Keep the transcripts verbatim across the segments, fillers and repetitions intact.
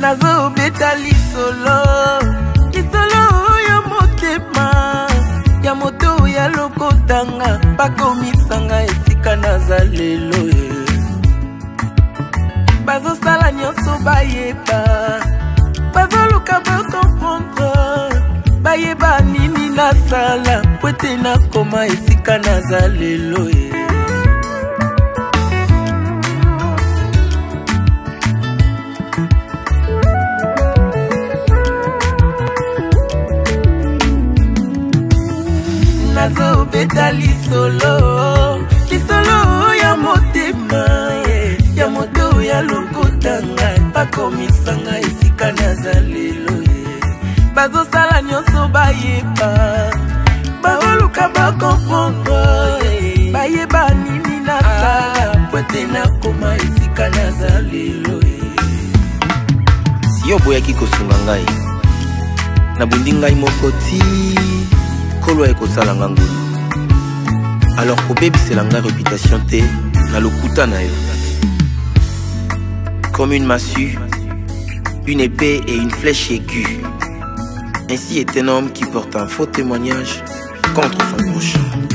nazo beta lisolo lisolo ya motema ya moto ya lokotanga bakomisanga esika nazalelo bazo sala nyonso bayeba bazo luka bakomprendre bayeba nini nasala pwete nakoma esika nazalelo nazo beta lisolo lisolo ya motema ya moto ya lokotanga bakomisanga esika nazalelo bazo sala nyonso bayeba baoluka bakomprendre bayeba nini nasala pwete nakoma esika nazalelo si oboyaki kosunga ngai nabundi ngai moko ti kolo ekosala nga ngulu alors kobebisela ngai réputation te na lokuta na yo comme une massue, une épée et une flèche aiguë. Ainsi est un homme qui porte un faux témoignage contre son prochain.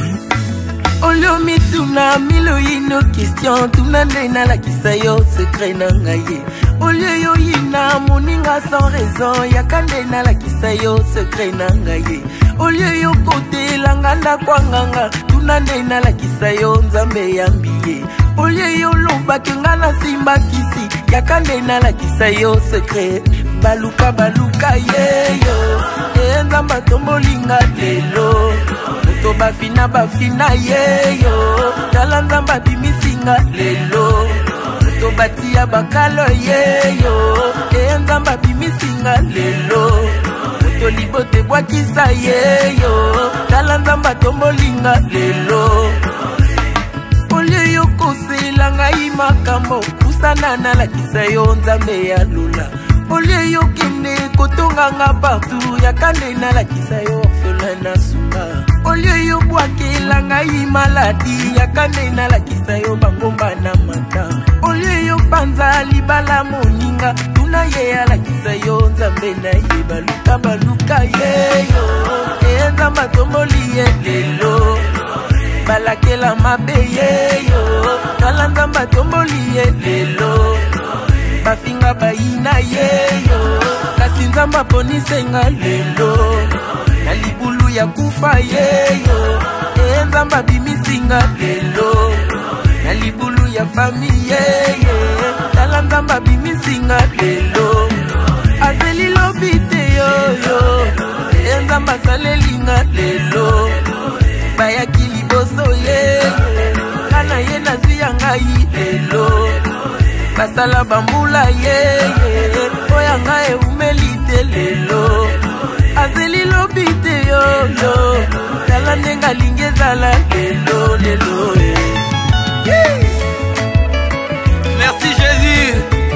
Olio mituna milo ino question tuna ndena la kisayo secret na ngaye. Olio yo ina moninga sans raison yakandena la kisayo secret na ngaye. Olio yo kote langanda kwa nganga tuna ndena la kisayo nzambe yambiye. Olio yo loba kengana simba kisi yakandena la kisayo secret baluka baluka yeyo enzamba tombolinga lelo to bafina bafina yeyo tala nzamba bimisinga lelo to batia bakalo yeyo enzamba bimisinga lelo to libote bwakisa yeyo tala nzamba tombolinga lelo olio yo kosela ngai makambo kusana na la kisayo nzambe ya lula olio yo kende kotonga nga partout yakande na la kisayo orphelin na suka olio yo bwakela ngai maladi yakande na la kisayo bangomba na mata olio yo panza libala moninga tuna ye ya la kisayo nzambe na ye baluka baluka yeyo enzamba tomboli ye lelo balakela mabe yeyo tala nzamba tomboli ye lelo bafinga baina yeyo kasi nzamba ponisenga lelo na libulu ya kufa yeyo enzamba bimisinga lelo na libulu ya fami yeyo tala nzamba bimisinga lelo azeli lobite yoyo enzamba salelinga lelo bayaki liboso yeyo kana ye nazwi ngai lelo basala bambula yeye oya ngai umelite lelo azeli lobite yoyo tala ndenga lingezala lelo lelo merci Jésus.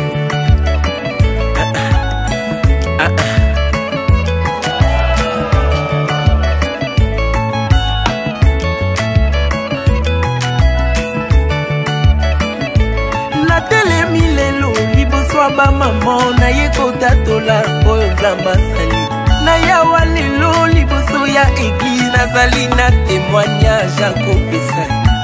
ba maman na ye kotatola oyo nzamba sali na ya walelo liboso ya église nazali na témoignage akopesa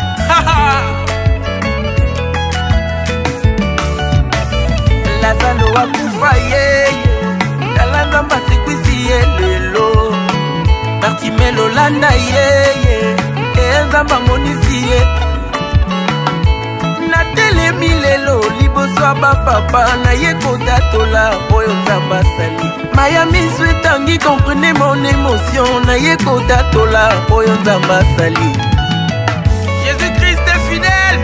lazalo akufa ye tala nzamba sekwisi ye lelo martimelo landa ye enzamba monisi ye natelemi lelo liboso bapapa na ye kotatola oyo nzamba sali maya miso etangi comprenez mon émotion na ye kotatola oyo nzamba sali Jésus-Christ est fidèle.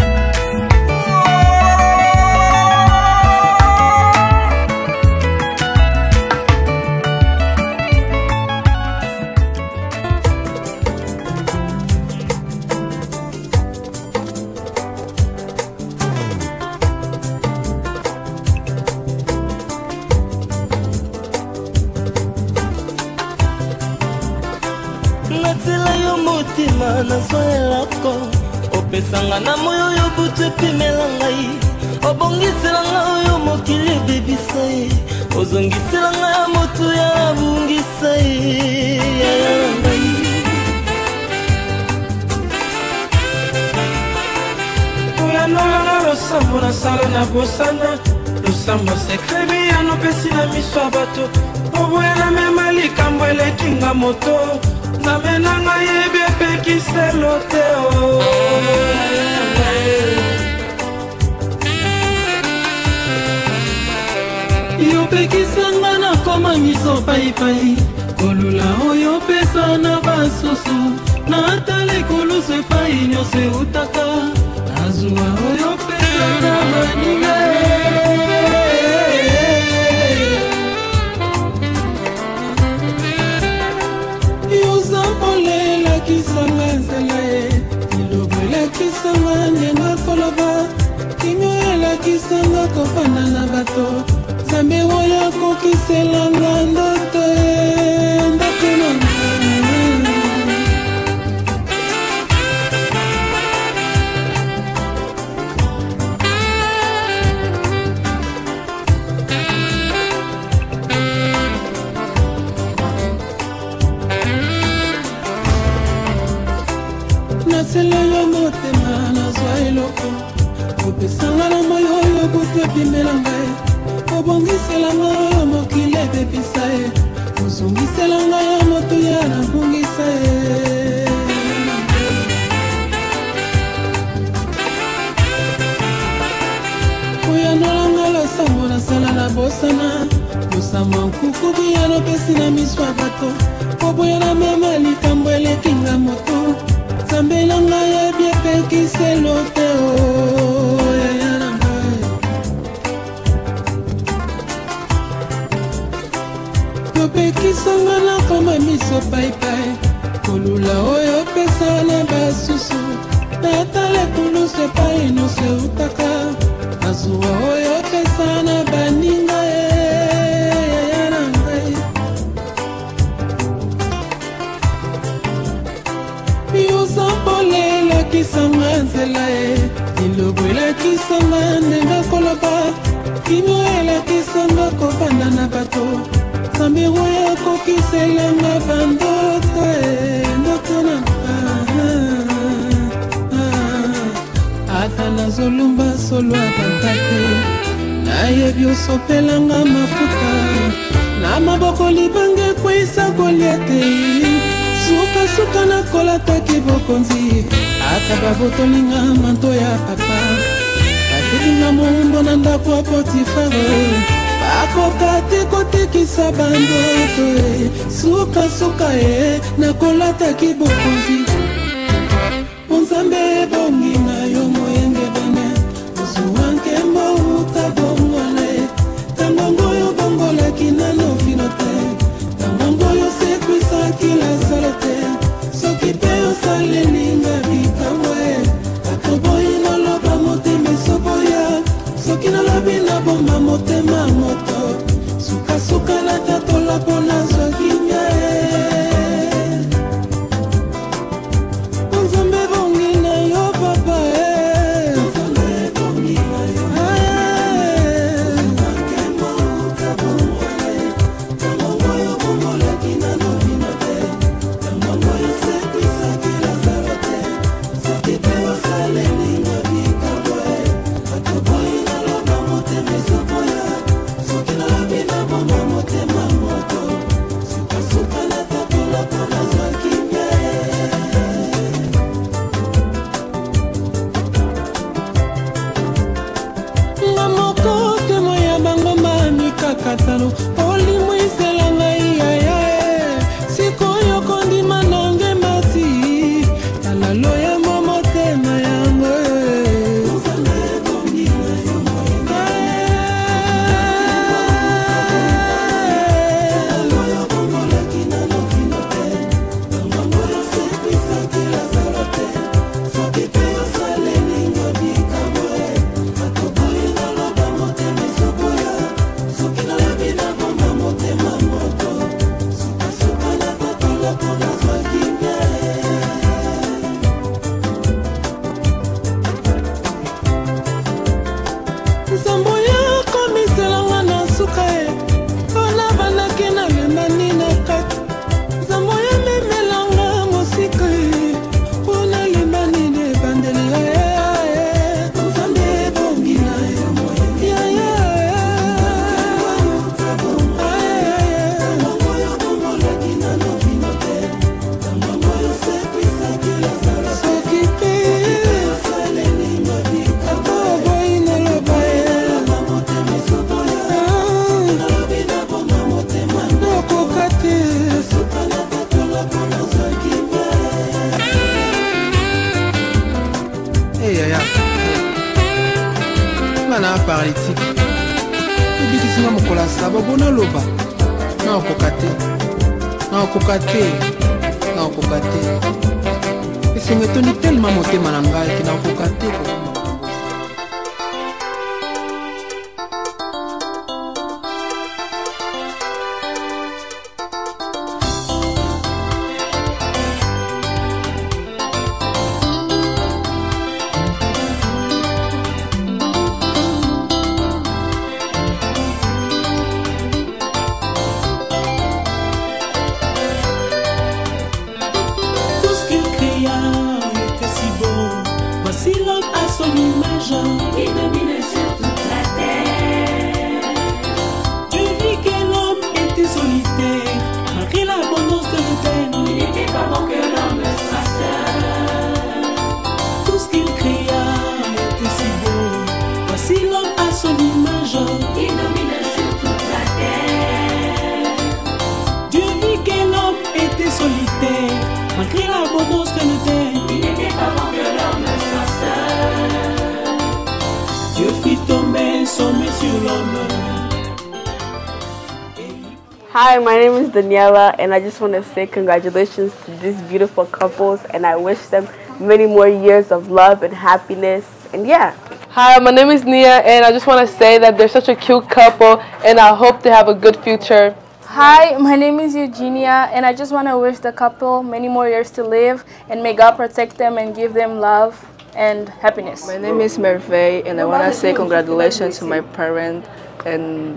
nazoelako opesanga na moyo yo butu epimela ngai obongisela ngai oyo mokili ebebisa ye ozongiselanga moto ya bungisa ye yaya ngai oyanolanga losambo nasala na bosana losambo sekre biyano pesi na miso ya bato oboya na mema likambo elekinga moto namena ngai yebi epekiselo te yopekisanga na koma miso paipai kolula oyo pesa na basusu na atala ekolusu epai nyonso eutaka azwa oyo pesa na baninga yozampole elakisanga nzela ye ilobo elakisanga ndenga koloba kimio elakisanga kofanda na bato Zambe oyo kokiselanga ndoto ndoto nanga nasele yo motema nazwa eloko opesanga na moi oyo botepimela ngai obongiselanga oyo mokili ebebisa ye ozongiselanga yo moto ya nabungisa ye oyanolanga losambo nasala na bosana losambo nkuku biyano pesi na miso ya bato oboya na mema likambo elekinga moto zambelanga yebi epekiselo te oyaya na ngai yopekisanga na koma miso paipai kolula oyo pesa na basusu na atala ekulusu epai nyonso eutaka azuwa oyo pesa na baninga ye yaya na ngai yozampole elakisanga nzela ye ilobo elakisanga ndenga koloba kimio elakisanga kofanda na bato Sambiro ya kokiselanga bandoto ndoto nanga ata nazolumba solo abatate nayebi osopelanga mafuta na maboko libanga ekweyisa kolia te sukasuka nakolataki bokonzi ata babotolinga manto ya papa batelinga mombo na ndako ya Potifare akoka te kotekisa bandoto sukasuka ye nakolataki bokonzi onzambe ebongi na yo moyenge bene ozuwa nkembo uta bongola ye tangongo oyo bongolaki nano fino te tangongo oyo sekwisaki lasala te soki mpe osalelinga bikambo ye atoboyi noloba motema esoboya soki nalobi nabomba motema moto sukasuka na tatola mpona zokinya singa mokola saba bona loba na okokate na okokate na okokate esengo etondi tellement motema na ngai ke na okokate Hi, my name is Daniela, and I just want to say congratulations to these beautiful couples, and I wish them many more years of love and happiness, and yeah. Hi, my name is Nia, and I just want to say that they're such a cute couple, and I hope they have a good future. Hi, my name is Eugenia, and I just want to wish the couple many more years to live, and may God protect them and give them love and happiness. My name is Merveille, and I want to say congratulations to my parents, and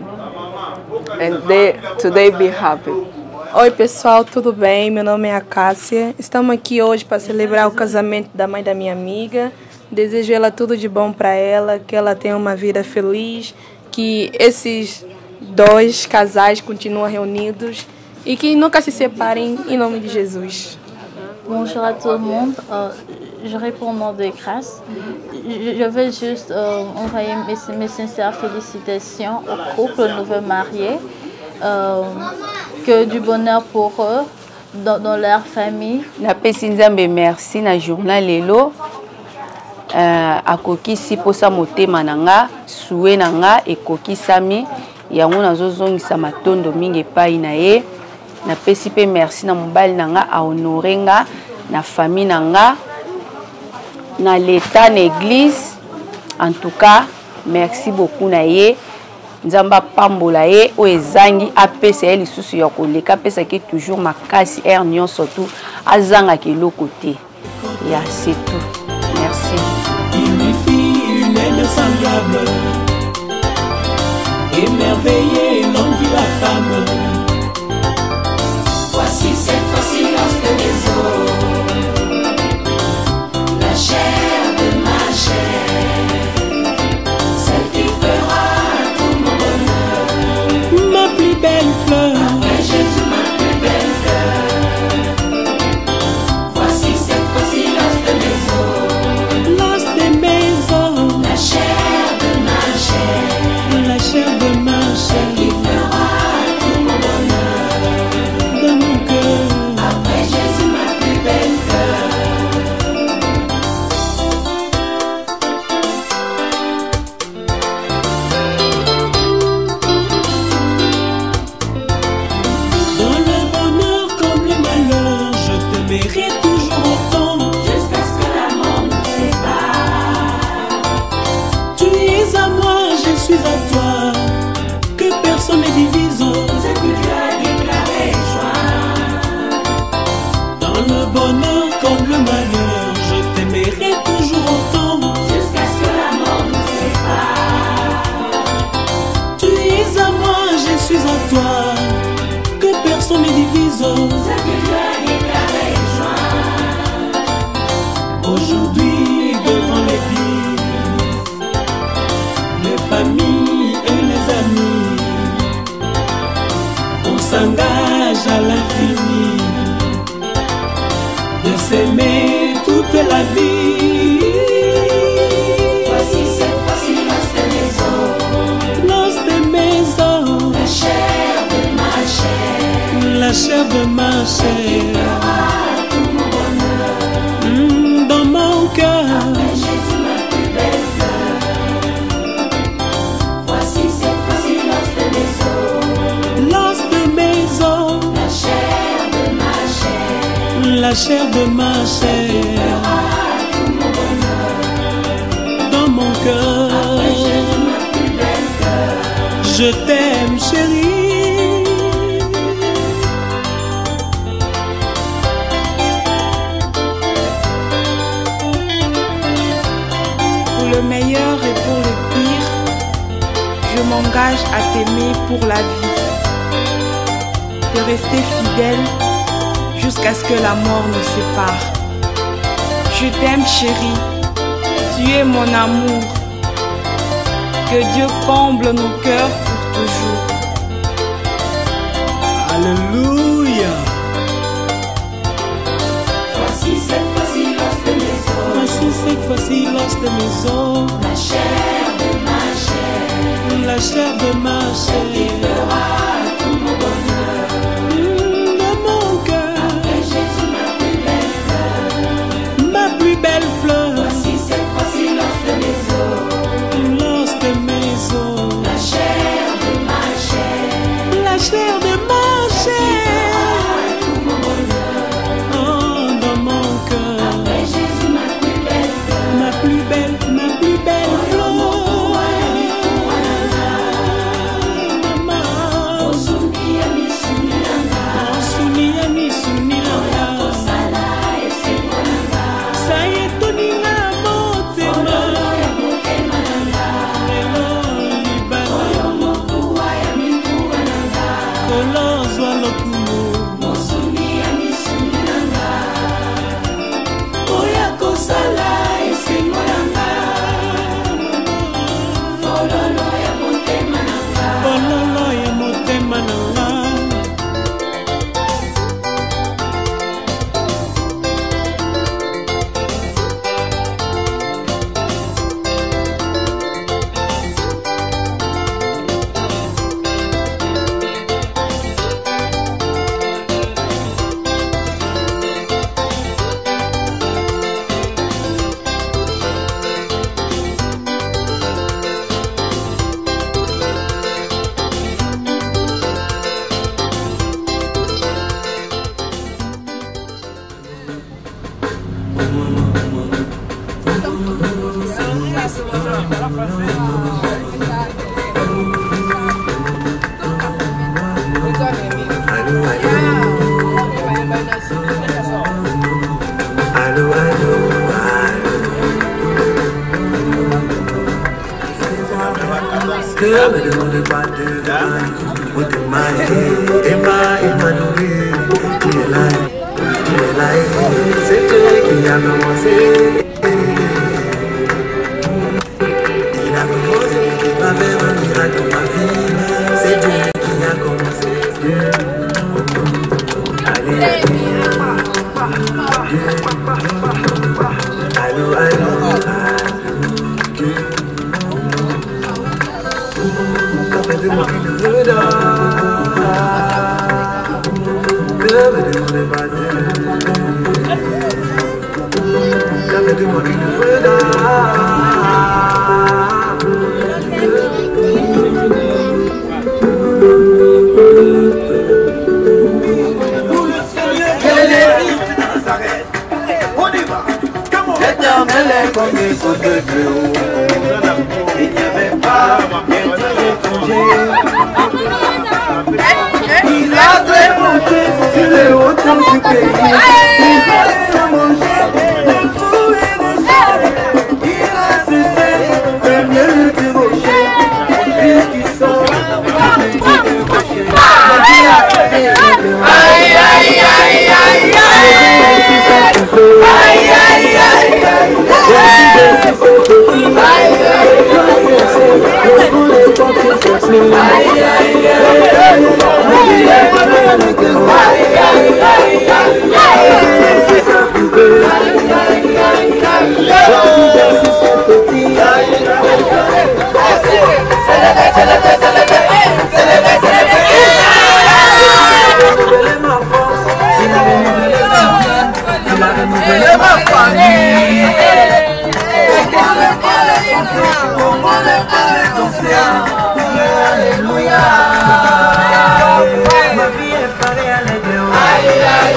and they today be happy. Oi pessoal, tudo bem? Meu nome é Acácia. Estamos aqui hoje para celebrar o casamento da mãe da minha amiga. Desejo ela tudo de bom para ela, que ela tenha uma vida feliz, que esses dois casais continuem reunidos e que nunca se separem em nome de Jesus. Bonjour à tout le monde, euh, je réponds au nom de Grâce. Je, je veux juste euh, envoyer mes, mes sincères félicitations au couple nouveau marié. Euh, que du bonheur pour eux, dans, dans leur famille. Napesi Nzambe merci na journal lelo. Euh, akokisi posa motema nanga, suwe nanga ekokisami yango nazozongisa matondo mingi epai na ye. Napesi pe merci na mobali nanga a honorer nga na famille nanga na l'état na église. En tout cas, merci beaucoup na ye. Nzamba pambola ye o ezangi apesa ye lisusu ya koleka apesa ki toujours makasi er nyon surtout azanga ki lokote. Ya c'est tout. Merci. Une fille, une aide semblable, émerveillée, l'envie la femme. Voici cette fois-ci lorsque les eaux, la chair de ma chair, celle qui fera tout mon bonheur, ma plus belle fleur, après Jésus ma plus belle fleur. Voici cette fois-ci lorsque les eaux, lorsque mes os, la chair de ma chair, la chair de ma chair, celle qui fera tout mon bonheur, de mon cœur, après Jésus ma plus belle fleur. Dans le bonheur comme le malheur, je te mérite toujours autant, jusqu'à ce que la mort nous sépare. Tu es à moi, je suis à toi, que personne ne divise. Ce que Dieu a déclaré joie. Dans le bonheur comme le malheur, je t'aimerai toujours autant, jusqu'à ce que la mort nous sépare. Tu es à moi, je suis à toi, que personne ne divise. Ce que Dieu a déclaré joie. Aujourd'hui devant l'église, les familles et les amis, on s'engage à l'infini de s'aimer toute la vie. Voici cette fois-ci lorsque mes os, lorsque mes os, la chair de ma chair, la chair de ma chair, fera tout mon bonheur, mmh, dans mon cœur. Après Jésus ma plus belle fleur. Voici cette fois-ci lorsque chair de ma chair, dans mon cœur, je t'aime chérie. Pour le meilleur et pour le pire, je m'engage à t'aimer pour la vie, de rester fidèle jusqu'à ce que la mort nous sépare. Je t'aime chérie, tu es mon amour, que Dieu comble nos cœurs pour toujours. Alléluia. Voici cette fois-ci l'os de mes os, voici cette fois-ci l'os de mes os, la chair de ma chair, la chair de ma chair, qui fera tout mon bonheur. Dans mon cœur, après Jésus ma plus belle fleur, ma plus belle fleur. Voici cette fois-ci l'os de mes os, l'os de mes os, la chair de ma chair, la chair de ma chair, tout mon bonheur. Oh, dans mon cœur, après Jésus ma plus belle fleur, ma plus belle, ma plus belle fleur. Ne me demande pas de vain, où t'es maillé, Emma, Emma nourrie, tu es là, tu es là, c'est toi qui a commencé. Il a commencé, il va faire un miracle dans ma vie, c'est Dieu qui a commencé. Allez, allô, allô, fais-moi une vedette, ne me demandez pas de fais-moi une vedette. On y va, l'éternel est comme des côtes de Dieu. Il n'y avait pas il a démonté sur les hauteurs du pays. Il a mangé des fous et des chèvres. Il a cessé de mieux du rocher. Lui qui sort du rocher. Aïe aïe aïe aïe aïe. Aïe aïe aïe aïe. Alléluia. Ma vie est parée à l'aide. Aïe aïe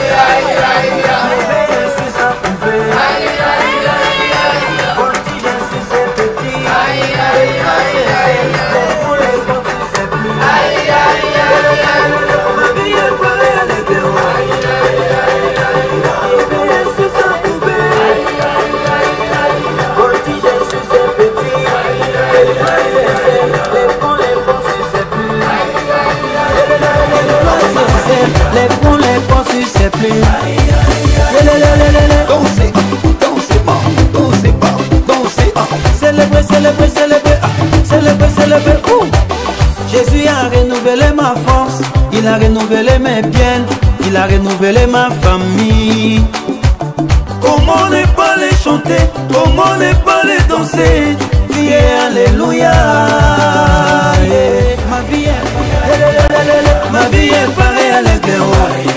a renouvelé ma force, il a renouvelé mes biens, il a renouvelé ma famille. Comment ne pas les chanter, comment ne pas les danser, crier alléluia. Yeah. Ma vie est, ma vie est pareille à l'éclaireur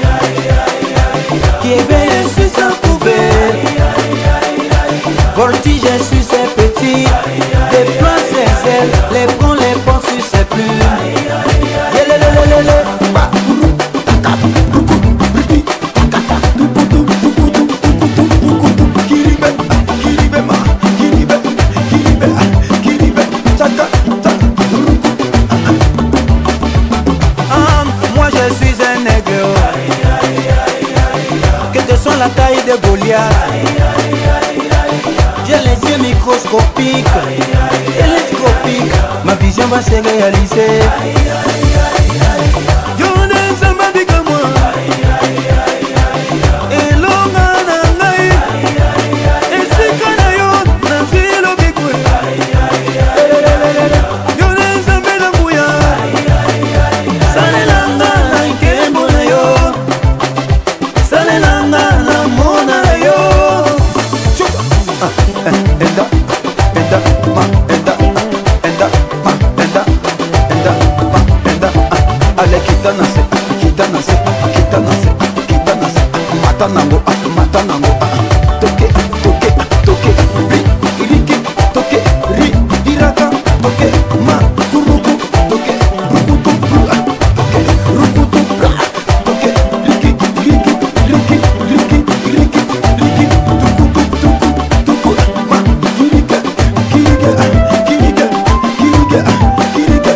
qui éveille sur sa poubelle. Voltige sur ses petits, déploie ses ailes, les prend, les porte sur ses plumes. Ah, moi je suis un nègre, quelle que soit la taille de Goliath. J'ai les yeux microscopiques, télescopiques, ma vision va se réaliser. Yo ne sommes pas moi, et l'homme n'a pas et c'est qu'on a yo, n'a pas le bicou. Yo ne sommes pas de mouya, ça n'est l'anga n'a qu'un bon yo, ça n'est l'anga n'a mon yo. Enda, enda, ma, enda, enda, ma, enda, enda, ma, enda. Allez, kita nase, kita nase, kita nase, kita nase. Mata nango, mata nango. Toke, toke, toke, ri, iriki, toke, ri, iraka, toke, ma, kuruku, toke, rukutu, toke, rukutu, toke, riki, riki, riki, riki, riki, riki, tukutu, tuku, tuku, ma, kirika, kirika, kirika, kirika, kirika.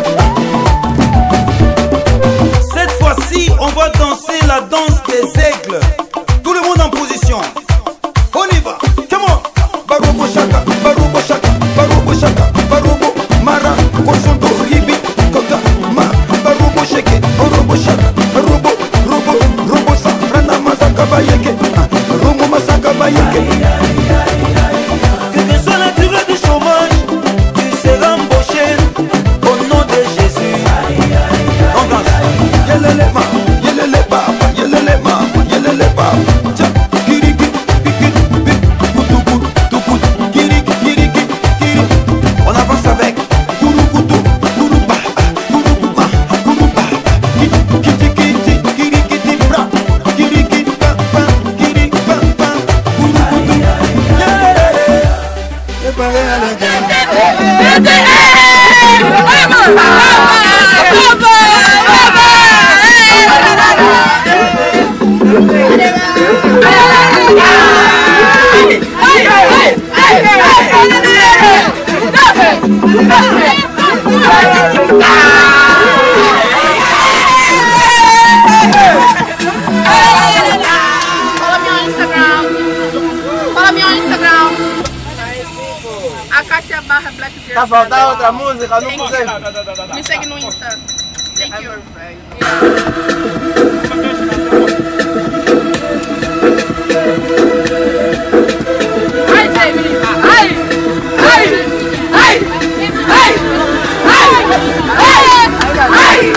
Cette fois-ci, on va danser la danse des aigles. Tout le monde en position. On y va. Come on. Barobo shaka, barobo shaka, barobo shaka, barobo mara, kosondo ribi, kota ma, barobo shake, barobo shaka, barobo, robo, robo sa, rana masaka bayeke, romo masaka bayeke. Quelle que soit la durée du chômage, tu seras embauché au nom de Jésus. On danse. Yelele ma, yelele papa, yelele ma, yelele papa. Tcha, kiriki, piki, piki, kutu, kutu, kutu, kiriki, kiriki, kiriki. On avance avec kurukutu, kuruba, kuruba, kuruba. Kiti, kiti, kiti, kirikiti, bra, kiriki, pa, pa, kiri, pa, pa, kurukutu. Yelele, c'est pareil à la Follow me on Instagram. Follow me on Instagram. Acacia barra Black Zero. Tá faltando outra música, não consegue. Me segue no Insta. Thank you. Ai, baby. Ai. Ai. Ai. Ai. Ai.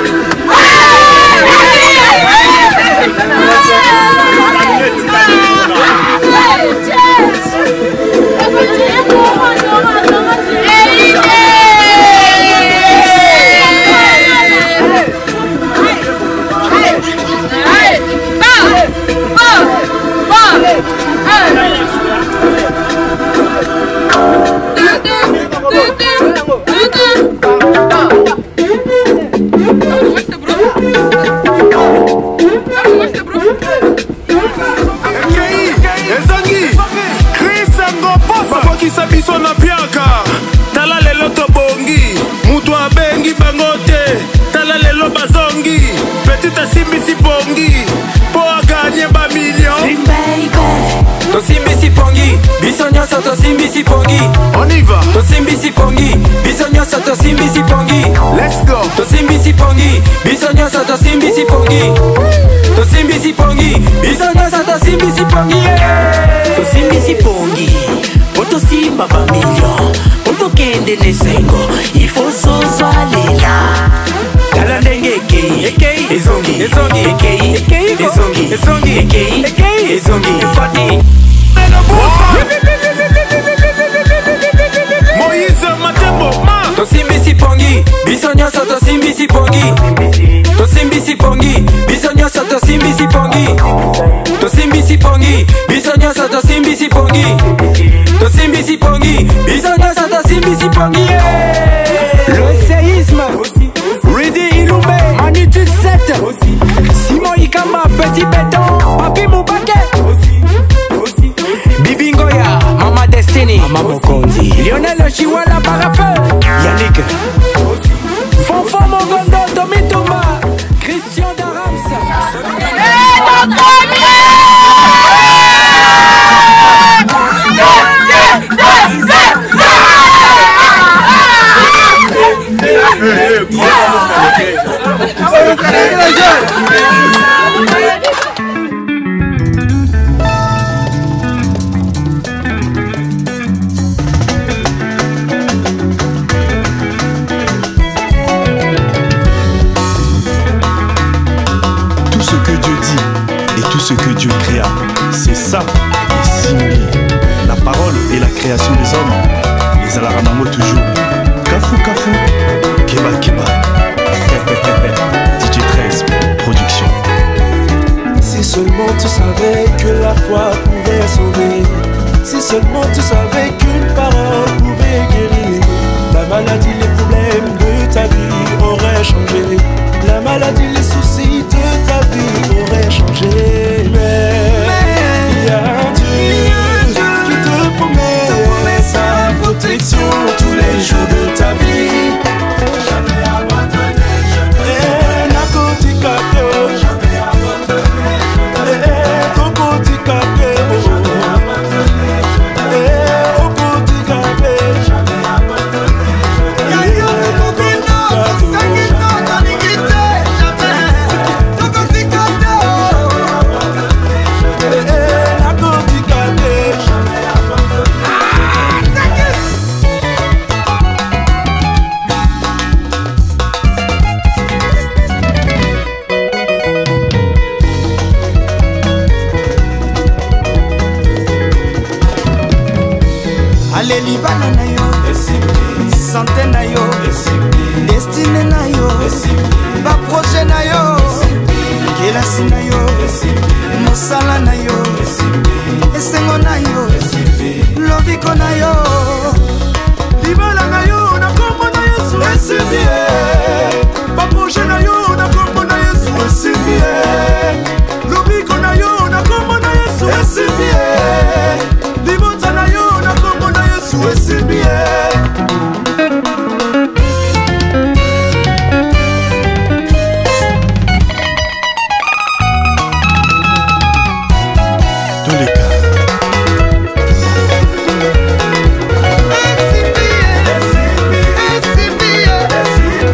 bakokisa biso na piaka tala lelo tobongi mutu abengi bango te tala lelo bazongi petit asimbisi bongi po aganye bamillion tosimbisi pongi biso nyonso tosimbisi pongi on y va tosimbisi pongi biso nyonso tosimbisi pongi let's go tosimbisi pongi biso nyonso tosimbisi pongi tosimbisi pongi biso nyonso tosimbisi pongi tosimbisi pongi otosimba bamillion otokende nesengo ifo sozwalela tala ndenge ekei ezongi ekei ezongi ekei ezongi ekoti Moïse Matembo ma tosimbisi pongi biso nyonso tosimbisi pongi tosimbisi pongi biso nyonso tosimbisi pongi tosimbisi pongi biso nyonso tosimbisi pongi tosimbisi pongi biso nyonso tosimbisi pongi le séisme Rudy Ilumbe Magnitude sept Simon Ikamba Petit Béton Papi Moubake Bibi Ngoya Mama Destiny Mama Mokonzi Lionel Chiwala Parafeu Yannick Fonfon Mongondo Tommy Thomas Christian Darams Tout ce que Dieu dit et tout ce que Dieu créa, c'est ça les Simbi. La parole et la création des hommes, les alaranamo toujours. Kafou Kafou, Keba Keba. D J treize, production. Si seulement tu savais que la foi pouvait sauver, si seulement tu savais qu'une parole pouvait guérir, la maladie, les problèmes de ta vie auraient changé, la maladie, les soucis de ta vie auraient changé. Mais il y a un Dieu qui te promet sa protection tous les jours de ta vie. Jamais abandonné, jamais narcotique à cœur, jamais abandonné, jamais cocotique à cœur, jamais abandonné, jamais cocotique à cœur, jamais abandonné, jamais cocotique à Allez libana na yo, santé na yo, destiné na yo, ba projet na yo, kelasi na yo, mosala na yo, esengo na yo, lobiko na yo, libala na yo, na kombo na Yesu esibie, ba projet na yo, na kombo na Yesu esibie, lobiko na yo, na kombo na Yesu esibie, libota na yo. C'est bien. Tous les cas. C'est bien.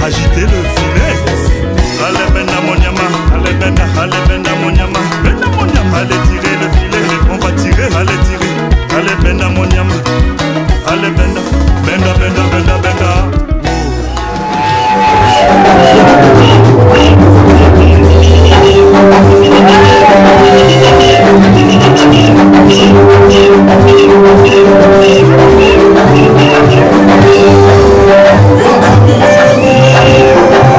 agiter le filet. Allez benda mon yama, allez benda, allez benda mon yama, benda mon yama, allez tirer le filet, on va tirer, allez tirer, allez benda mon yama, allez benda, benda, benda, benda, benda. Oh.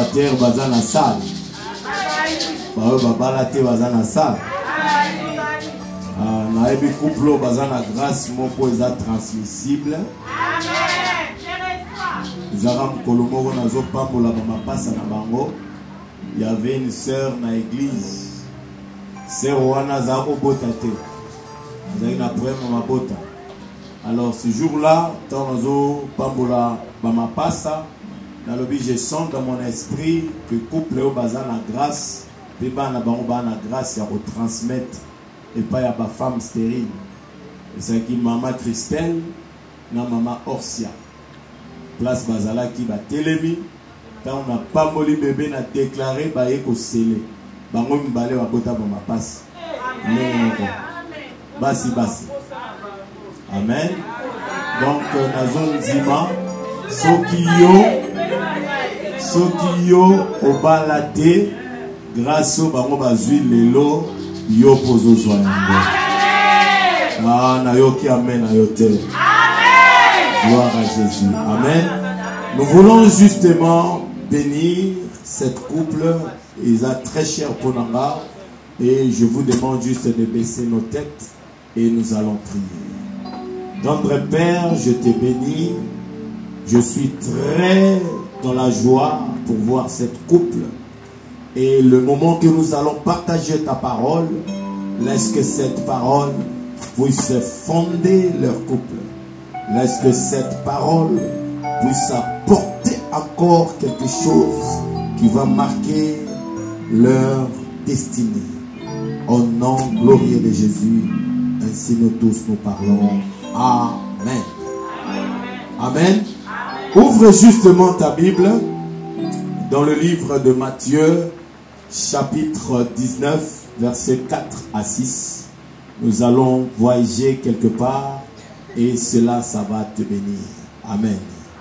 célibataire baza na salle. Baoyo babala te baza na salle. Na ebi couple baza na grâce moko eza transmissible. Zara mokolo moko nazo pambola ba mapasa na bango. Il y avait une sœur na église. Sœur wana za ko bota te. Zai na problème ma bota. Alors ce jour-là, tant nazo pambola ba mapasa, na lobi je sens dans mon esprit que couple au baza na grâce, pe ba na bango ba na grâce ya retransmettre et pas ya ba femme stérile. Et c'est qui maman Christelle na maman Orsia. Place bazala qui ba telemi, tant on a pamboli bébé na déclaré ba eko scellé. Bango mbale wa bota ba mapasa. Non. Basi basi. Amen. Donc nazon dima soki yo soki yo obalate grâce au bango bazui lelo yo pozo zoyango. Ah na yo ki amen na yo te. Gloire à Jésus. Amen. Nous voulons justement bénir cette couple. Ils sont très chers pour nous. Et je vous demande juste de baisser nos têtes et nous allons prier. Tendre Père, je te bénis. Je suis très dans la joie pour voir cette couple. Et le moment que nous allons partager ta parole, laisse que cette parole puisse fonder leur couple. Laisse que cette parole puisse apporter encore quelque chose qui va marquer leur destinée. Au nom glorieux de Jésus, ainsi nous tous nous parlons. Amen. Amen. Ouvre justement ta Bible dans le livre de Matthieu, chapitre dix-neuf, versets quatre à six. Nous allons voyager quelque part et cela, ça va te bénir. Amen.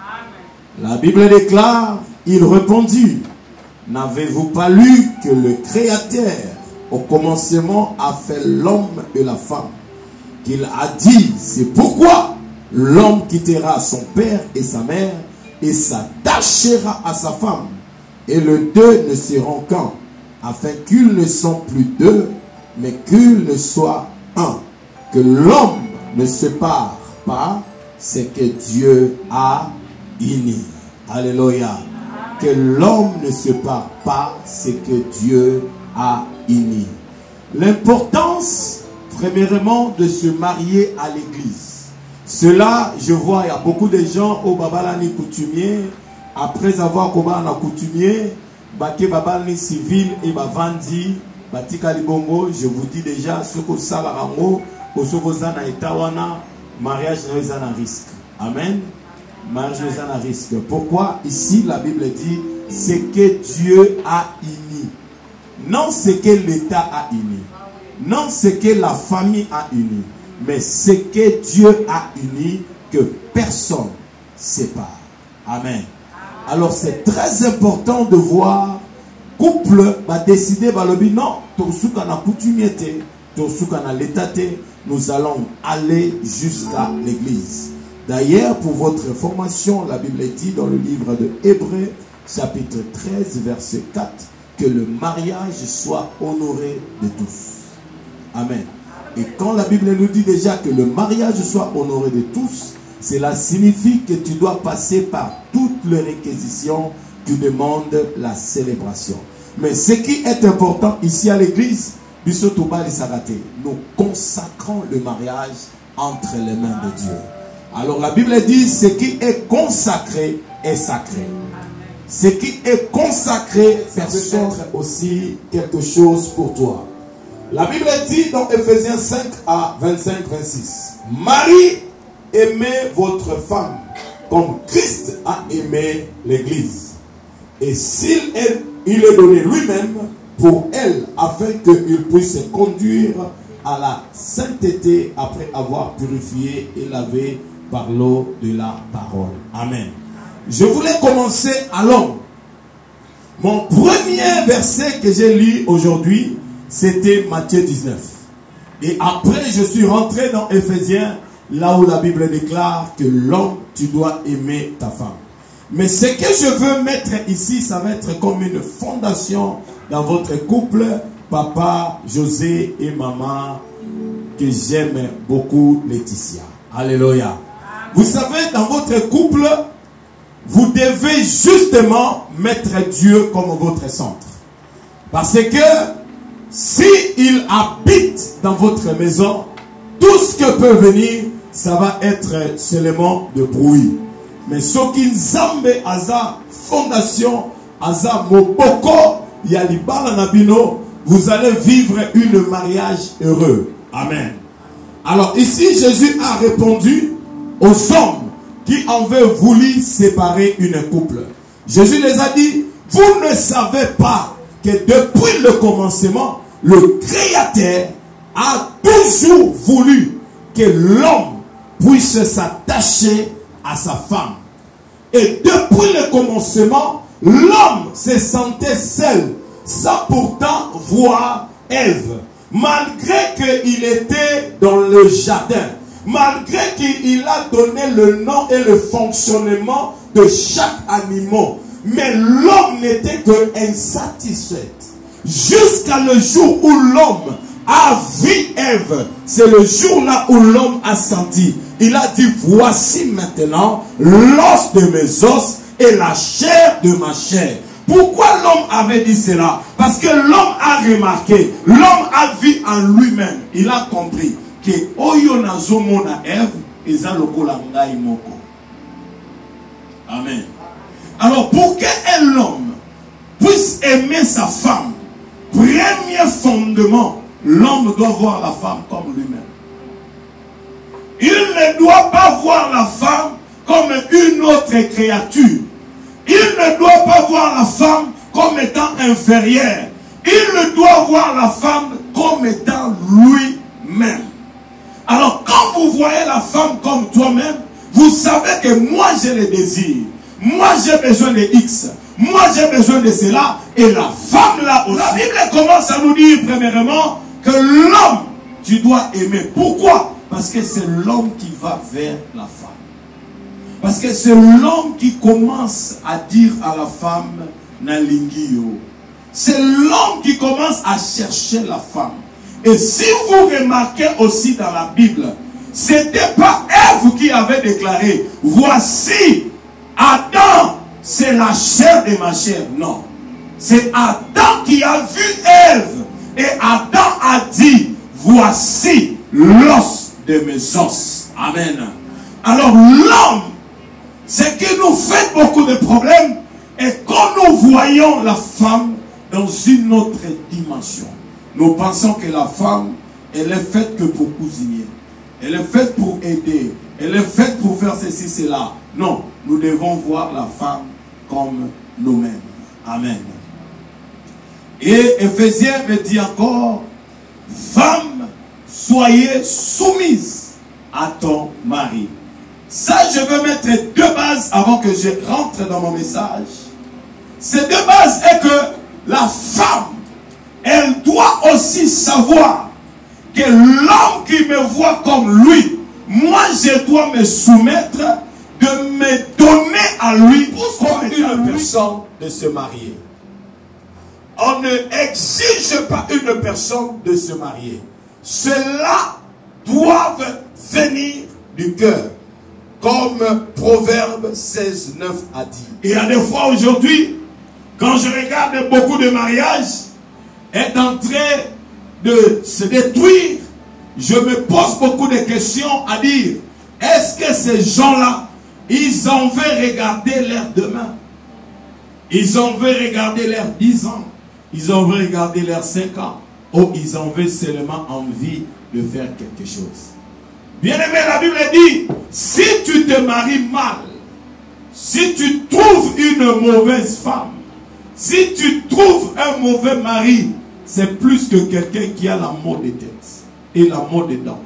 La Bible déclare, il répondit, n'avez-vous pas lu que le Créateur au commencement a fait l'homme et la femme, qu'il a dit, c'est pourquoi l'homme quittera son père et sa mère et s'attachera à sa femme, et les deux ne seront qu'un, afin qu'ils ne soient plus deux, mais qu'ils ne soient un. Que l'homme ne sépare pas ce que Dieu a uni. Alléluia. Que l'homme ne sépare pas ce que Dieu a uni. L'importance, premièrement, de se marier à l'église. Cela, je vois, il y a beaucoup de gens au Babalani coutumier, après avoir combattu un coutumier, Baké Babalani civil et Bavandi, Batika Libongo, je vous dis déjà, ce que ça va rango, au Sokozana et Tawana, mariage n'est un risque. Amen. Mariage n'est un risque. Pourquoi ici la Bible dit ce que Dieu a uni. Non ce que l'État a uni. Non ce que la famille a uni. Mais ce que Dieu a uni que personne ne sépare. Amen. Alors c'est très important de voir couple va décider va le dire non, tosuka na coutumier, tosuka na l'état, nous allons aller jusqu'à l'église. D'ailleurs, pour votre information, la Bible dit dans le livre de Hébreux, chapitre treize, verset quatre, que le mariage soit honoré de tous. Amen. Et quand la Bible nous dit déjà que le mariage soit honoré de tous, cela signifie que tu dois passer par toutes les réquisitions qui demandent la célébration. Mais ce qui est important ici à l'église, nous consacrons le mariage entre les mains de Dieu. Alors la Bible dit, ce qui est consacré est sacré. Ce qui est consacré, ça peut être aussi quelque chose pour toi. La Bible dit dans Ephésiens cinq à vingt-cinq vingt-six, Marie, aimez votre femme comme Christ a aimé l'église. Et s'il est, il est donné lui-même pour elle, afin qu'il puisse se conduire à la sainteté après avoir purifié et lavé par l'eau de la parole. Amen. Je voulais commencer à l'homme. Mon premier verset que j'ai lu aujourd'hui, c'était Matthieu dix-neuf. Et après, je suis rentré dans Éphésiens, là où la Bible déclare que l'homme, tu dois aimer ta femme. Mais ce que je veux mettre ici, ça va être comme une fondation dans votre couple, papa, José et maman, que j'aime beaucoup, Laetitia. Alléluia. Vous savez, dans votre couple, vous devez justement mettre Dieu comme votre centre. Parce que si il habite dans votre maison, tout ce que peut venir, ça va être seulement de bruit. Mais ce qui nzambe aza fondation, aza moboko, yalibala nabino, vous allez vivre une mariage heureux. Amen. Alors ici, Jésus a répondu aux hommes qui avaient voulu séparer une couple. Jésus les a dit, vous ne savez pas que depuis le commencement, le Créateur a toujours voulu que l'homme puisse s'attacher à sa femme. Et depuis le commencement, l'homme se sentait seul, sans pourtant voir Ève. Malgré qu'il était dans le jardin, malgré qu'il a donné le nom et le fonctionnement de chaque animal, mais l'homme n'était que insatisfait. Jusqu'à le jour où l'homme a vu Ève, c'est le jour là où l'homme a senti. Il a dit, voici maintenant l'os de mes os et la chair de ma chair. Pourquoi l'homme avait dit cela? Parce que l'homme a remarqué, l'homme a vu en lui-même, il a compris que Oyo nazomona Ève eza lokola ngai moko. Amen. Alors pour qu'un homme puisse aimer sa femme, premier fondement, l'homme doit voir la femme comme lui-même. Il ne doit pas voir la femme comme une autre créature. Il ne doit pas voir la femme comme étant inférieure. Il ne doit voir la femme comme étant lui-même. Alors quand vous voyez la femme comme toi-même, vous savez que moi j'ai le désir. Moi j'ai besoin de X. Moi j'ai besoin de cela. Et la femme là aussi. La Bible commence à nous dire premièrement que l'homme, tu dois aimer. Pourquoi? Parce que c'est l'homme qui va vers la femme. Parce que c'est l'homme qui commence à dire à la femme, Nalingio. C'est l'homme qui commence à chercher la femme. Et si vous remarquez aussi dans la Bible, ce n'était pas Ève qui avait déclaré, voici Adam, c'est la chair de ma chair. Non. C'est Adam qui a vu Ève. Et Adam a dit, voici l'os de mes os. Amen. Alors l'homme, c'est que nous fait beaucoup de problèmes. Et quand nous voyons la femme dans une autre dimension, nous pensons que la femme, elle est faite que pour cousiner. Elle est faite pour aider. Elle est faite pour faire ceci, cela. Non, nous devons voir la femme comme nous-mêmes. Amen. Et Éphésiens me dit encore, femme, soyez soumise à ton mari. Ça, je veux mettre deux bases avant que je rentre dans mon message. Ces deux bases est que la femme, elle doit aussi savoir que l'homme qui me voit comme lui, moi je dois me soumettre, de me donner à lui pour une personne de se marier. On ne exige pas une personne de se marier. Cela doit venir du cœur. Comme Proverbe seize, neuf a dit. Il y a des fois aujourd'hui, quand je regarde beaucoup de mariages est en train de se détruire, je me pose beaucoup de questions à dire, est-ce que ces gens-là, ils ont veulent regarder leur demain? Ils ont veulent regarder leurs dix ans? Ils ont veulent regarder leurs cinq ans? Ou ils ont veulent seulement envie de faire quelque chose? Bien-aimé, la Bible dit, si tu te maries mal, si tu trouves une mauvaise femme, si tu trouves un mauvais mari, c'est plus que quelqu'un qui a la mort de tête et la mort des dents.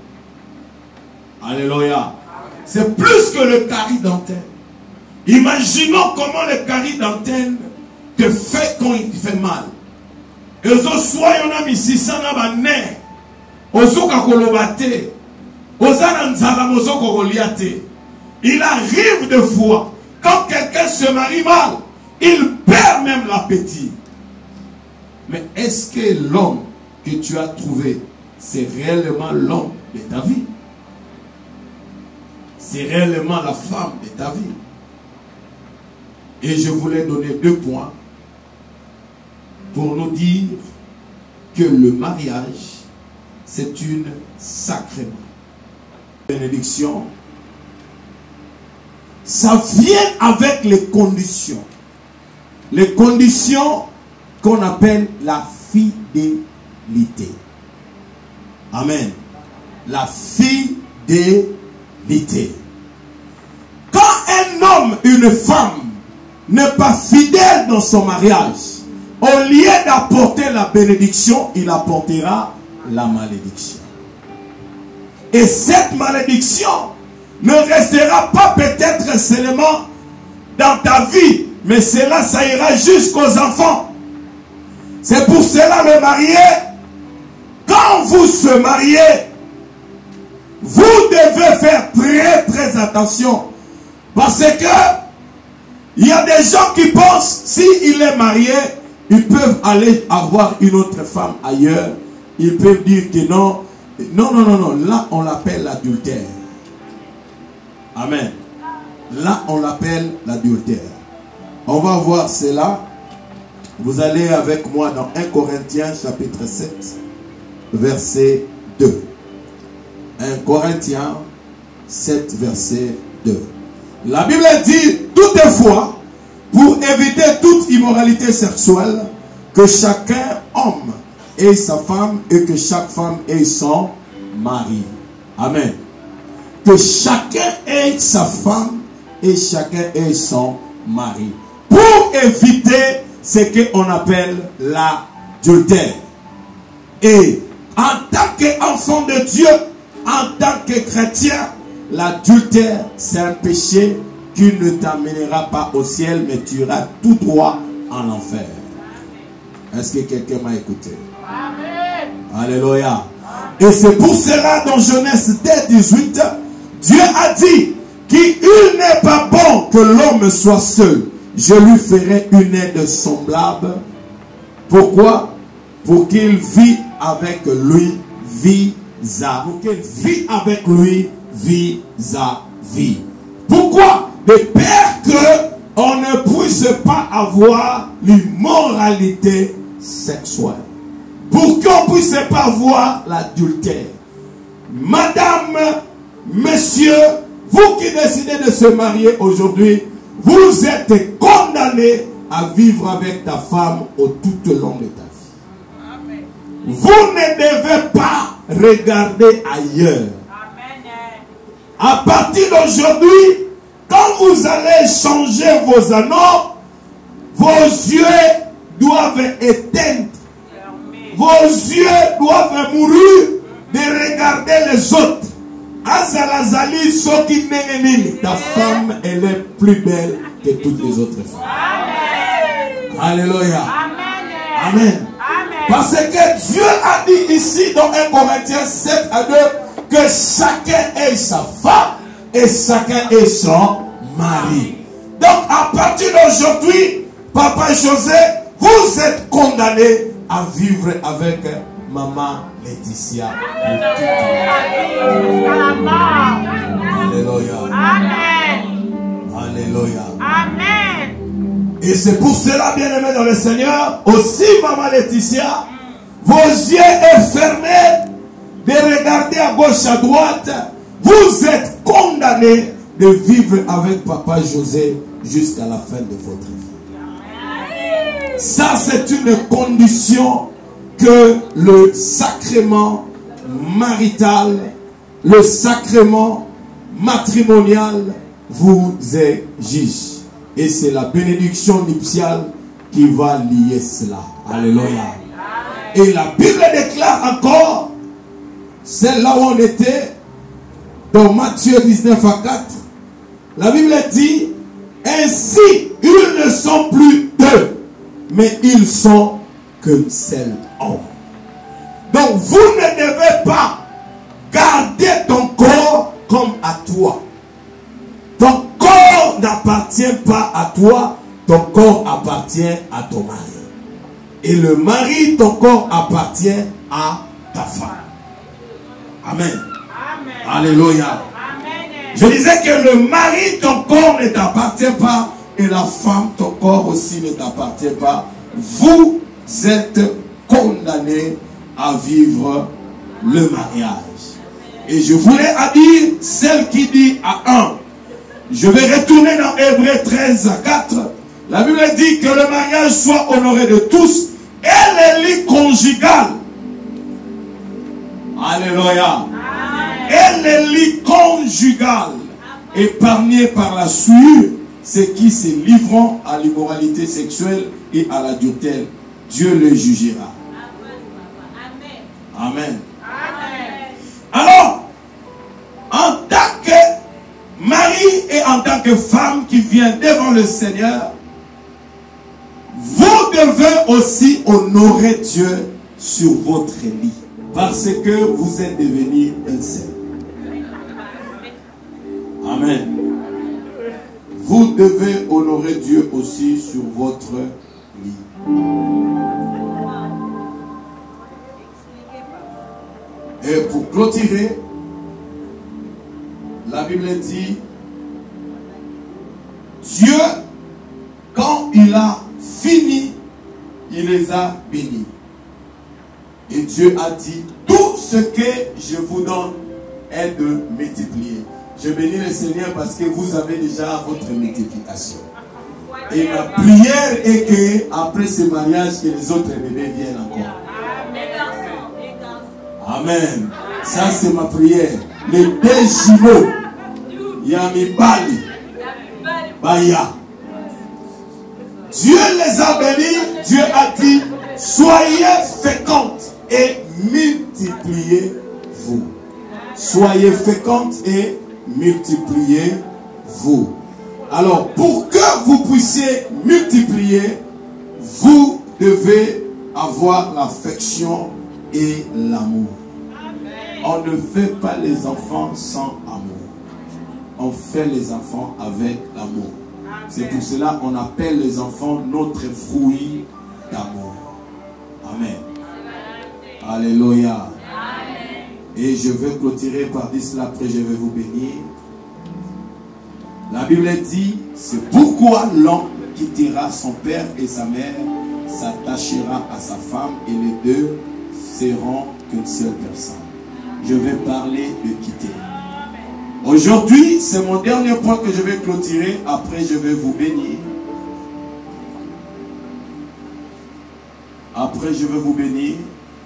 Alléluia. C'est plus que le carie d'antenne. Imaginons comment le carie d'antenne te fait quand il te fait mal. Et aux soyons amis, si ça n'a pas né, aux il arrive de fois quand quelqu'un se marie mal, il perd même l'appétit. Mais est-ce que l'homme que tu as trouvé, c'est réellement l'homme de ta vie? C'est réellement la femme de ta vie? Et je voulais donner deux points pour nous dire que le mariage, c'est une sacrement. Bénédiction, ça vient avec les conditions. Les conditions qu'on appelle la fidélité. Amen. La fidélité. Quand un homme, une femme n'est pas fidèle dans son mariage, au lieu d'apporter la bénédiction, il apportera la malédiction. Et cette malédiction ne restera pas peut-être seulement dans ta vie, mais cela, ça ira jusqu'aux enfants. C'est pour cela le marié, quand vous se mariez, vous devez faire très très attention. Parce que il y a des gens qui pensent, s'il est marié, ils peuvent aller avoir une autre femme ailleurs. Ils peuvent dire que non. Non, non, non, non. Là, on l'appelle l'adultère. Amen. Là, on l'appelle l'adultère. On va voir cela. Vous allez avec moi dans un Corinthiens chapitre sept, verset deux. un Corinthiens sept, verset deux. La Bible dit, toutefois, pour éviter toute immoralité sexuelle, que chacun homme ait sa femme et que chaque femme ait son mari. Amen. Que chacun ait sa femme et chacun ait son mari. Pour éviter ce qu'on appelle l'adultère. Et en tant qu'enfant de Dieu, en tant que chrétien, l'adultère, c'est un péché qui ne t'amènera pas au ciel, mais tu iras tout droit en enfer. Est-ce que quelqu'un m'a écouté? Amen. Alléluia. Et c'est pour cela dans Genèse deux, dix-huit, Dieu a dit qu'il n'est pas bon que l'homme soit seul. Je lui ferai une aide semblable. Pourquoi? Pour qu'il vit avec lui vis-à-vis. Pour qu'il vit avec lui vis-à-vis. Pourquoi? De peur qu'on ne puisse pas avoir l'immoralité sexuelle. Pour qu'on ne puisse pas avoir l'adultère. Madame, monsieur, vous qui décidez de se marier aujourd'hui, vous êtes condamné à vivre avec ta femme au tout au long de ta vie. Amen. Vous ne devez pas regarder ailleurs. À partir d'aujourd'hui, quand vous allez changer vos anneaux, vos yeux doivent éteindre. Vos yeux doivent mourir de regarder les autres. Azalazali, Soki Nenenini. Ta femme, elle est plus belle que toutes les autres femmes. Amen. Alléluia. Amen. Amen. Parce que Dieu a dit ici dans un Corinthiens sept à deux que chacun ait sa femme et chacun ait son mari. Donc à partir d'aujourd'hui, Papa José, vous êtes condamné à vivre avec Maman Laetitia. Alléluia. Amen. Alléluia. Amen. Et c'est pour cela, bien-aimés dans le Seigneur, aussi Maman Laetitia, vos yeux sont fermés de regarder à gauche, à droite. Vous êtes condamnés de vivre avec Papa José jusqu'à la fin de votre vie. Ça, c'est une condition que le sacrement marital, le sacrement matrimonial vous exige. Et c'est la bénédiction nuptiale qui va lier cela. Alléluia. Et la Bible déclare encore, c'est là où on était, dans Matthieu dix-neuf à quatre, la Bible dit, ainsi, ils ne sont plus deux, mais ils sont qu'un seul homme. Donc, vous ne devez pas garder ton corps comme à toi. Ton corps n'appartient pas à toi, ton corps appartient à ton mari. Et le mari, ton corps appartient à ta femme. Amen. Amen. Alléluia. Amen. Je disais que le mari, ton corps ne t'appartient pas, et la femme, ton corps aussi ne t'appartient pas. Vous êtes condamnés à vivre le mariage. Et je voulais dire, celle qui dit à un, je vais retourner dans Hébreux treize à quatre. La Bible dit que le mariage soit honoré de tous et les lits conjugales. Alléluia. Et les lits conjugales épargnés par la souillure, c'est qui se livrant à l'immoralité sexuelle et à l'adultère. Dieu le jugera. Amen. Alors, en tant que mari et en tant que femme qui vient devant le Seigneur, vous devez aussi honorer Dieu sur votre lit. Parce que vous êtes devenus un seul. Amen. Vous devez honorer Dieu aussi sur votre lit. Et pour clôturer, la Bible dit, Dieu, quand il a fini, il les a bénis. Et Dieu a dit, tout ce que je vous donne est de multiplier. Je bénis le Seigneur parce que vous avez déjà votre multiplication. Et ma prière est que après ce mariage, que les autres bébés viennent encore. Amen. Ça c'est ma prière. Les deux jumeaux, Yamibali, Baya. Dieu les a bénis. Dieu a dit, soyez fécondes et multipliez-vous. Soyez fécondes et multipliez-vous. Alors, pour que vous puissiez multiplier, vous devez avoir l'affection et l'amour. On ne fait pas les enfants sans amour. On fait les enfants avec l'amour. C'est pour cela qu'on appelle les enfants notre fruit d'amour. Amen. Alléluia. Et je vais clôturer par dire cela, après je vais vous bénir. La Bible dit, c'est pourquoi l'homme quittera son père et sa mère, s'attachera à sa femme et les deux seront qu'une seule personne. Je vais parler de quitter. Aujourd'hui, c'est mon dernier point que je vais clôturer, après je vais vous bénir. Après je vais vous bénir.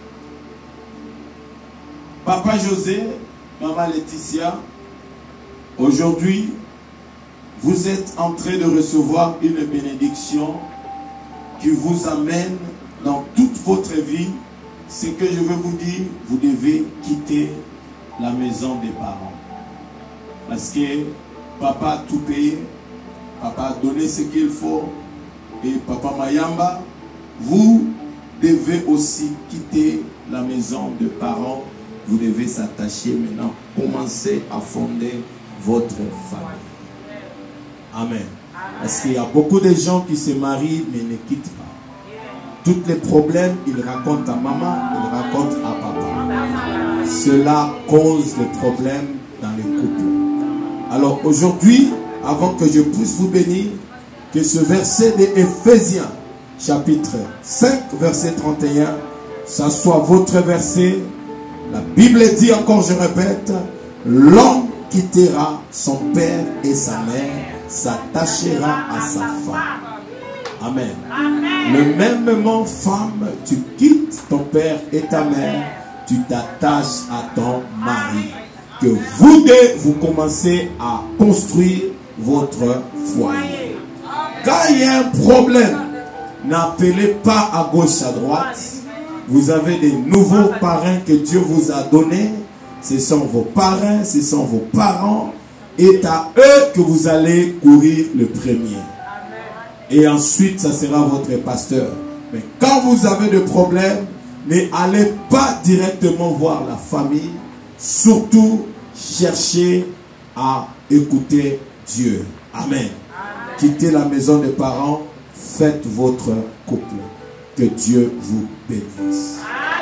Papa José, Maman Laetitia, aujourd'hui, vous êtes en train de recevoir une bénédiction qui vous amène dans toute votre vie. Ce que je veux vous dire, vous devez quitter la maison des parents. Parce que papa a tout payé, papa a donné ce qu'il faut. Et papa Mayamba, vous devez aussi quitter la maison des parents. Vous devez s'attacher maintenant, commencer à fonder votre famille. Amen. Parce qu'il y a beaucoup de gens qui se marient mais ne quittent pas. Tous les problèmes, ils racontent à maman, ils racontent à papa. Cela cause des problèmes dans les couples. Alors aujourd'hui, avant que je puisse vous bénir, que ce verset de Éphésiens, chapitre cinq, verset trente et un, ça soit votre verset. La Bible dit encore, je répète, l'homme quittera son père et sa mère, s'attachera à sa femme. Amen. Amen. Le même moment, femme, tu quittes ton père et ta mère, tu t'attaches à ton mari. Que vous deux, vous commencez à construire votre foyer. Quand il y a un problème, n'appelez pas à gauche, à droite. Vous avez des nouveaux parrains que Dieu vous a donnés. Ce sont vos parrains, ce sont vos parents. Et à eux que vous allez courir le premier. Et ensuite, ça sera votre pasteur. Mais quand vous avez des problèmes, n'allez pas directement voir la famille. Surtout, cherchez à écouter Dieu. Amen. quittez la maison des parents, faites votre couple. Que Dieu vous bénisse.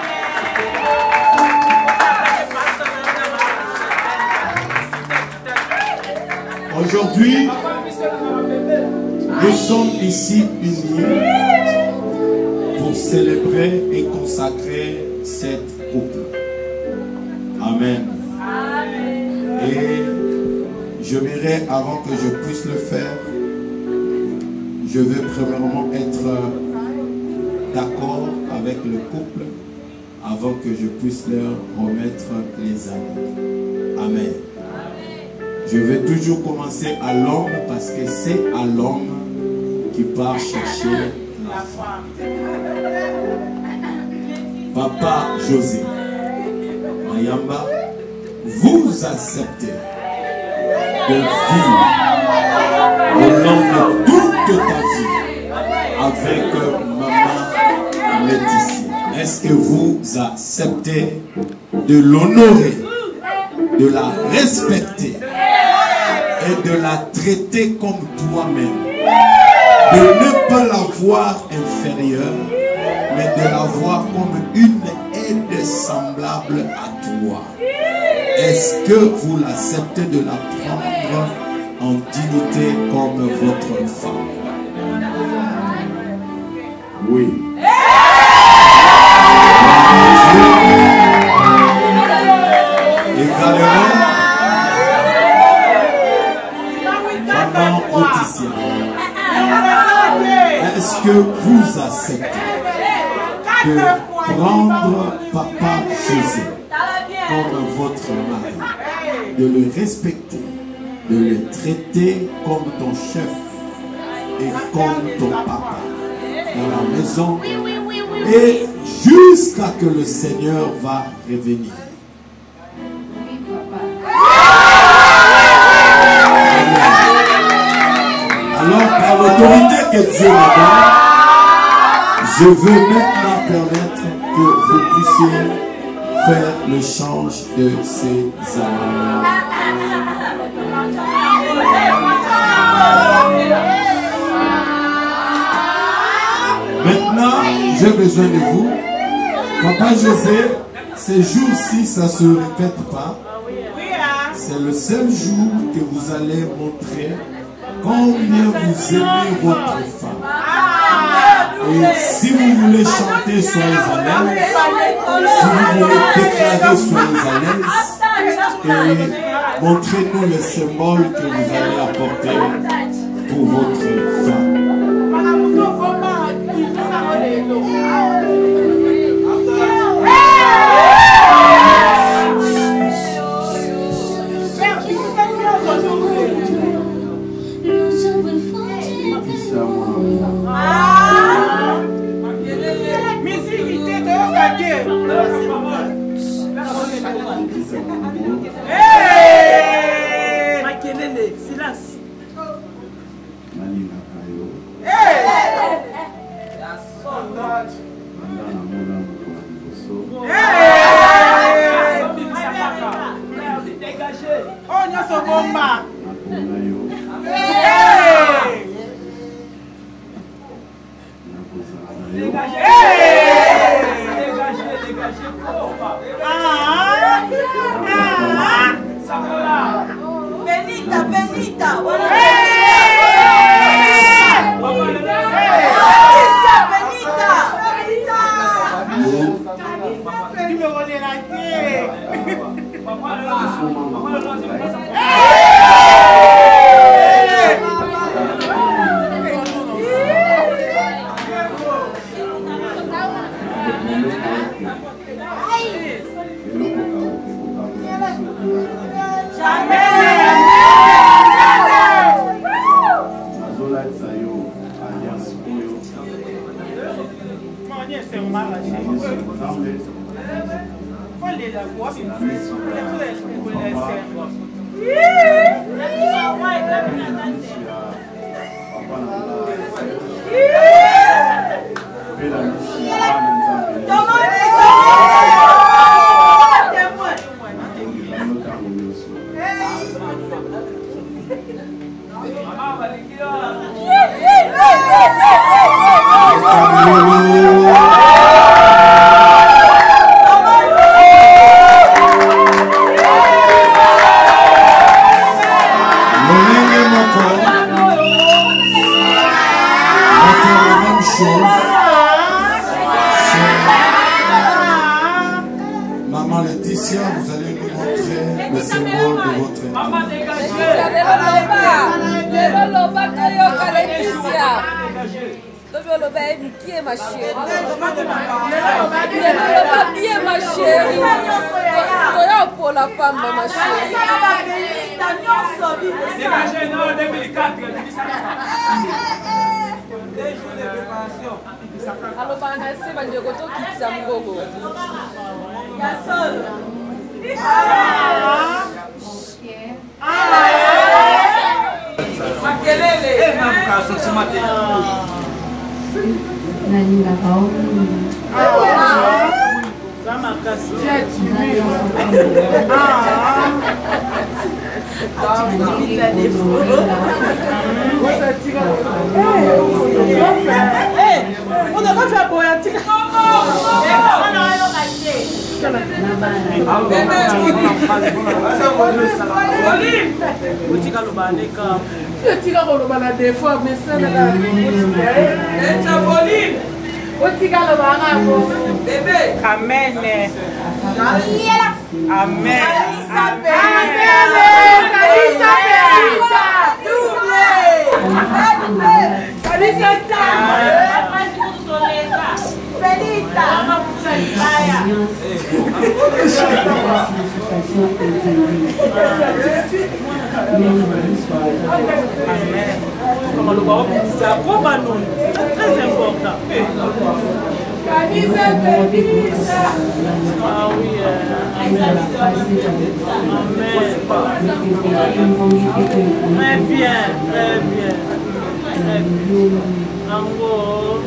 Aujourd'hui, nous sommes ici unis pour célébrer et consacrer cette couple. Amen. Et j'aimerais, avant que je puisse le faire, je veux premièrement être d'accord avec le couple avant que je puisse leur remettre les anneaux. Amen. Je vais toujours commencer à l'homme parce que c'est à l'homme qui part chercher la femme. Papa José Mayamba, vous acceptez de vivre au long de toute ta vie avec maman Laetitia. Est-ce que vous acceptez de l'honorer, de la respecter et de la traiter comme toi-même, de ne pas la voir inférieure, mais de la voir comme une aide semblable à toi? Est-ce que vous l'acceptez de la prendre en dignité comme votre femme? Oui. Également, maman Laetitia, est-ce que vous acceptez de prendre papa José comme votre mari, de le respecter, de le traiter comme ton chef et comme ton papa dans la maison et jusqu'à que le Seigneur va revenir? Alors, par l'autorité que Dieu me donne, je veux maintenant permettre que vous puissiez faire le change de ces âmes. Maintenant, j'ai besoin de vous. Papa José, ces jours-ci, ça ne se répète pas. C'est le seul jour que vous allez montrer combien vous aimez votre femme. Et si vous voulez chanter, soyez à l'aise. Si vous voulez déclarer, soyez à l'aise. Et montrez-nous le symbole que vous allez apporter pour votre femme. Benita, Benita, Mama, Koloba bien ma chérie. Koloba bien ma chérie. Toya pour la femme ma chérie. Alors bah on a essayé de retour qui s'amgogo. Gasol. Ah. Makelele. Eh mamka so simate. Nani la baou. Ah. Sama kasi. Ah. On n'a pas fait boire. Amen. Amen. Comme le baron c'est un gros banon, c'est très important. Ah oui, amen. Très bien, très bien. Encore.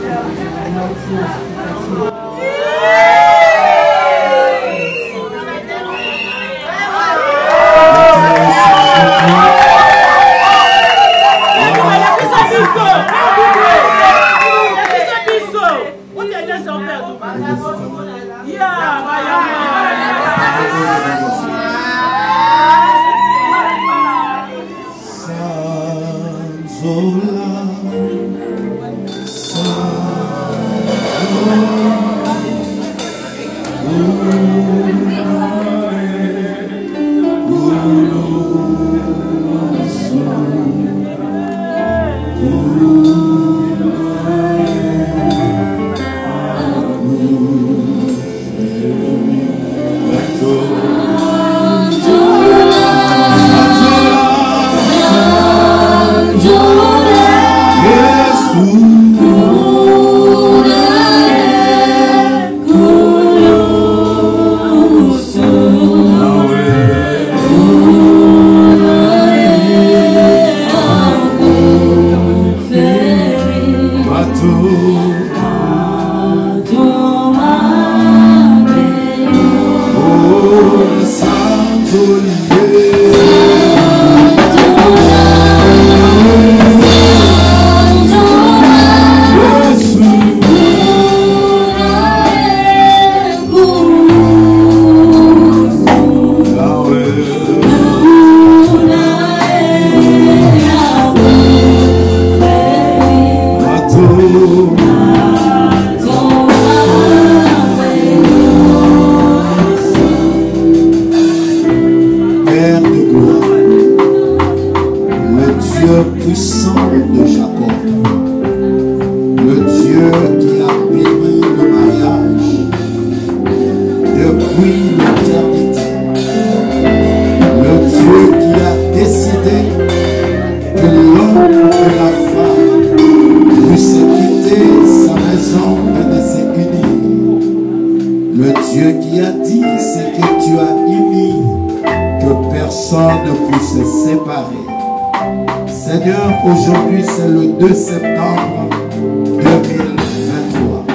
Aujourd'hui, c'est le deux septembre deux mille vingt-trois.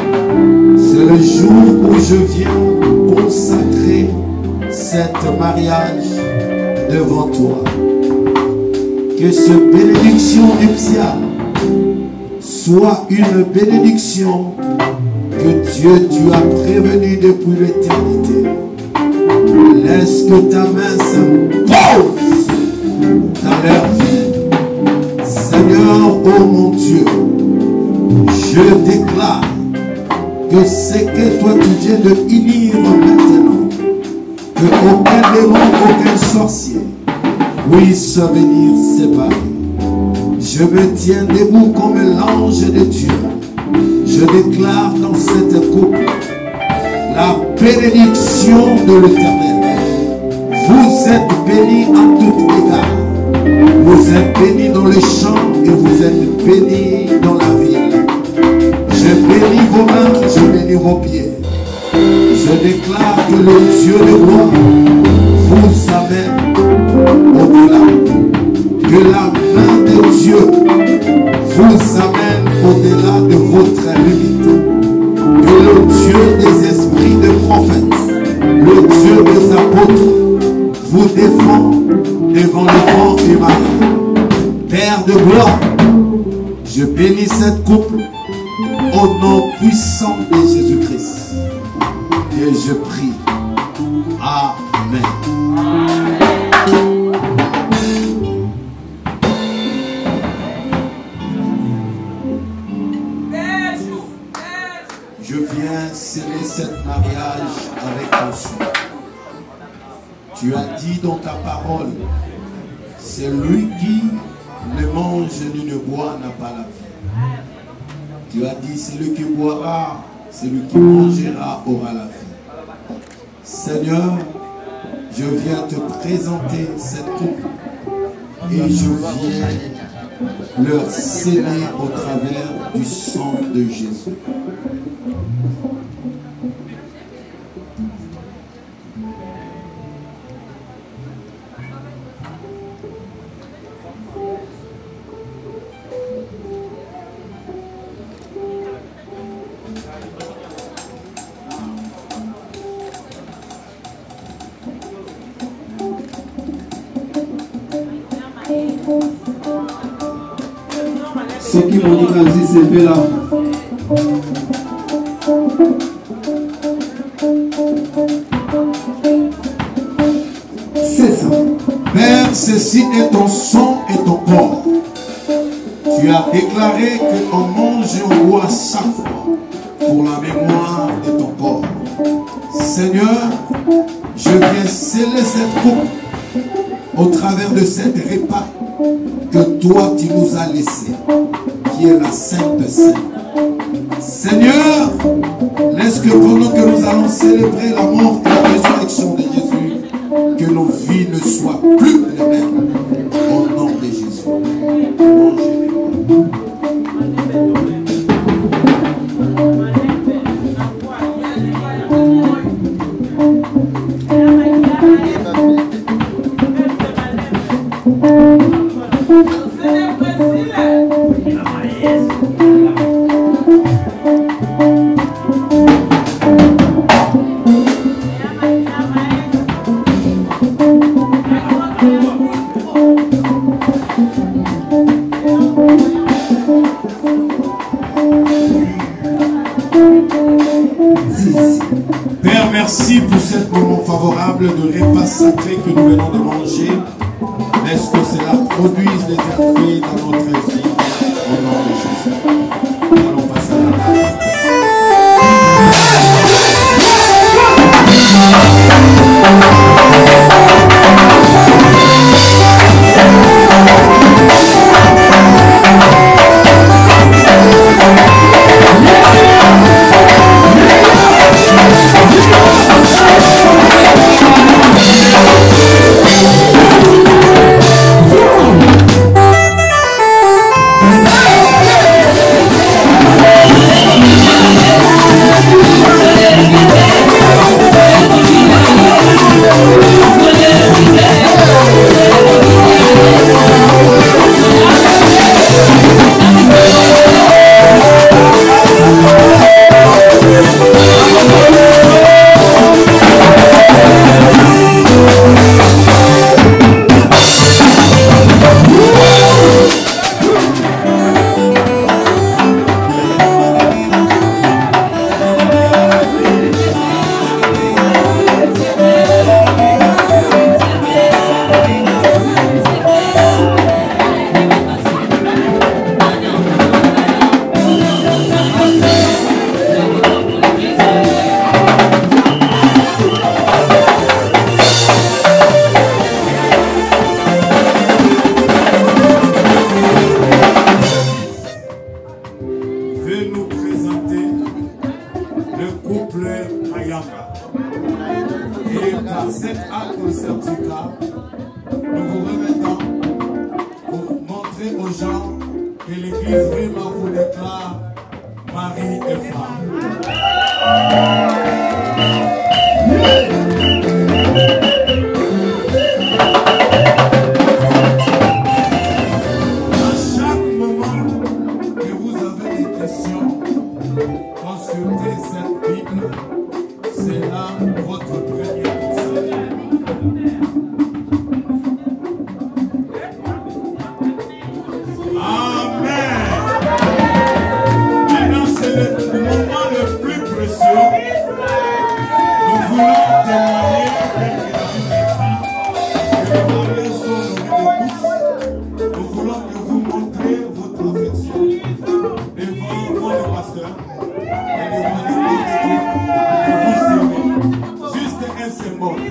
C'est le jour où je viens consacrer cet mariage devant toi. Que cette bénédiction nuptiale soit une bénédiction que Dieu, tu as prévenue depuis l'éternité. Laisse que ta main se pose dans leur vie. Seigneur, oh mon Dieu, je déclare que c'est que toi tu viens de unir maintenant, que aucun démon, aucun sorcier puisse venir séparer. Je me tiens debout comme l'ange de Dieu. Je déclare dans cette couple la bénédiction de l'Éternel. Vous êtes bénis en tout égard. Vous êtes bénis dans les champs et vous êtes bénis dans la ville. Je bénis vos mains, je bénis vos pieds. Je déclare que le Dieu de gloire vous amène au-delà. Que la main de Dieu vous amène au-delà de votre limite. Que le Dieu des esprits de prophètes, le Dieu des apôtres, vous défend devant le vent et marée. Père de gloire, je bénis cette couple au nom puissant de Jésus-Christ. Et je prie. Amen. Je viens sceller cet mariage avec ton sang. Tu as dit dans ta parole, celui qui ne mange ni ne boit n'a pas la vie. Tu as dit, celui qui boira, celui qui mangera aura la vie. Seigneur, je viens te présenter cette couple et je viens leur sceller au travers du sang de Jésus. Ce qui m'ont dit quasi c'est là. C'est ça. Père, ceci est ton sang et ton corps. Tu as déclaré qu'on mange et on boit chaque fois pour la mémoire de ton corps. Seigneur, je viens sceller cette coupe au travers de cet repas que toi tu nous as laissé, qui est la Sainte Sainte. Seigneur, laisse que pendant que nous allons célébrer la mort et la résurrection de Jésus, que nos vies ne soient plus les mêmes. Au nom de Jésus. Père, merci pour ce moment favorable de repas sacré que nous venons de manger. Laisse que cela produise des effets dans notre vie. Au nom de Jésus. Nous allons passer à la table. Yeah. Yanga. Et par cet acte de certificat, nous vous remettons pour montrer aux gens que l'Église vraiment vous déclare mari et femme. À chaque moment que vous avez des questions, consultez cette Bible. C'est là votre premier conseil. Amen. Maintenant, c'est le moment le plus précieux. Nous voulons témoigner que les mariés sont nourris de tous. Nous voulons que vous montrez votre affection devant moi, le pasteur, et devant l'Église de Dieu, que vous aimez. Juste un symbole.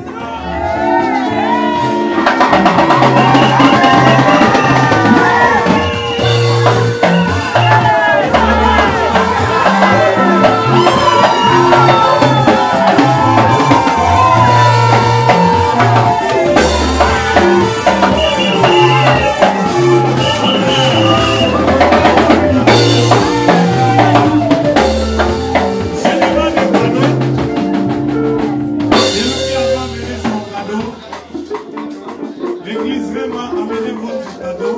L'église vraiment amenez votre cadeau.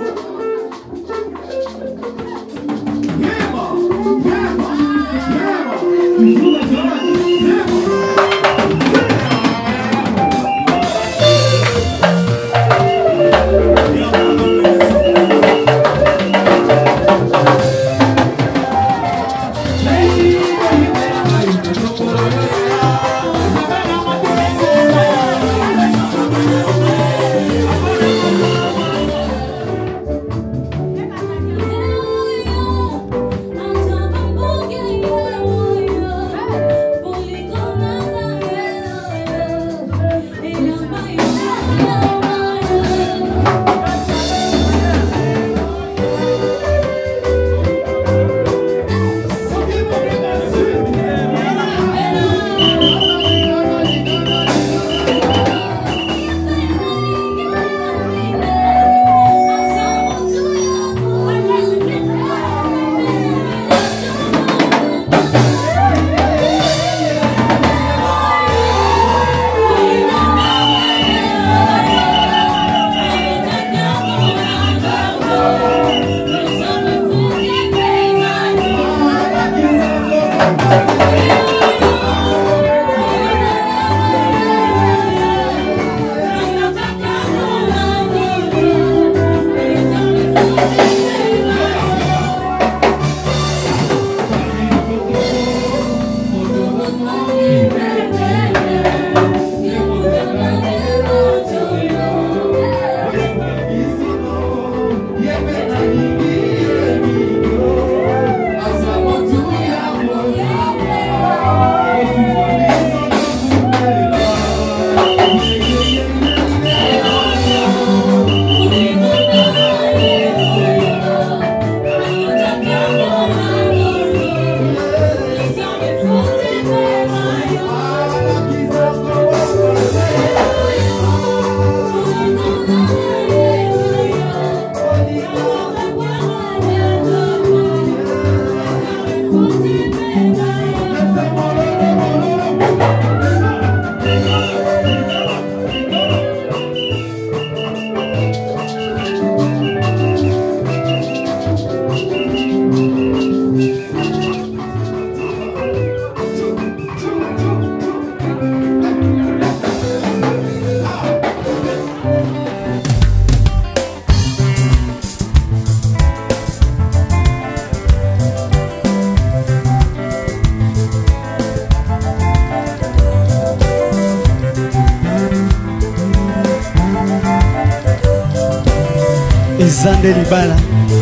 Zande Libala.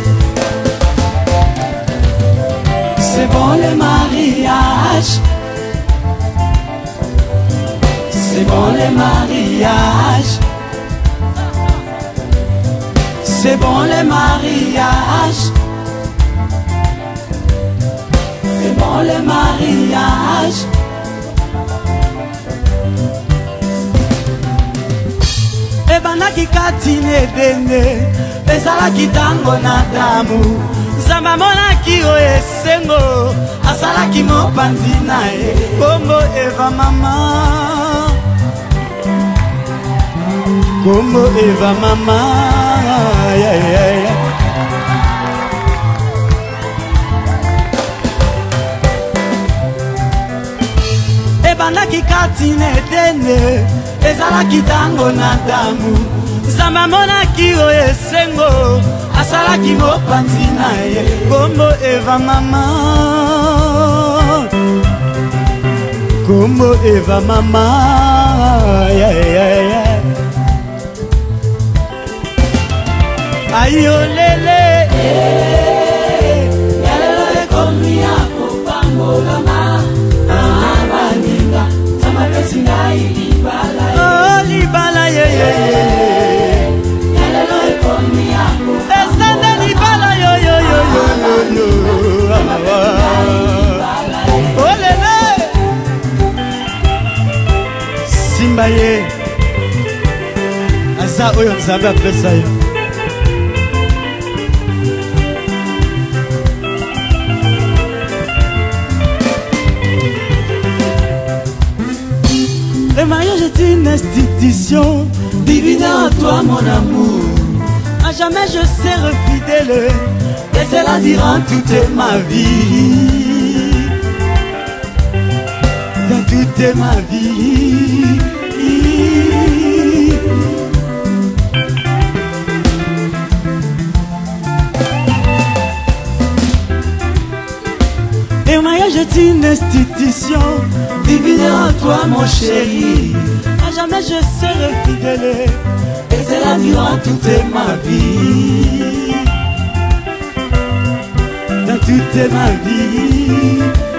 C'est bon le mariage. C'est bon le mariage. C'est bon le mariage. C'est bon le mariage. kati nedende ezalaki tango na damu Nzambe amonaki oyo esengo asalaki mopanzi na ye Kombo Eva mama Kombo Eva mama yeah, yeah, yeah. Ebandaki kati nedende ezalaki tango na damu Nzambe amonaki oyo esengo asalaki mopanzi na ye Kombo Eva mama Kombo Eva mama yeah, yeah, yeah. Ayolele yalelo ekomi akopangolama abaninga tamapesi ngai libala oh libala ye ye yalelo ekomi akopangolama esande libala yo yo yo yo yo olele simba ye aza oyo Nzambe apesa yo Le mariage est une institution divine en toi mon amour. À jamais je serai fidèle et c'est là durant toute ma vie. Dans toute ma vie. Le mariage est une institution divine en toi mon chéri. À jamais je serai fidèle et c'est là durant toute ma vie. Dans toute ma vie.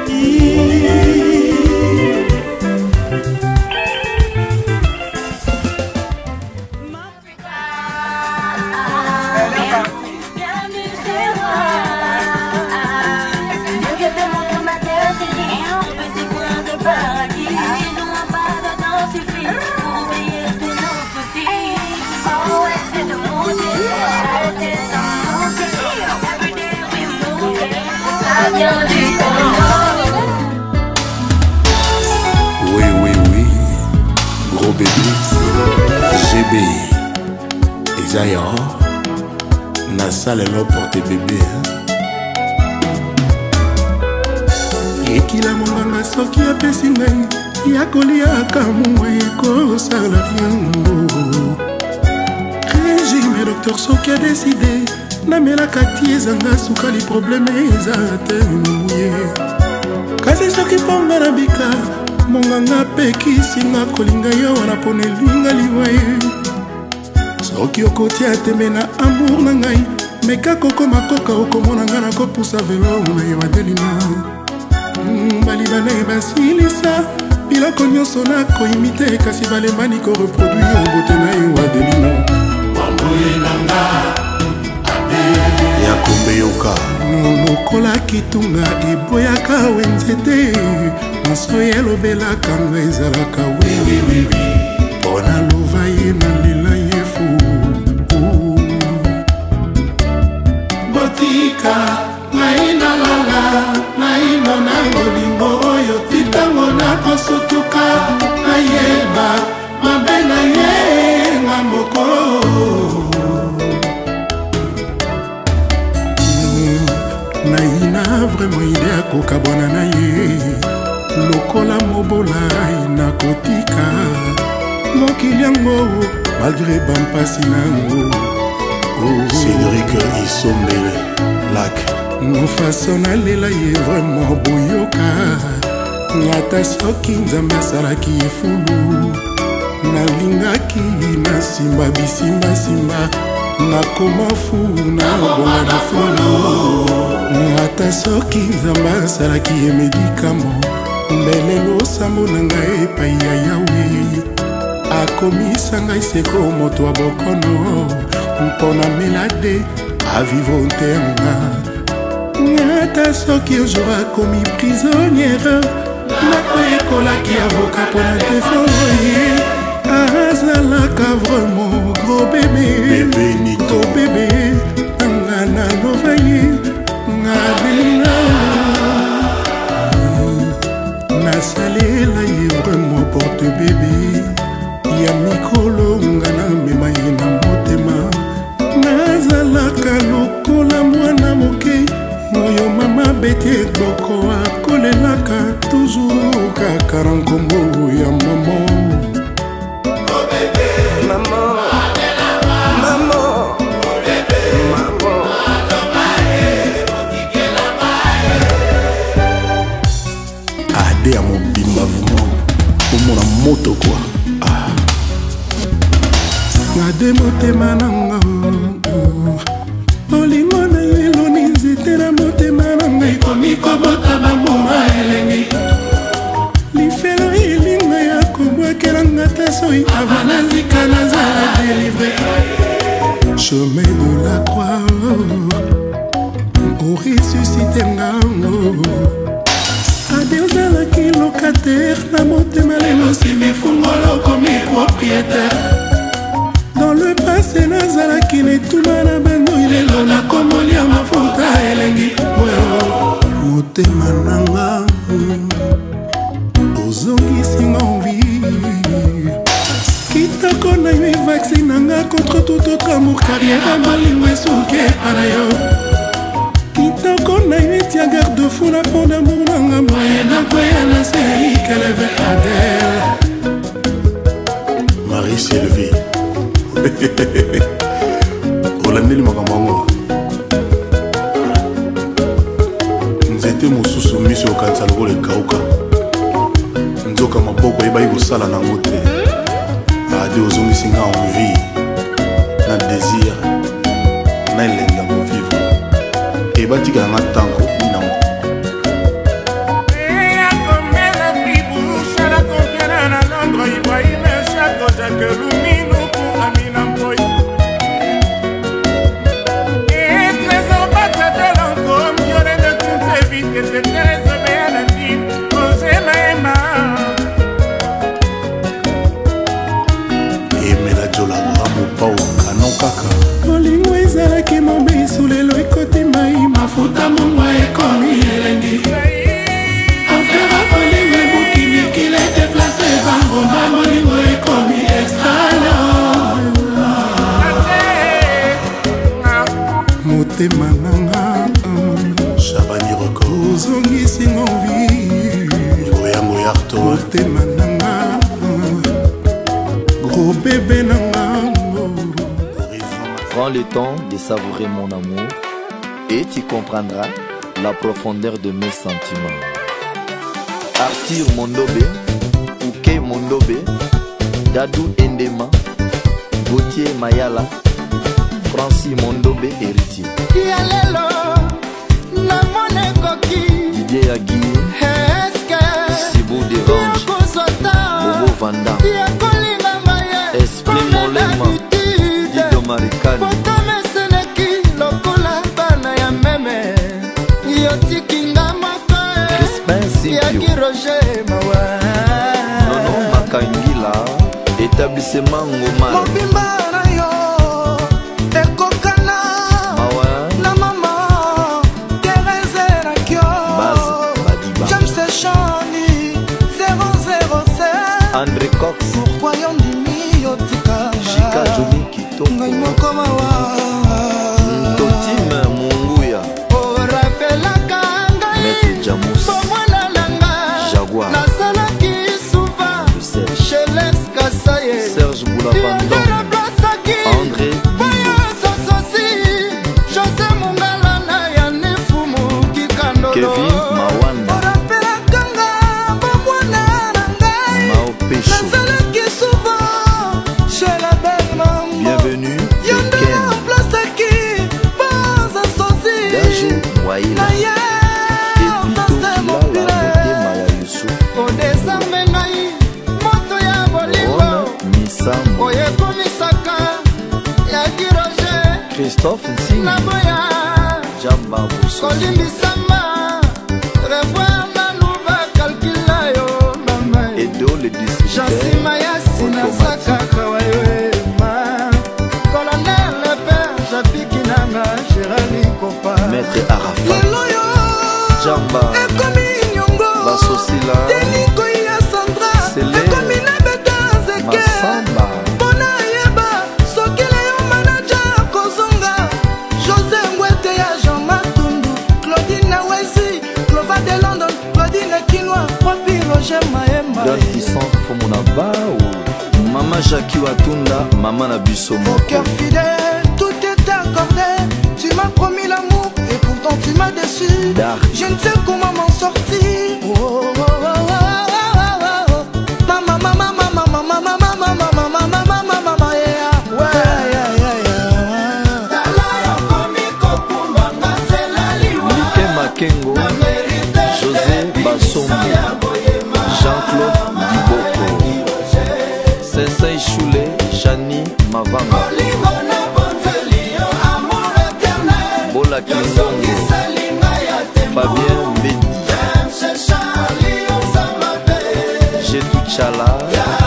Oui, oui, oui, gros bébé, G B, Isaïa, na salle là pour tes bébés. Ekila monganga soki apesi ngai ya koliaka mongwa ekosala yango régime docteur soki a décidé namelaka ti ezanga sukali probleme eza te moye kasi soki mponga na bika monganga apekisinga kolinga yo wana mpona elinga liwa ye soki okotia tembe na amour na ngai meka kokoma koka okomona nga na kopusa velo na yo adelina balibana basilisa biloko nyonso nakoimite kasi balembani koreproduire obote na yo adelina wamboyenanga yakombe yoka lokola kitunga eboyaka wenzete moso elobelaka nga ezalaka wiwiwiwi mpona lova ye na lela ye fu botika ngai nalala naino na ngolingo oyo titango nakosutuka nayeba mabe na ye nga moko naina vraiment ide akokabwana na ye lokola mobolai nakotika mokili yango malgré bampasi nango Cédric Isombele Lac faso nalela ye vraiment boyoka ata soki nzambe asalaki efulu nalingaki na simba bisimbasimba nakoma fu nabonga na fulu ata soki nzambe asalaki ye medikamo mbelelo sambo na ngai epai ya yawe akomisa ngai seko moto ya bokono mpona melade avivo ntenga ata soki ojour akomi prisonnière nakoyekolaki avoka mpona tefoye nazalaka vraiment gros bébé gros bébé nga na lovaye ngabela nasalela ye vraiment porte bébé ya mikolo nga na mema ye na motema nazalaka lokola mwana moke oyo mama beti ekboko akolelaka toujours kaka na nkombo ya mama ade ya mobimba vraiment omona moto kwa ade motema nanga olingo na yo eloni nzete na motema na ngai komi kobota bambuma elengi lifelo elinga ya kobwakelanga ta soi ava nazika nazala délivre chemin de la croix oresusite ngango ade ozalaki locataire na motema lelo simifungolo komi propriétaire dans le passé nazalaki netuma na bando ilelo nakomoli ya mafuta elengi motema nanga ozongisinga envie kitoko na yo evaccine nanga contre tout autre amour carrière ya bolingo esuki epana yo kitoko na yo etia garde fou na pont d'amour nanga moye nakwea na sei keleve adele Marie Sylvie olandeli makambo yango nzete mosusu miso okanisa lokola ekauka nzoka maboko eyebai kosala nango te ade ozongisi nga envie na désir na elengi ya kovivre ebatikala nga ntango binango olingo ezalaki mobesu lelo ekoti mai mafuta mongwa ekomi elengi opera olingo ebukimikile deplace bangomba molingo ekomi extrala motema nanga Shabani Roko ozongisi envie yango yarto motema nanga gros bébé nanga. Prends le temps de savourer mon amour et tu comprendras la profondeur de mes sentiments. Arthur Mondobe, Ouke Mondobe, Dadou Endema, Gauthier Mayala, Francis Mondobe héritier. Didier Agui, Sibou Derange, Bobo Vanda, Esprit Molema, Dido Marikani, Crispin Simpio, Nono Makangila, établissement Ngomar. André Cox, Chika Johnny Kito, Totime Munguya, Maître Jamus, Jaguar, Serge Boulabandon, André Bibo, Kevin Mawanda, bienvenue Ken Dajou Waila Epito Lala Motema ya Youssouf Rome Misambo Christophe Nsini Jamba Bousso Edo le distributeur automatique wapi Roger Maemba Grande puissance Fomonaba ou Maman Jackie Watunda, Maman Nabiso. Au cœur fidèle, tout est accordé. Tu m'as promis l'amour et pourtant tu m'as déçu. Dark. Je ne sais comment m'en sortir. Oh, oh, oh, oh, oh, oh. Mama, mama, mama, mama, mama, mama, mama, mama, mama, mama, yeah. Ouais, yeah, yeah, yeah. Mike Makengo, José Basombo, Jean-Claude Diboko, Sensei Choulé, Chani Mavanga, Bola Kinzongo, Fabien Mbedi, Jetou Chala,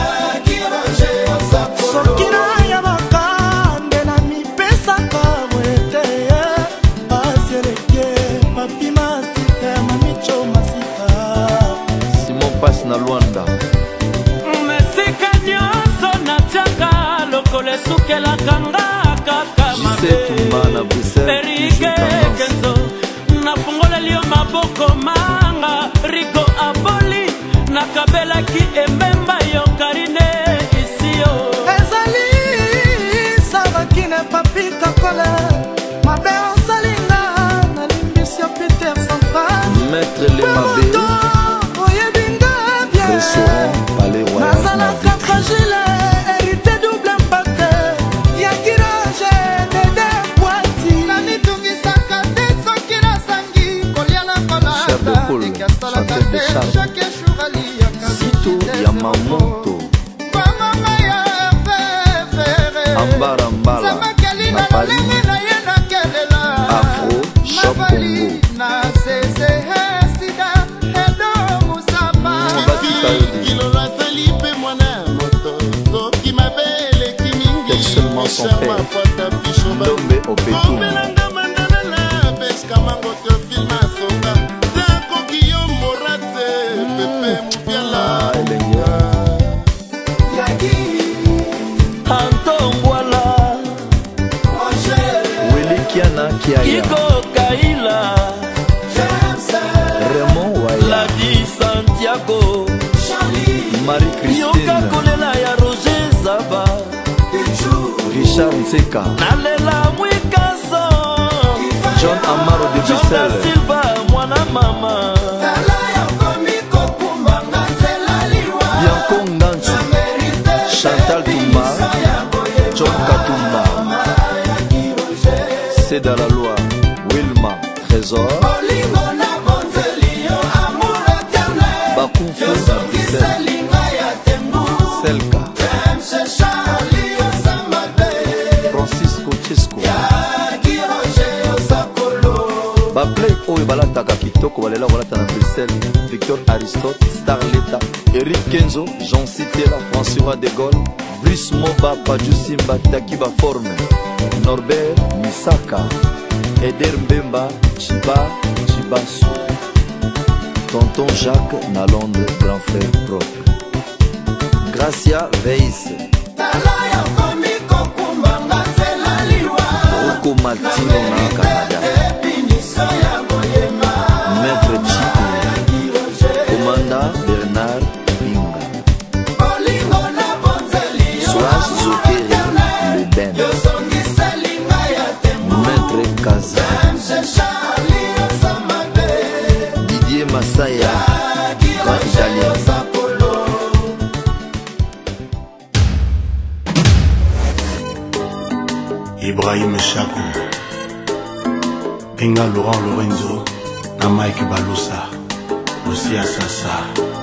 Sokina ya makande na mipesaka mwete Asieleke papi masika mamicho masika Simon Pass na Luanda, mesika nyonso natiaka lokolo esukelaka nga kaka Jise Tumba na Bruxelles, erike kenzo nafungoleli yo maboko manga rigo aboli nakabelaki ememba yo karine isio ezali savakine papi kakole mabe osalinga nalimbisi yo Peter Sampras Maître Lemabé, oyebinga bien Restaurant Palais Royal nazalaka fragile hérité double impact ya kirage dede poiti nanitungisaka te soki nasangi kolia na Chef de kolata Paul, ekasalaka chanteur de te charme. chaque jour aliyaka Sito Yamamoto, bamama ya fefere Ambara Mbala, samakeli na na Paris, lolenge na ye nakelela Afro, Shop Congo, na sese sida edo musama Seulement son père, Ndombe Opetum, ah, antongwala Willy Kiana Kiaya, kiko kaila Raymond Waya, ladi santiago Marie yoka Christine, kolela ya roger zaba Richard Nseka, nalela mwikaso John Amaro de Jonda Bruxelles, silva mwana mama Bianco Nganchu, Chantal Toumba, John Katumba, C'est dans la loi, Wilma Trésor, Bakoufou Bruxelles, Selka, Francisco Chesco, Baplay oyo balataka kitoko balela balata na Bruxelles, Victor Aristote, Starleta, Eric Kenzo, Jean Citela, François de Gaulle, Brice Moba, Padju Simba, Takiba Forme, Norbert Misaka, Eder Mbemba, Chiba, Chibasu, Tonton Jacques na Londres, grand frère propre, Gracia Veis, Rocco Martino na Canada, Maître Chico, Commanda Bernard Binga, Soas Zokere Le Ben, Maître Kaza, Didier Massaya, grand italien. Ibrahim Chakou, Benga Laurent Lorenzo, na Mike Balusa, Lucia Sasa.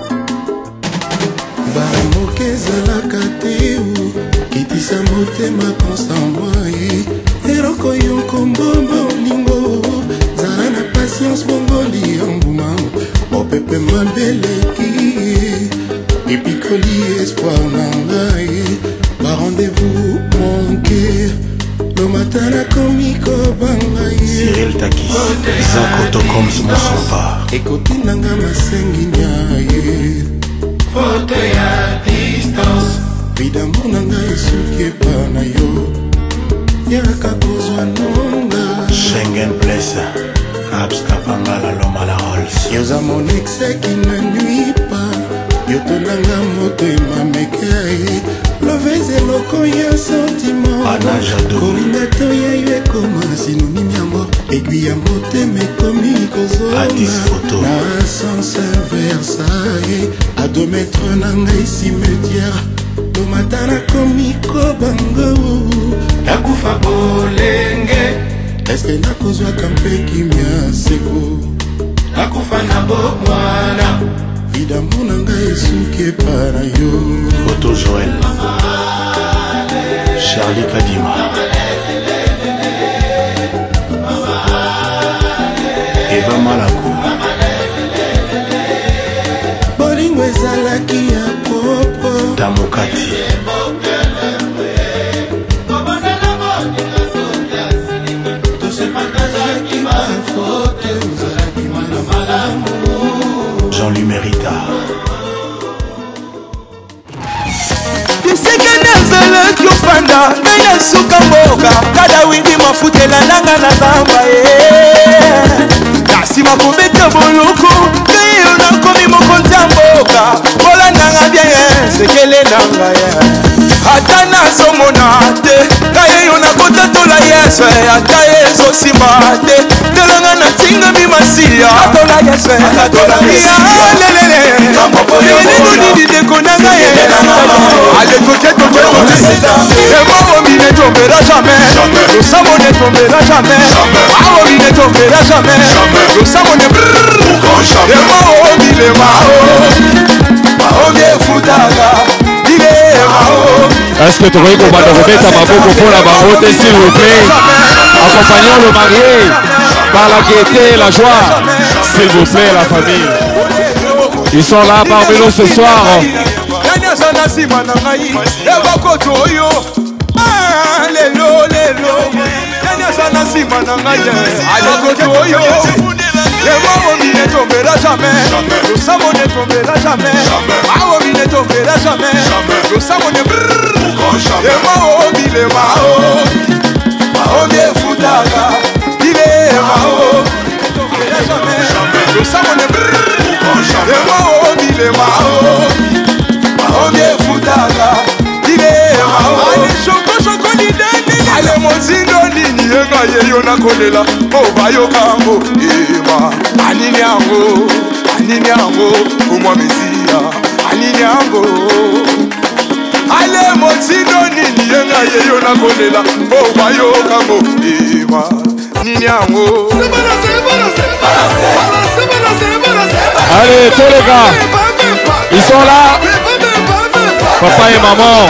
baremoke ezalaka te kitisa motema konstantmoi eroko yo kombomba olingo zala na patience bongoli yanguma mopepe mabeleki epikoli espoir na ngai barendez-vous manke lomatana komi kobanga ye Cyril Takis, Zako Tokoms Mosomba, ekotinanga masengi nyaye Foto ya distance bidamo na ngai esuki epa na yo yaka kozwa nonga Schengen Place, Abs Kapangala Lomala Rolls. Yoza mon ex qui ne nuit pas. Yotonanga moto emameke. Lovez eloko ya sentiment. Kolinga to ya yue koma synonyme ya mort. Aiguille ya motema ekomi kozona. Na sens Versailles. À deux mètres na ngai cimetière. Tomata nakomi kobango. Nakufa bolenge. Eske nakozwaka mpe kimia seko. Nakufa na bomwana. Vidambo na ngai esuki epa na yo. Photo Joël Charlie Kadima Eva Malako bolingo ezalaki ya propre Damokati Jean-Louis Mérita Tiseke nazalaki ofanda ngai nasuka mboka kada windi mafutela nanga na zamba ye nasima kobeta boloko ngai yo nakomi mokonzi ya mboka kolandanga bien sekele nanga ye ata nazomona te ngai yo nakotatola yesu ata ezosimba te telanga natingami masiya atola yesu lelele elingonini dekonanga ye le mot ne tombera jamais, le savon ne tombera jamais, ah ne tombera jamais, le savon ne le mot il est mao, mao bien foutaga, il est mao. Est-ce que tu aurais combattu remettre à ma boucle pour la barotte s'il vous plaît? Accompagnons le marié par la gaieté et la joie, s'il vous plaît la famille. Ils sont là parmi nous ce soir. Sana sima na ngai ebakoto oyo lelo lelo yanya sana sima na ngai akoto oyo lemo ne tombera jamais le samo ne tombera jamais awo ne tombera jamais le samo ne lemo bile mao mao de futaga bile mao tombera jamais le samo ne lemo bile mao Onye futaga Dile mao Ale shoko shoko ni deni Ale mozindo nini Yenga yeyo na kolela Oba yo kambo Ema Anini yango Anini yango Umwa mesia Anini yango Ale mozindo nini Yenga yeyo na kolela Oba yo kambo Ema Anini yango Sebana sebana sebana Sebana sebana sebana Allez tous les gars Ils sont là Papa et maman.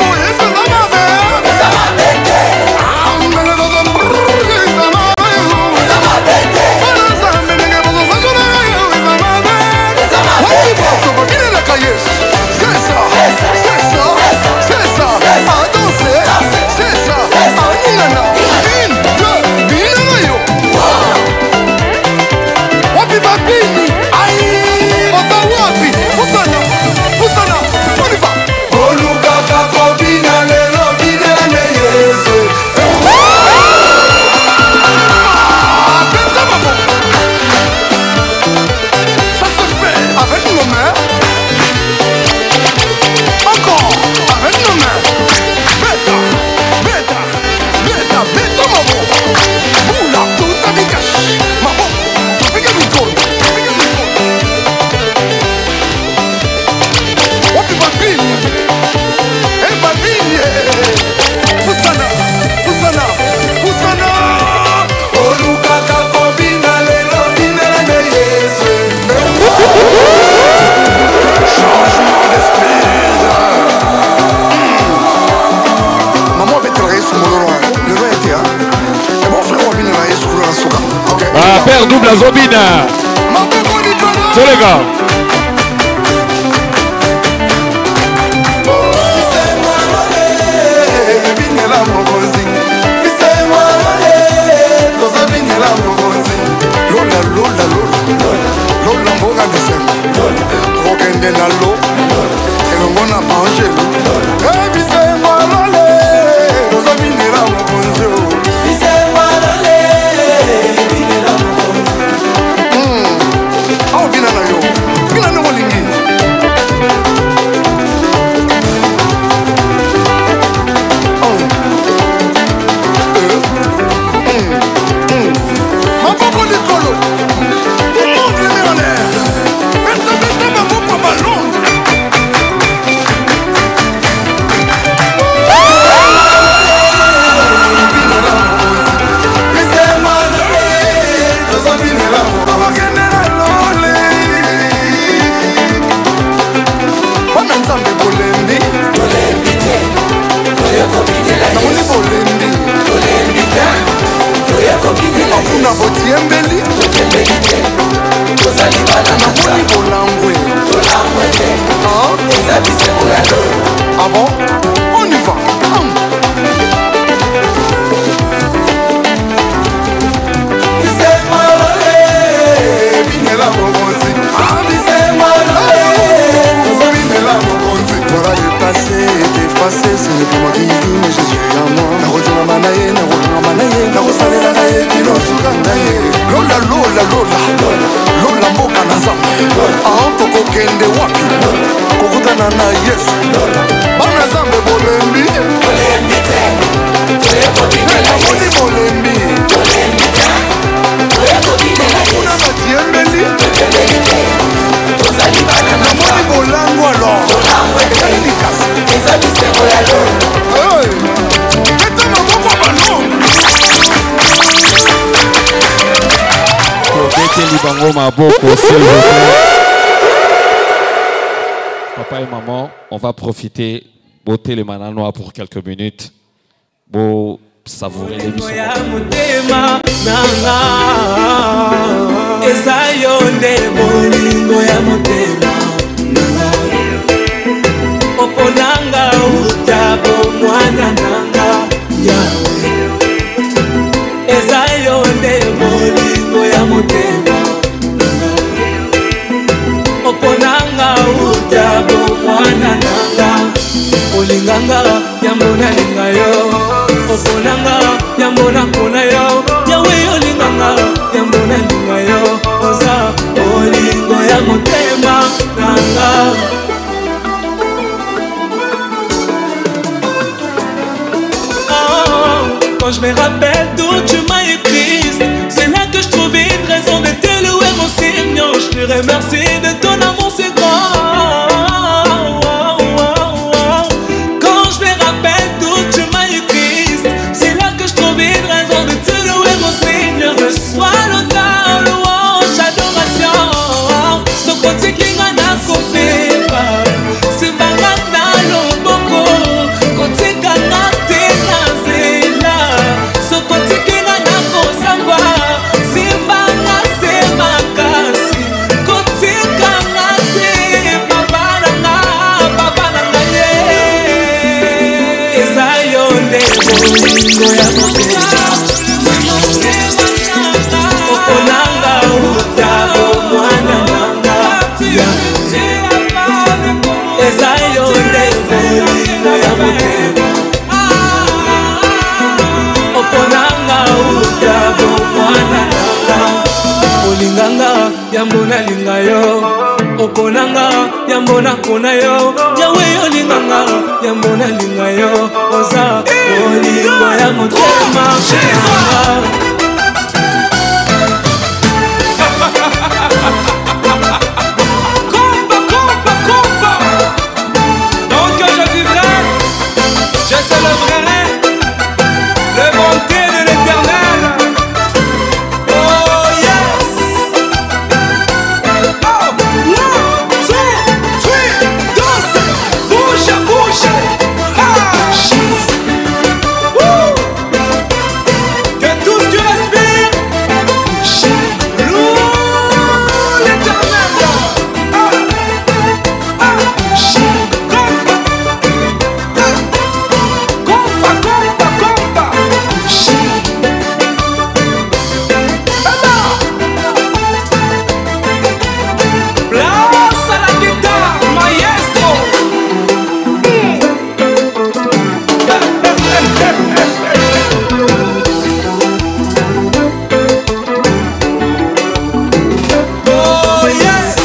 Ah, père double à Zobina. Tous les gars. embeli namoni bolangwe ah bon on y va binela mokonzi binela mokonzi voilà le passé est effacé ce n'est plus moi qui vis mais Jésus à moi nakozongama na ye nakokangama na ye nakosalela na ye kilosuka na ye lola lola lola lola mboka na nzambe tokokende wapi kokutana na yesu bana nzambe bolembi namoni bolembi kuna batiembeli namoni bolango alors ezali likasi ete maboko bano tobeteli bango maboko s'il vous plaît. Papa et maman, on va profiter beauté les mananois pour quelques minutes pour savourer l'émission. Oponanga utabo mwana nanga yawe ezayonde bolingo ya motema oponanga utabo mwana nanga olinganga yambona linga yo oponanga yambona kona yo yawe olinganga yambona linga yo oza bolingo ya motema nanga. Quand je me rappelle d'où tu m'as écrit, c'est là que je trouvais une raison de te louer mon Seigneur. Je te remercie de ton amour, c'est grand. Quand je me rappelle d'où tu m'as écrit, c'est là que je trouvais une raison de te louer mon Seigneur. Reçois l'honneur, louange, adoration. Ce côté qui m'a coupé, c'est pas grave, l'oboko, côté canard. Oponanga utabo mwana nanga ezayonde bolingo ya motema oponanga utabo mwana nanga olinganga yambona linga yo oponanga yambona kona yo yawe olinganga yambona linga yo oza bolingo ya motema compa compa compa donc je vivrai je célébrerai le bonté de l'éternel. Oh yes. Oh one two three danse bouge bouge ah shit woo que tout ce que tu respires shit loue l'éternel ah ah shit compa compa compa compa shit place à la guitare, maestro. Oh yes.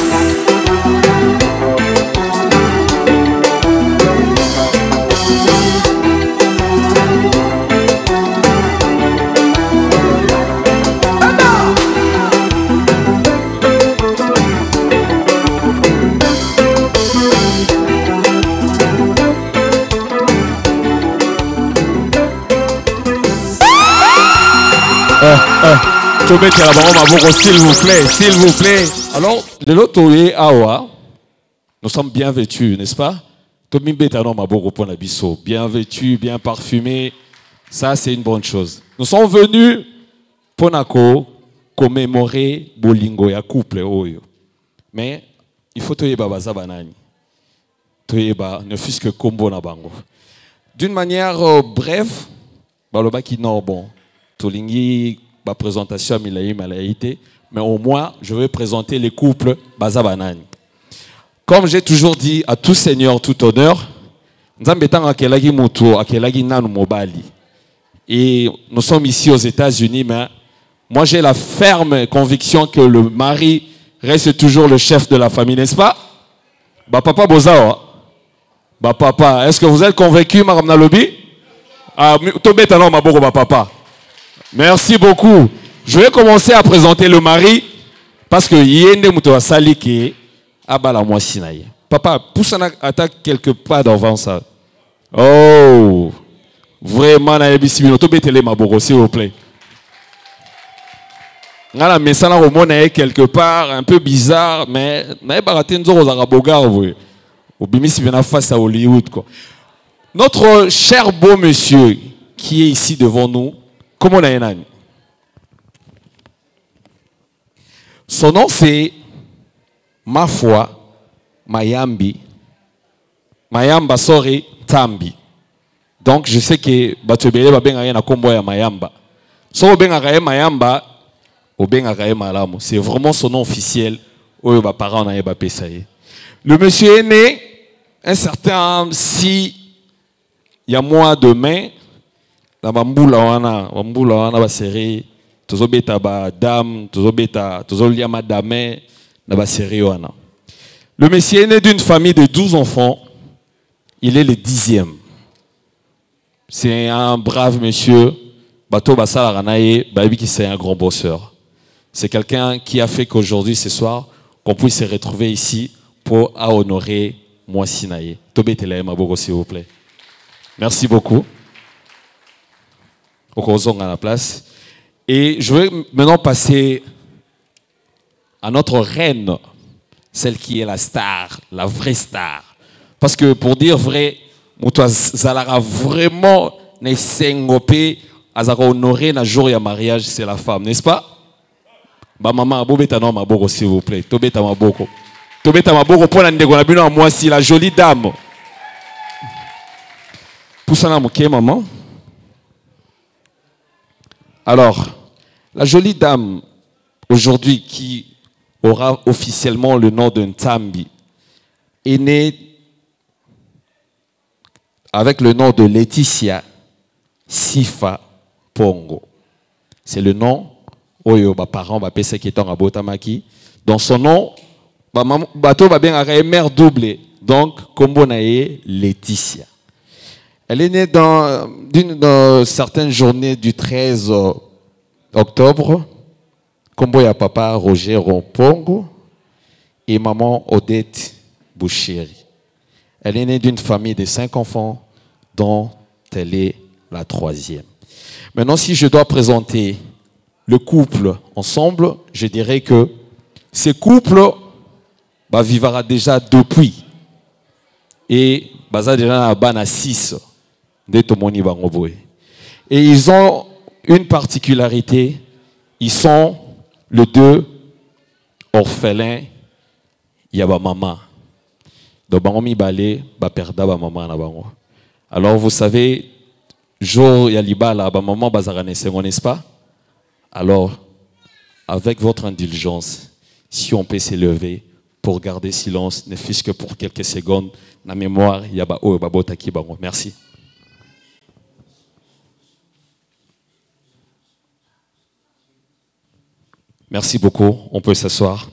Tobetela bango maboko s'il vous plaît, s'il vous plaît. Alors, de l'autre côté, awa, nous sommes bien vêtus, n'est-ce pas? Tomimbetano maboko pour nabiso, bien vêtus, bien parfumés. Ça, c'est une bonne chose. Nous sommes venus pour nako commémorer bolingo ya couple oyo. Mais il faut toyeba baza banani. Toyeba ne fût-ce que combo na bango. D'une manière euh, brève, baloba qui non bon. Tolingi ba présentation milaï malaïté, mais au moins je vais présenter les couples baza banani. Comme j'ai toujours dit à tout seigneur, tout honneur, et nous sommes ici aux États-Unis, mais moi j'ai la ferme conviction que le mari reste toujours le chef de la famille, n'est-ce pas? Bah papa Bozao, bah papa, est-ce que vous êtes convaincu, Madame Nalobi? Ah, ma papa. Merci beaucoup. Je vais commencer à présenter le mari parce que yende muto salike. Abala moi sinaye. Papa, pousse un attaque quelque part devant ça. Oh, vraiment na ebisibino to betele maboko s'il vous plaît. Ngala mesana romona quelque part un peu bizarre mais na baraté nzoro za bogar vous. Obimisi bena face à Hollywood quoi. Notre cher beau monsieur qui est ici devant nous, comment on a un ami? Son nom c'est ma foi, Mayambi, Mayamba sorry, Tambi. Donc je sais que Batobele va bien rien à combo ya Mayamba. So bien à Mayamba, ou bien à Malamu. C'est vraiment son nom officiel. Oyo ba parents na yeba pesaye. Le monsieur est né un certain si il y a mois de mai la bambula wana, bambula wana ba série, tozo beta ba dame, tozo beta, tozo lia madame. Le monsieur est né d'une famille de douze enfants. Il est le dixième. C'est un brave monsieur. Bato Basala Ranaye, Babi qui c'est un grand bosseur. C'est quelqu'un qui a fait qu'aujourd'hui, ce soir, qu'on puisse se retrouver ici pour honorer moi Sinaye. Tobé Télé Maboko, s'il vous plaît. Merci beaucoup. Au à la place. Et je vais maintenant passer à notre reine, celle qui est la star, la vraie star. Parce que pour dire vrai, Moutoua Zalara vraiment n'est sengopé, azara honoré na jour ya mariage, c'est la femme, n'est-ce pas? Ba maman, bobeta non maboko s'il vous plaît, tobeta maboko. Tobeta maboko pour la ndego na bino moi si la jolie dame. Poussana moké maman. Alors, la jolie dame aujourd'hui qui aura officiellement le nom de Ntambi, est née avec le nom de Laetitia Sifa Pongo. C'est le nom oyo ba parents ba pesa qui est en abotamaki. Dans son nom, ba bato ba bien arrêt mère doublée. Donc kombo nae Laetitia. Elle est née dans d'une certaine journée du treize octobre. Kombo ya papa Roger Rompongo et maman Odette Boucheri. Elle est née d'une famille de cinq enfants dont elle est la troisième. Maintenant, si je dois présenter le couple ensemble, je dirais que ce couple bah, vivra déjà depuis. Et baza déjà à Bana six de Tomoni Bangoboy. Et ils ont une particularité, ils sont le deux orphelins, il y a ba maman. Donc bangomi balé, ba perda ba maman na bango. Alors vous savez, jour ya libala ba maman bazarane sengo, n'est-ce pas? Alors avec votre indulgence, si on peut s'élever pour garder silence, ne fût-ce que pour quelques secondes, na mémoire ya ba o ba botaki bango. Merci. Merci beaucoup. On peut s'asseoir.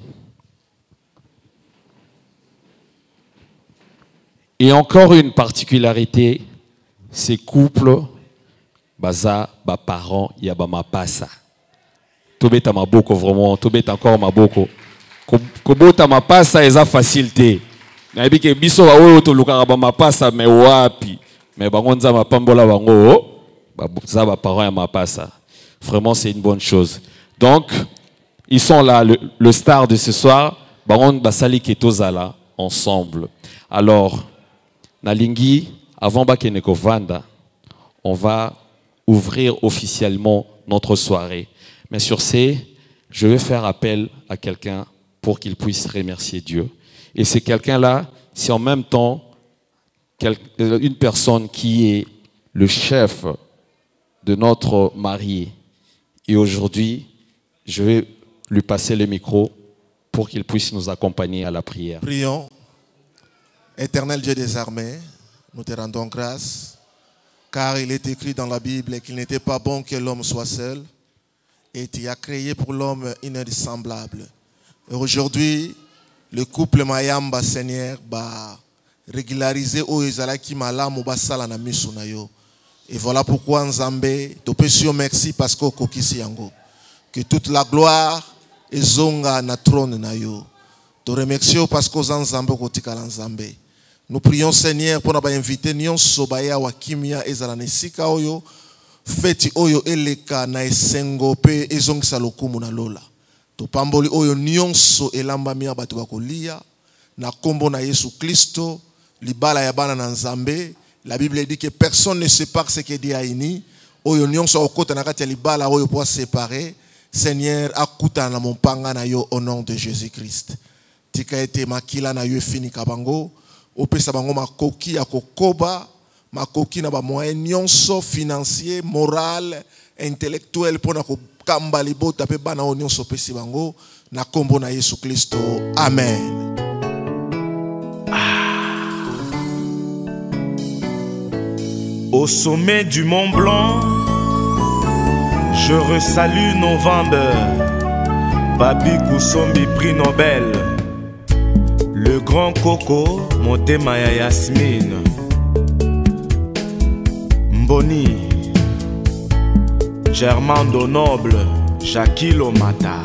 Et encore une particularité, ces couples, baza, ba parents, yaba ma passa. Tobeta ma boko vraiment, tobeta encore ma boko. Kobota ma passa eza facilité. Na bike biso ba oyo to lukara ba ma passa mais wapi. Mais bangonza ma pambola bango, ba za ba parents ya ma passa. Vraiment c'est une bonne chose. Donc ils sont là, le, le star de ce soir, Baron Basali Ketozala, ensemble. Alors, Nalingi, avant Bakeneko Vanda, on va ouvrir officiellement notre soirée. Mais sur ce, je vais faire appel à quelqu'un pour qu'il puisse remercier Dieu. Et c'est quelqu'un-là, c'est en même temps une personne qui est le chef de notre marié. Et aujourd'hui, je vais lui passer le micro pour qu'il puisse nous accompagner à la prière. Prions. Éternel Dieu des armées, nous te rendons grâce, car il est écrit dans la Bible qu'il n'était pas bon que l'homme soit seul, et tu as créé pour l'homme une aide semblable. Et aujourd'hui, le couple Mayamba, Seigneur, va régulariser au Ezalaki Malam ou Basala na misu na yo. Et voilà pourquoi Nzambe, te pèsio merci parce que kokisi yango. Que toute la gloire est zonga na trône na yo. Te remercions parce que Nzambe kotika Nzambe. Nous prions Seigneur pour nous inviter Nyon Sobaya wa Kimia ezala nesika oyo feti oyo eleka na esengo pe ezongisa lokumu na lola. To pamboli oyo nyonso elamba mia batu bakolia na kombo na Yesu Kristo libala ya bana na Nzambe. La Bible dit que personne ne sépare ce que Dieu a uni. Oyo nyonso okota na kati ya libala oyo pour séparer. Seigneur akuta na mompanga na yo au nom de Jésus-Christ. Tika ete makila na yo fini kabango. Opesa bango makoki ya kokoba, makoki na ba moyen nyonso financier, moral, intellectuel pour na ko kamba libota pe bana o nyonso pesi bango na kombo na Yesu Kristo. Amen. Au sommet du Mont Blanc, je resalue nos vendeurs. Babi Kousombi, prix Nobel. Le grand Coco, Montemaya Yasmine. Mboni, Germando Noble, Jackie Lomata.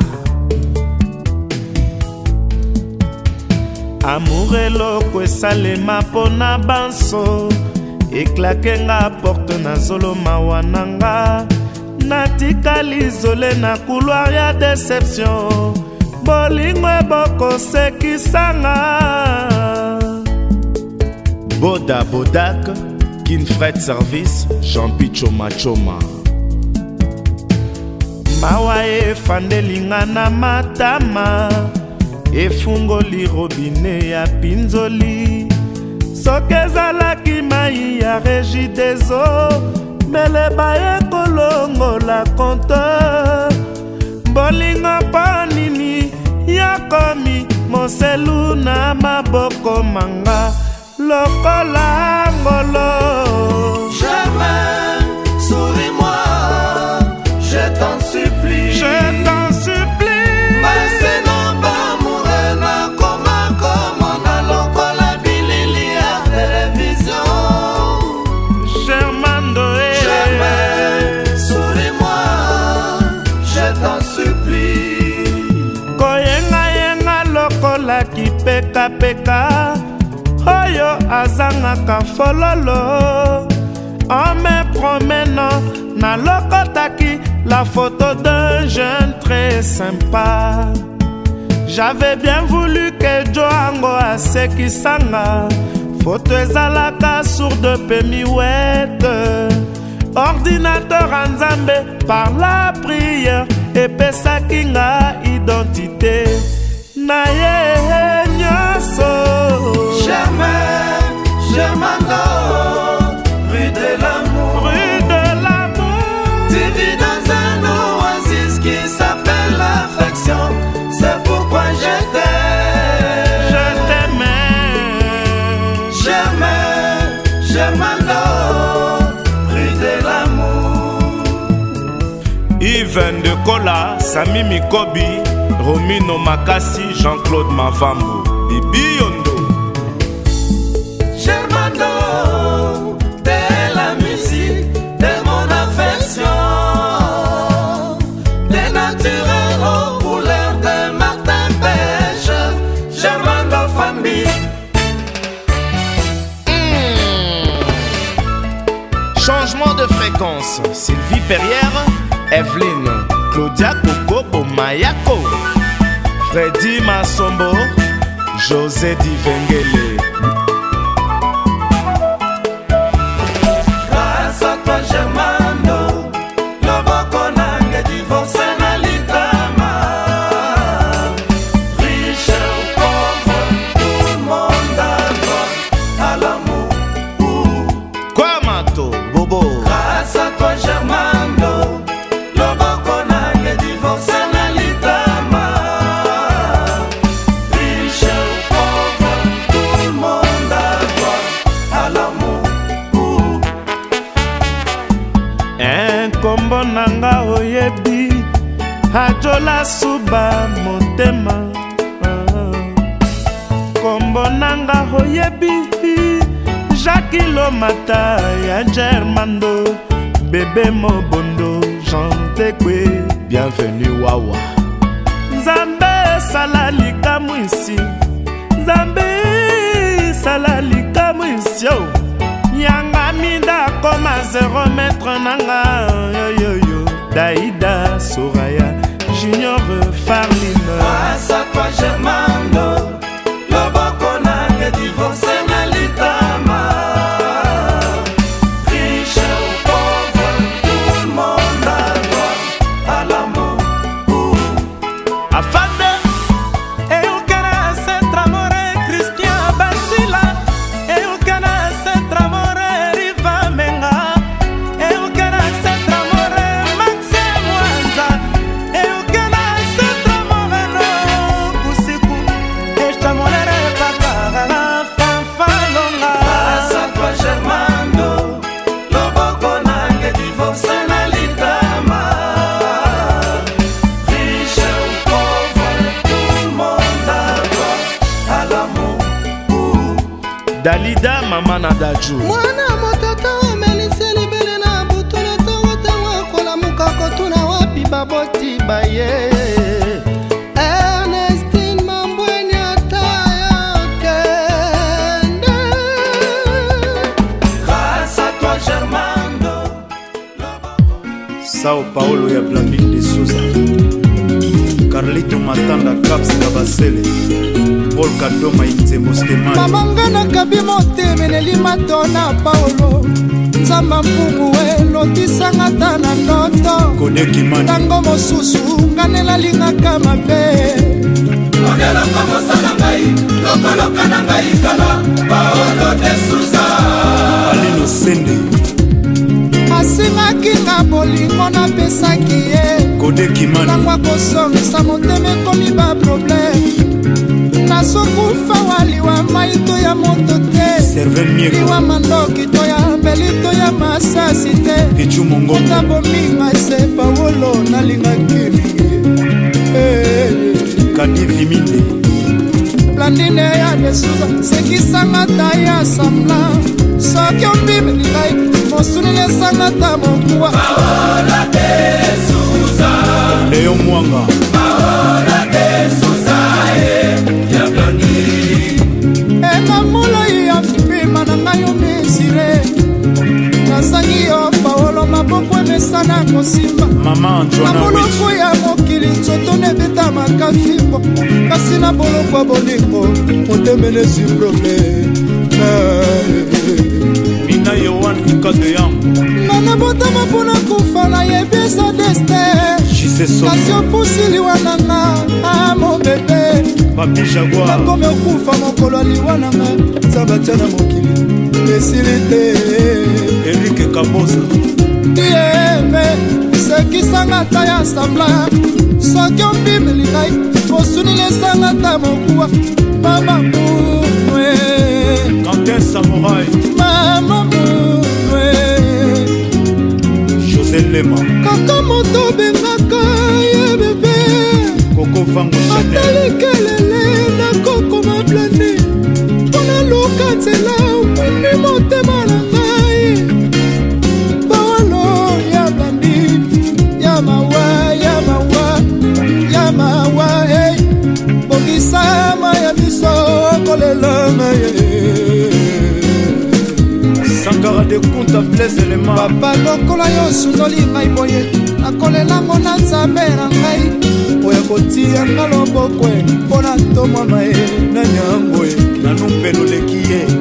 Amour eloko esalema pona banso. Eklake nga porte na zolo mawananga. Natika l'isolé na couloir ya déception. Bolingo eboko sekisanga. Boda Bodak, Kinfred Service, Jean-Picho Machoma. Mawa efandelinga na matama. Efungoli robine ya pinzoli. Sokezalaki mai ya régie des eaux. Meleba ekolongo la compteur. Bolingo panini yakomi moselu na maboko manga lokola ngolo. Jamais, souris-moi, je t'en supplie. Je t'en supplie. Masena bamoure na koma koma na lokola bilili ya télévision. Germando e. Jamais, souris-moi, je t'en supplie. Koyenga yenga lokola kipeka peka. Oyo azangaka fololo. En me promenant na lokotaki la photo d'un jeune très sympa. J'avais bien voulu que Joango asekisanga. Photo ezalaka sourde pe miwete. Ordinateur Nzambe par la prière epesaki nga identité na ye nyoso. Jamais, Germando, rue de l'amour, rue de l'amour. Tu vis dans un oasis qui s'appelle l'affection. C'est pourquoi je t'aime. Je t'aimais. Jamais, Germando, rue de l'amour. Yves de Kola, Sami Mikobi, Romino Makasi, Jean-Claude Mavambo, Bibi Yondo. Germando, de la musique, de mon affection, des naturels aux couleurs de Martin Pêche, Germando famille. Mmh. Changement de fréquence, Sylvie Perrière, Evelyne, Claudia Kokobo Mayako, Freddy Massombo, José Divengele. Grâce à toi Germando, Loboko nange divorcé na litama. nanga oyebi ajola suba motema kombo nanga oyebi Jacques Lomata ya Germando bébé mobondo Jean Tekwe bienvenue wawa Nzambe salali kamwisi Nzambe salali kamwisi Yanga minda koma zéro mètre nanga yo yo yo Daïda Soraya Junior Farline Asa kwa Germando Loboko nage divorcé na litama Riche ou pauvre tout le monde a droit à l'amour Afande Eukana Centramore Christian Basila Eukana Centramore Riva Menga Eukana Centramore Maxime Wanza Eukana Centramore no Kusiku Eshtamolere Pakara Fanfalonga Asa kwa Germando Loboko nage divorcé na litama Riche ou pauvre tout le monde a droit à l'amour Dalida Mama Nadaju Mwana motata omelisi libele na butolo tongo tango kola mukako tuna wapi baboti baye Ernestine Mambweni atayo kende Grâce à toi Germando Sao Paulo ya Blamine de Souza Carlito Matanda Caps Kabasele Paul Kadoma Inzembo Stemani Mamanga na kabi motemeneli matona Paulo Nzamba mpungu we lotisanga ta na ndoto Kode Kimani Tango mosusu nganela lingaka mabe Ogela komo sana ngai Lokoloka na ngai kala Paolo de Souza Alino Sende Asingaki nga bolingo napesaki ye Kode Kimani Tango akosongisa motema ekomi ba problème Nasokufa waliwa maito ya moto te Servel Mieko Liwa mandoki to ya mbeli to ya masasi te Pichu Mongo Kota bominga se Paolo nalinga kimingi Kadi Viminde Blandine ya Desuza Sekisanga ta ya samla Soki ombimi nilai Mosunile sanga ta mokuwa Paola de Souza Leo Mwanga Paola de Souza Ya Blondie Ena mula ya mbima na ngayo mesire Nasangi yo Paolo maboko emesana kosimba Mama Antoine Na boloko ya mokili nzoto nebeta makafimbo Kasi na boloko ya bolingo Motemele si problème Mina Yohan Ikade Yango Nana botama pona kufa na yebisa destin Kasi opusi liwananga amo bebe Papi Jaguar Nakome okufa mokolo liwananga Zabatia na mokili Mesili te Eric Kabosa Dieme Sekisanga ta ya sambla Soki ombimeli ngai Mosunile sanga ta mokuwa Mama mumwe Quentin Samouraï Mama mumwe José Lema Kaka moto bengaka ye bebe Coco Vango Chanel Atali kelele na koko mablane Pona luka nzela umimi motema na ngai Paolo ya blandi Ya mawa, ya mawa, ya mawa hey. Bokisama ya biso kolelanga ye Sankara de Kunta Blaise Elema Papa lokola yo sundoli ngai boye Nakolelango na nzambe na ngai Oya kotia nga loboko e Mpona ntomama e na nyango e Nanu mpeno leki ye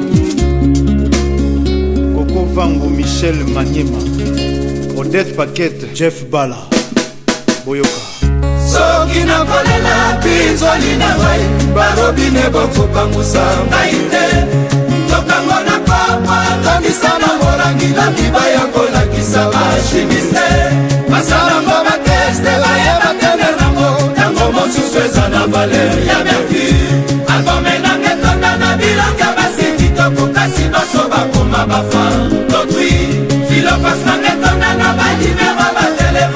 Coco Vango Michel Manyema Odette Paquette Jeff Bala Boyoka Soki nakolela binzoli na ngai Barobine bokopangusa ngai te Tokango na papa Kanisa na morangi na bibaya kolakisa bashimiste Basalango bateste bayeba tener nango Tango mosusu eza na valer ya merki Albome nange tonda na bilanga basi kitoko Kasi noso bakoma bafa Totwi Filofas nange tonda na balivera batele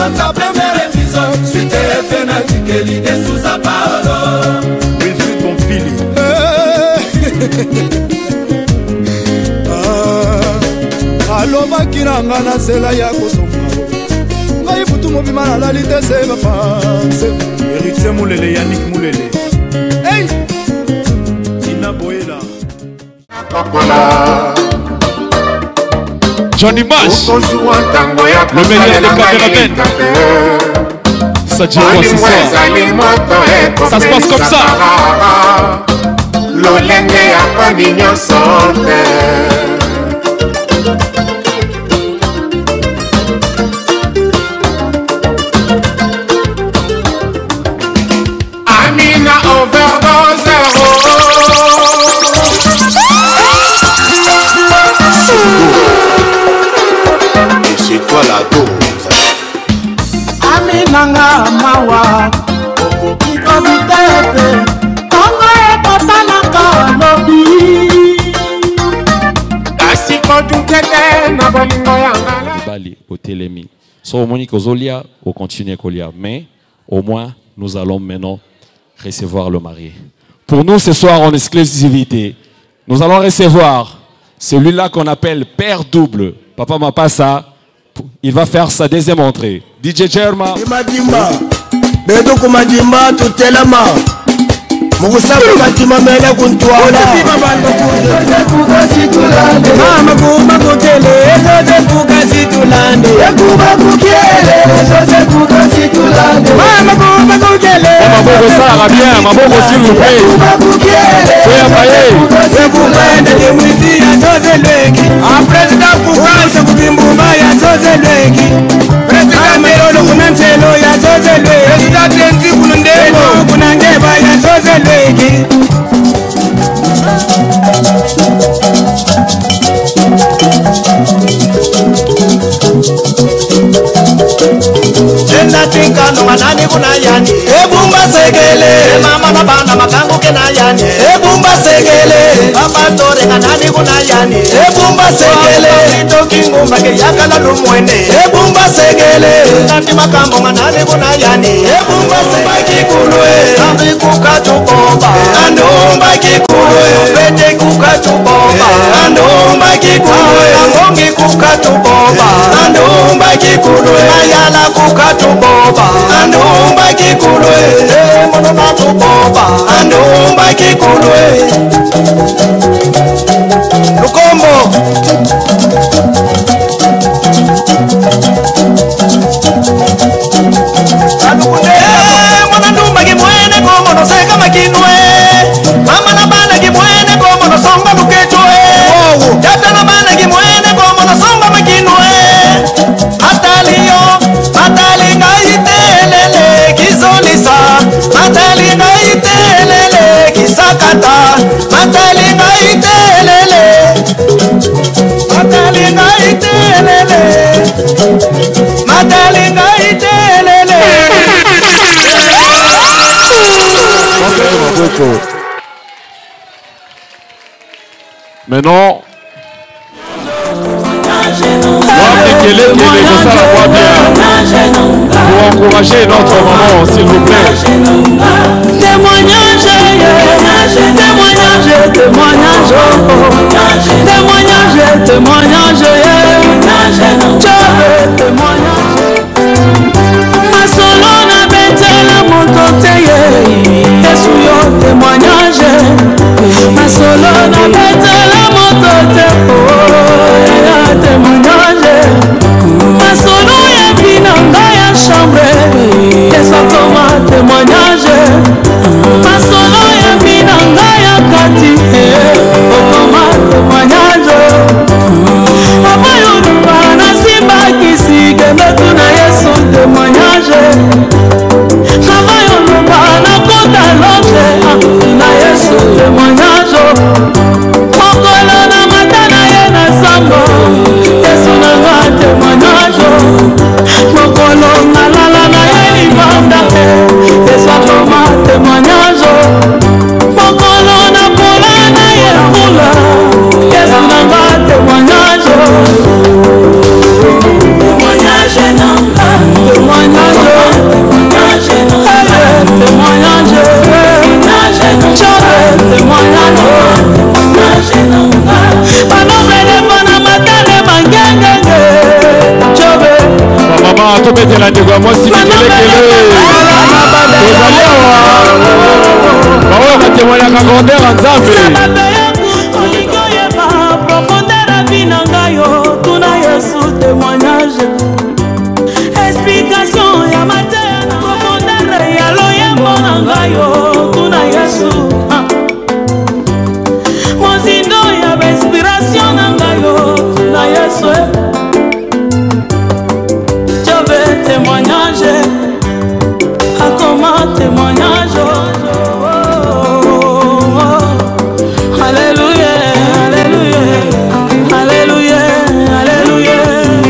ta première épisode suite efe natikeli esusa paolo Wilfried Bompili alobaki na nga na nzela ya kosomba ngai butu mobima nalali te se bapanse Héritier Moulele, Yannick Moulele hey! Tina Boyela Johnny Mash, le meilleur des caméramens. Ça dit quoi ce soir? Ça se passe comme ça. Amina overdose. C'est quoi la dose? Aminanga mawa okokiko bitete kongo ekotalaka lobi kasi kodukete na bolingo yanga Bali au Télémi. So Monique Ozolia, on continue Kolia. Mais au moins, nous allons maintenant recevoir le marié. Pour nous, ce soir, en exclusivité, nous allons recevoir celui-là qu'on appelle Père Double. Papa Mapassa, il va faire sa deuxième entrée. D J Germa. Madimba, Bedo Madimba, tout est la main. Mugusabu Fatima Mele Kuntuala. Mama Kuma Kutele, Jose Kukasi Tulande. Yakuba Kukele, Jose Kukasi Tulande. Mama Kuma Kutele. Mama Bogo Sara bien, Mama Bogo s'il vous plaît. Yakuba Kukele. Jose Kukende, Yemwiti ya Jose Lweki. A President Kukasa Kubimbuma ya Jose Lweki. President Melolo Kunantelo ya Jose Lweki. President Tenzi Kunundebo Kunandeba ya Jose Lweki. Tinka no manani kuna yani ebumba segele mama na bana makangu kena yani ebumba segele papa tore kanani kuna yani ebumba segele ndoki ngumba ke yakala lumwene ebumba segele nati makambo manani kuna yani ebumba segele kulwe ambi kukatu bomba andumba kikulwe pete kukatu bomba andumba kikulwe ngongi kukatu bomba andumba kikulwe ayala kukatu bomba andumba kikulwe mono natu bomba andumba kikulwe Lukombo Alukunde mono ndumba kimwene ko mono seka makinwe mama na bana kimwene ko mono somba luketwe tata na bana kimwene ko mono somba makinwe ataliyo atalinga itelele kizolisa atalinga itelele kisakata atalinga itelele atalinga itelele atalinga itelele Maintenant, pour encourager notre maman, s'il vous plaît. Témoignage, témoignage, témoignage, témoignage, témoignage, témoignage. Masolona betela montoteye, Yesu témoignage. Masolona betela motote, oh, témoignage. Masolo ya binanga ya chambre, Yesu toma témoignage. Masolo ya binanga ya kati, oh, toma témoignage. Abayo bana simba kisike metuna Yesu témoignage. Abayo bana kota loche na Yesu témoignage. Mokolo na matana ye na sango, Yesu na témoignage. Mokolo na lala na ye libanda, Yesu toma témoignage. Mokolo na pola na ye fula, Yesu na témoignage. Témoignage nanga, témoignage. tobetela ndeko ya mwasi mikelekele tozali awa baoyo batemonyaka grandeur ya nzambe olingi oyeba profondeur ya vi na ngai yo tuna yesu témoignage explication ya mateya na profondeur ya loyembo na ngai yo tuna yesu mozindo ya bainspiration na ngai yo tuna yesu jove témoignage akoma témoignage Alléluia, Alléluia, Alléluia, Alléluia.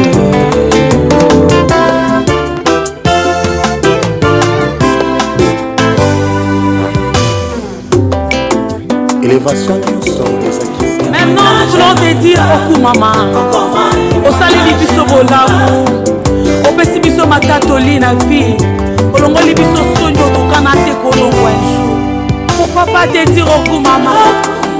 Élévation du son des acquis. Maintenant, nous voulons te dire beaucoup, maman. Au salut biso bolamu, au pesi biso matatoli na vie, au longo li biso sonyo tokana te kolongwa jour. Pourquoi pas te dire beaucoup, maman?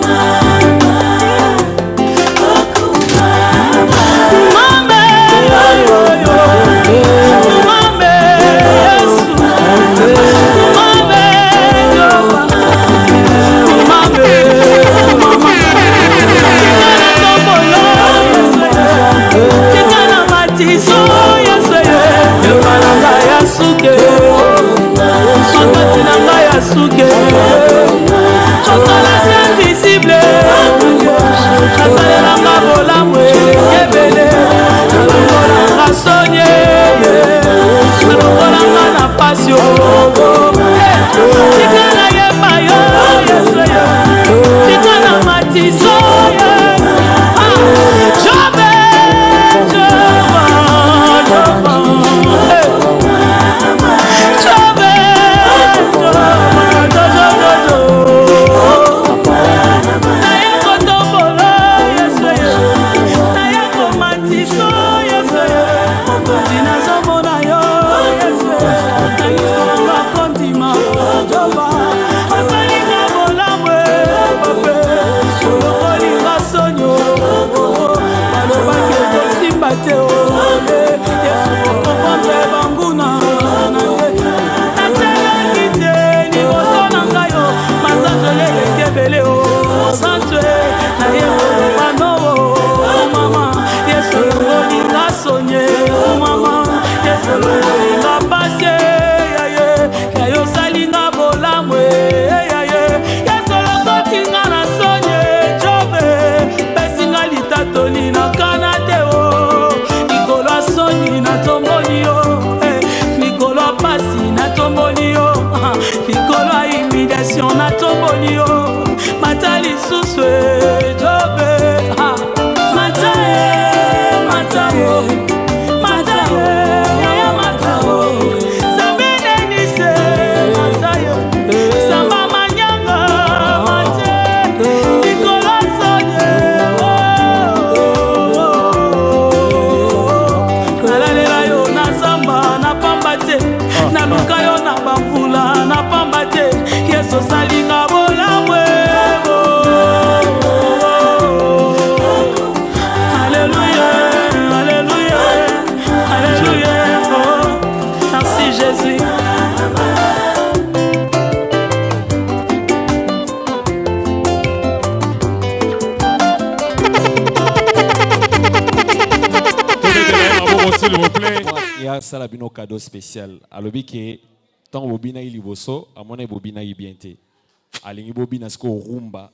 sala bino cadeau spécial alobi ke tant bobina ili boso amona bobina ibiente alingi bobina sko rumba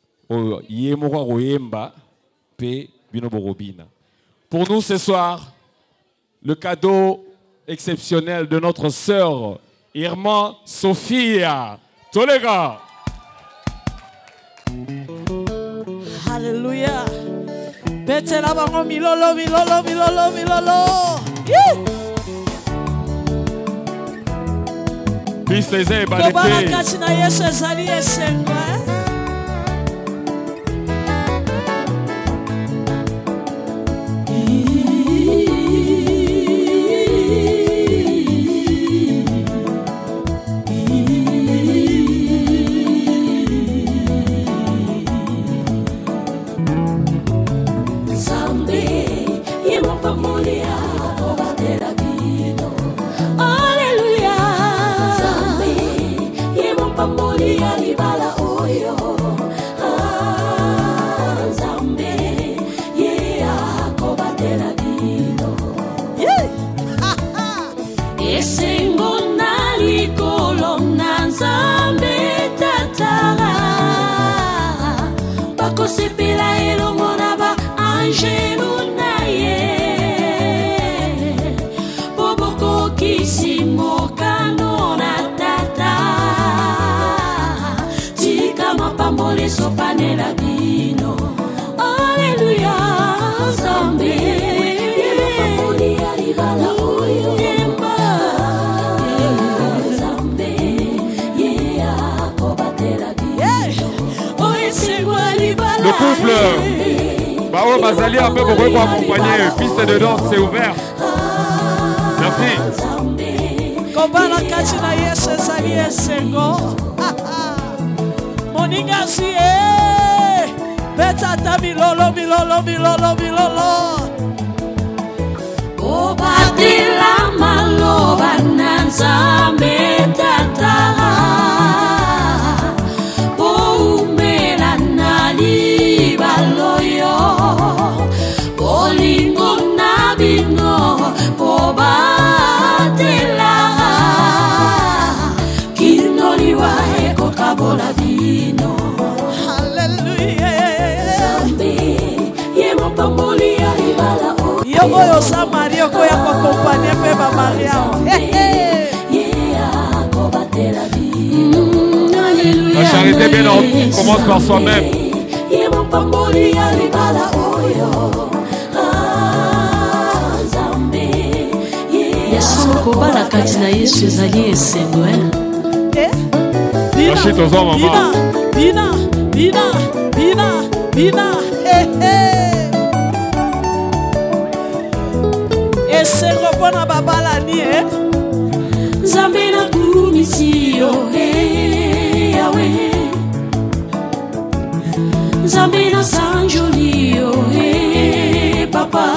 o yemo ko royemba pe bino borobina. Pour nous ce soir le cadeau exceptionnel de notre sœur Irma Sophia Tolega. Alléluia. Bete la bango milolo milolo milolo milolo. Bis les eba de paix. Kati na Yesu ezali esenga. Zambi, yemo pamoja, obatera bino. akosepela elongo na ba angelu na ye po bokokisi mokano na tata tika mapambo lesopanela bino. Alleluya Nzambe yemapamboli ya libala oyo yemba Nzambe ye akobatela bino. Le couple Bao Bazali un peu pour accompagner. Piste de danse, c'est ouvert. Merci. Kobala kachina yesu ezali esengo. Moninga siye. Betata milolo milolo milolo milolo. Obatila maloba na Nzambe tata. Boumela na libaloyo. Bolingo na bino. Bobatila. Kinoliwa eko kabola bino. Yoko yo sa Mario ko ya accompagner pe ba Maria. La charité bien on commence par soi-même. Yesu kobala kati na Yesu ezali esengo eh. Rachid aux hommes maman. Bina bina bina bina eh eh. Esengo pona babala ni eh. Nzambe na kumisio eh yawe. Nzambe na sanjolio eh papa.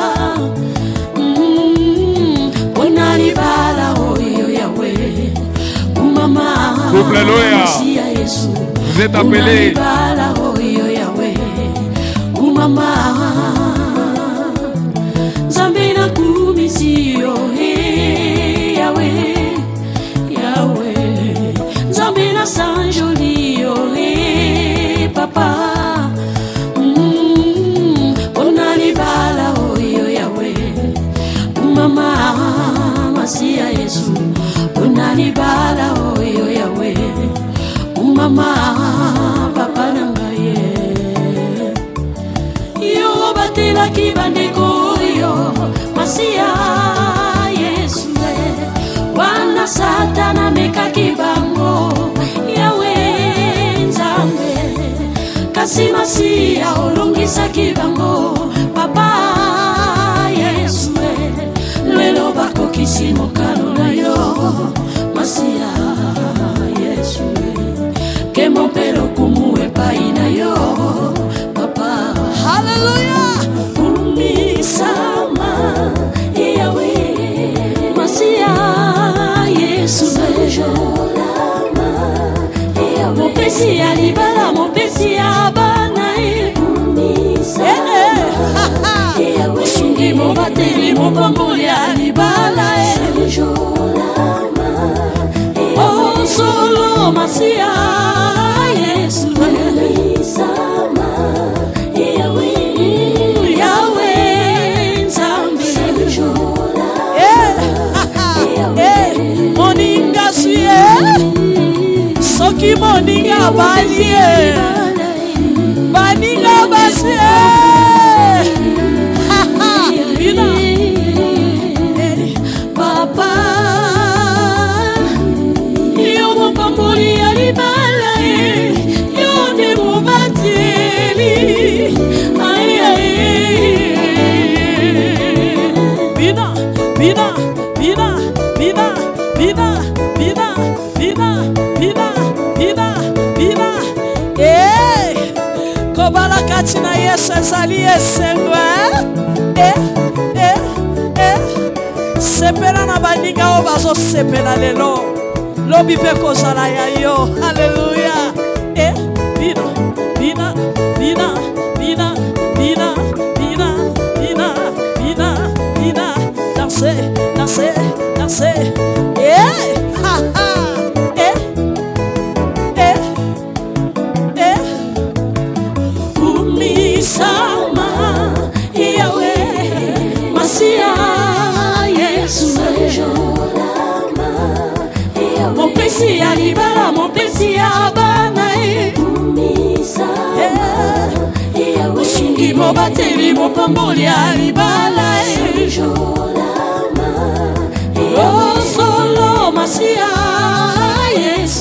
Mm, pona libala oyo yawe. Mama. Couple Loya. Vous êtes appelés. Mama. Zambina kumisio yawe yawe. Zambina sanjolio papa. Mm, onali bala oyo yawe. Mama masia Yesu. Onali bala oyo yawe. Mama papa nangaye. Yo batela kibandeko yo masia Yesu wana satana meka kibango yawe Nzambe kasi masia olungisa kibango papa Yesu lelo bako kisimo kano na yo masia Yesu que mon pelo kumue paina yo papa. Hallelujah. Umisama yawe masia Yesu bejolama yawe mopesi ya libala mopesi ya bana umisama yawe sungi mobateli mopamboli ya libala bejolama oh solo masia Yesu umisama yawe yawe Nzambe eh moninga siye soki moninga balie baninga basie bina papa yo mopamboli ya libala yo nde mobateli bina bina bina bina bina bina bina bina bina bina eh kobala kati na Yesu ezali esengo eh eh eh sepela na baninga o bazo sepela lelo lobi pe kozala ya yo. Hallelujah. Eh bina bina bina bina bina bina bina bina bina danser danser danser eh ha ha eh eh eh Oh bateli mopamboli ya libala Oh solo masia Yesu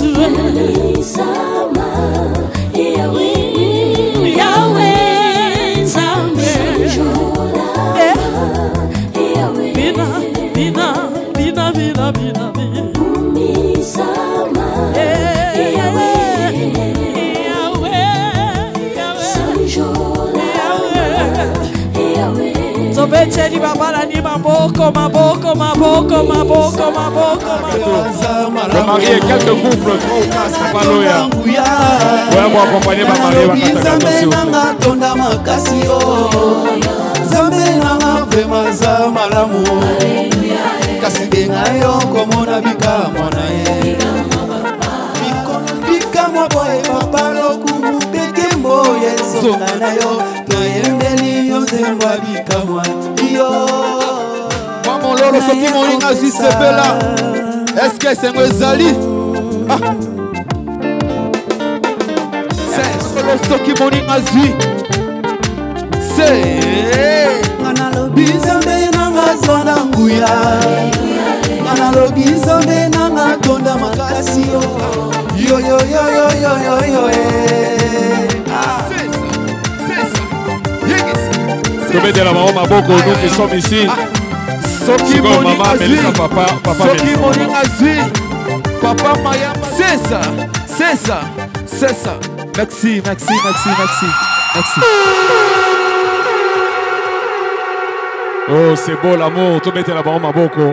Yahweh Nzambe Bina bina bina bina bina Zobeteli babala ni maboko, maboko, maboko, maboko, maboko, maboko. Le marié, quelques couples, trois ou quatre, pas loya. Ouais, moi, accompagner ma mariée, va kataka aussi. Tonda makasi yo Zambe nanga vrema za malamu Kasi denga yo komona bika mwana ye Bika mwa boye mapalo kumu peke mboye Zonga na yo Toyembeli yo zembwa bika mwana yo Maman lolo soki moninga si sepela Est-ce que c'est mwezali Ah C'est soki moninga zi C'est Ngana lobi zambe nanga zwana nguya Ngana lobi zambe nanga tonda makasi yo Yo yo yo yo yo yo yo eh C'est ça, c'est ça Yes Je mets de la maman Maboko, nous qui sommes ici Soki maman, Melissa, papa, papa Soki moninga zi Papa Mayamba C'est ça, c'est ça, c'est ça Merci, merci, merci, merci Merci Oh, c'est beau l'amour, tu mettez la maman Maboko.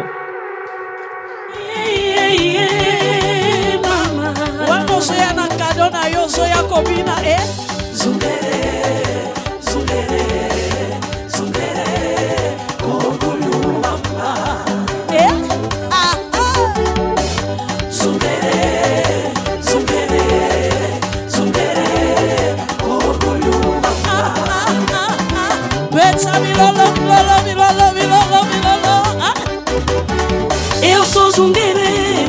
Eu sou zungueire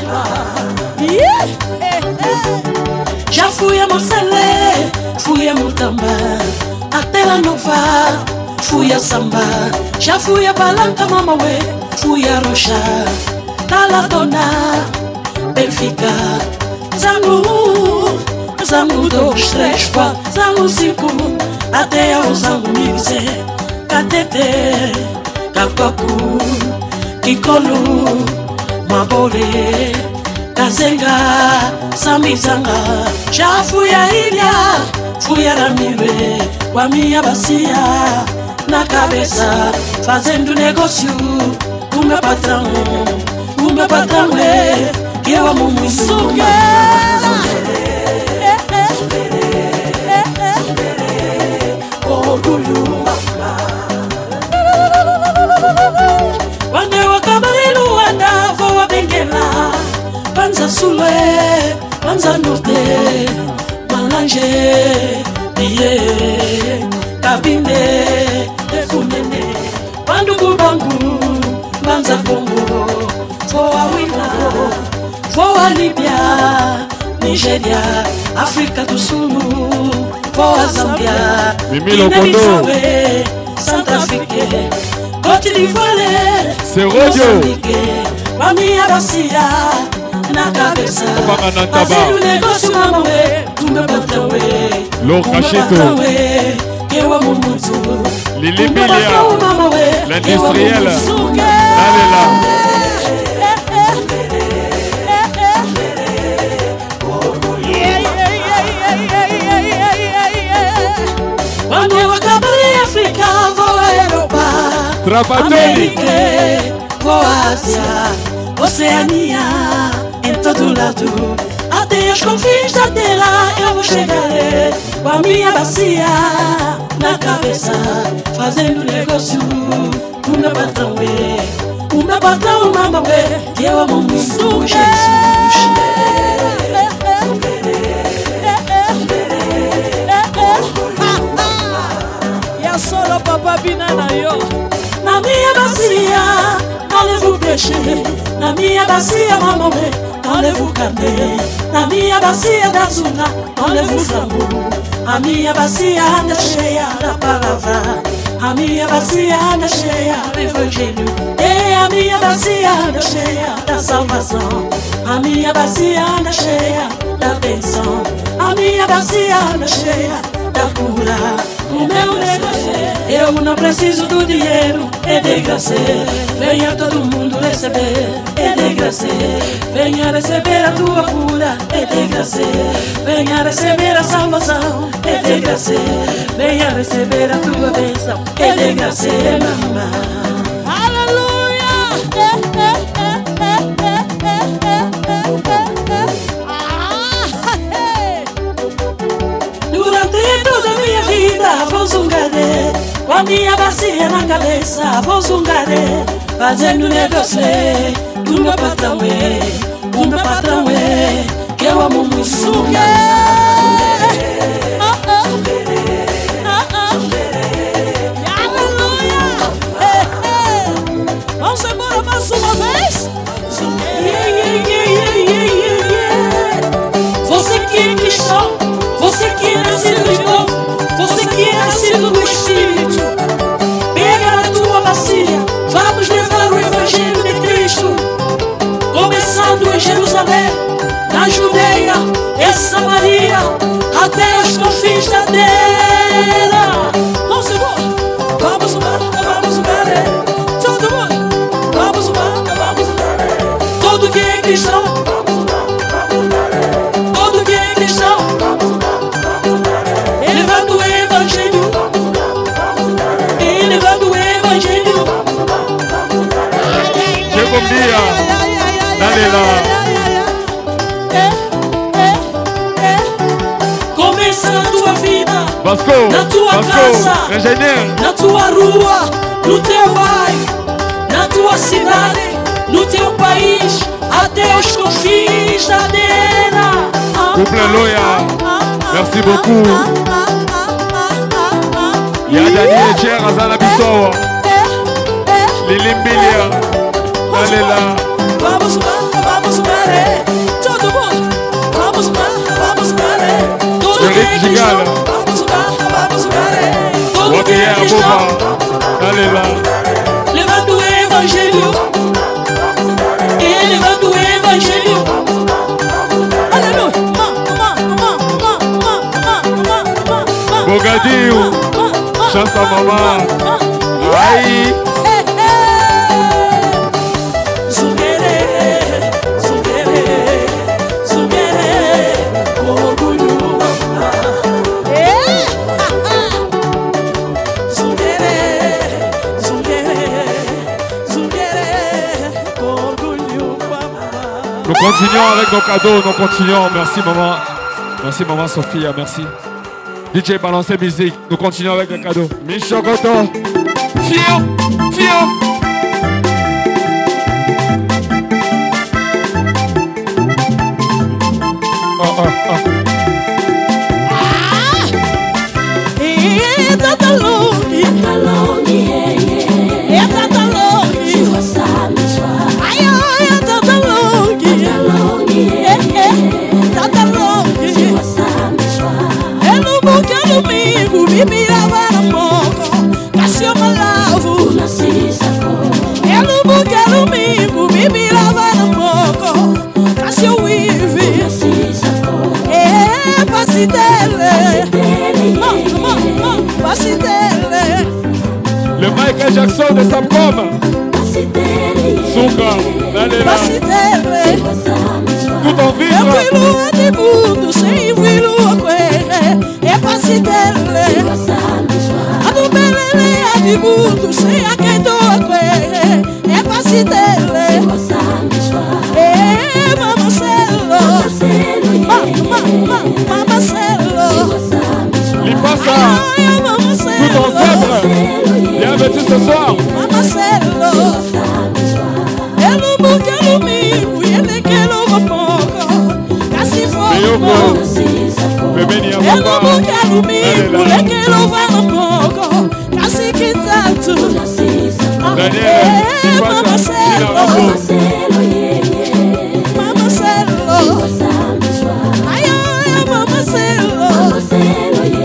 Já fui a Mocelé, fui a Mutamba, até La Nova, fui a Samba. Já fui a Palanca, Mamawe, fui a Rocha, Taladona, Benfica, Zangu, Zangu dois, três, quatro, Zangu cinco, até ao Zangu Mixe, Catete, Capacu, Kikolu, Mabore, Kazenga, Samizanga. Já fui a ilha, fui a Ramire, com a minha bacia na cabeça, fazendo negócio com meu patrão. O meu patrão é que eu amo muito. Orgulho. Quando eu acabarei no Luanda, vou a Benguela, Panza Sulé, Panza Norte, Malange, Bie, Cabine, Efunene. Quando Kubangu, Panza Congo, vou a Wina, vou a Líbia, Nigéria, África do Sul, vou a Zâmbia, Guiné-Bissau, Centro-Afrique, Côte d'Ivoire, Moçambique, com a minha bacia na cabeça, fazendo negócio na mão, do meu patrão, do meu patrão, que eu amo muito, Lili Bilia, l'industriel, allez là. Quando eu acabarei em África, vou à Europa, América, vou à Ásia, Oceania, em todo lado, até os confins da terra eu vou chegar, com a minha bacia na cabeça, fazendo negócio com meu patrão, o meu patrão, mamãe, que eu amo muito, Jesus. Solo papa binana yo. Na minha bacia, enlève-vous péché. Na minha bacia, mamãe, enlève-vous candé. Na minha bacia d'Azuna, enlève-vous flambeau. A minha bacia anda cheia da palavra, a minha bacia anda cheia do evangelho. E a minha bacia anda cheia da salvação, a minha bacia anda cheia da bênção, a minha bacia anda cheia da cura. O meu negócio, eu não preciso do dinheiro, é de graça. Venha todo mundo receber, é de graça. Venha receber a tua cura, é de graça. Venha receber a salvação, é de graça. Venha receber a tua bênção, é de graça, mamãe. Aleluia! Durante toda a minha vida vou zungaré, com a minha bacia na cabeça vou zungaré, fazendo negócio do meu patrão, é, do meu patrão, é, que eu amo muito zungaré. Vamos embora mais uma vez? Yeah, yeah, yeah, yeah, yeah, yeah. Você que é cristão, você que é nascido de novo, você que é nascido do Espírito, pega na tua bacia, vamos levar o Evangelho de Cristo, começando em Jerusalém, na Judeia, em Samaria, até os confins da terra. Vamos embora, vamos embora, vamos embora. Todo mundo, vamos embora, vamos embora. Todo que é cristão, todo que é cristão, elevando o Evangelho, elevando o Evangelho. Chegou o dia, dale lá. Começa na tua vida, Vasco, na tua Vasco, casa, engenheiro, na tua rua, no teu bairro, na tua cidade, no teu país, até os confins da terra. Alléluia. Merci beaucoup. Yadani Etienne Azana Bissau. Lilimbilia. Allez là. Vamos lá, vamos lá, todo mundo. Vamos lá, vamos lá. Todo mundo é cristão. Vamos lá, vamos lá. Todo mundo é cristão. Allez là. Levando o Evangelho, elevando o Evangelho. Aleluia. Bogadinho, chansa mamãe. Aí. Zunguerê, zunguerê, zunguerê, orgulho. Zunguerê, zunguerê, zunguerê, orgulho. Nous continuons avec nos cadeaux, nous continuons. Merci maman. Merci maman Sophia, merci. D J balancez musique, nous continuons avec les cadeaux. Michokoto. Fio, fio. Oh, oh, oh. E tata longe, tata longe, é tata longe. Se você me chama, ai ai, é tata longe, tata longe, é é, tata longe. Se você me chama, é no buque domingo, me mirava na boca, cachorro malavo, nasci sacou. É no buque domingo, me mirava na boca, cachorro vive, nasci sacou. É passitele, passitele. Le Michael Jackson de Sapcom. Souka, allez là. Tout en vitre. Eu fui lua de mundo, sem fui lua coelho. É passitele. A do belele é de mundo, sem a quem doa coelho. É passitele. É mamacelo. Mamacelo. Li passa. Tout en zèbre. Bienvenue ce soir. Mamacelo. Eu não quero domingo e ele quer logo pouco. Assim foi. Eu não quero domingo, ele quer logo pouco. Assim que tanto. Daniel, Mamacelo. Mamacelo. Ai, ai, mamacelo.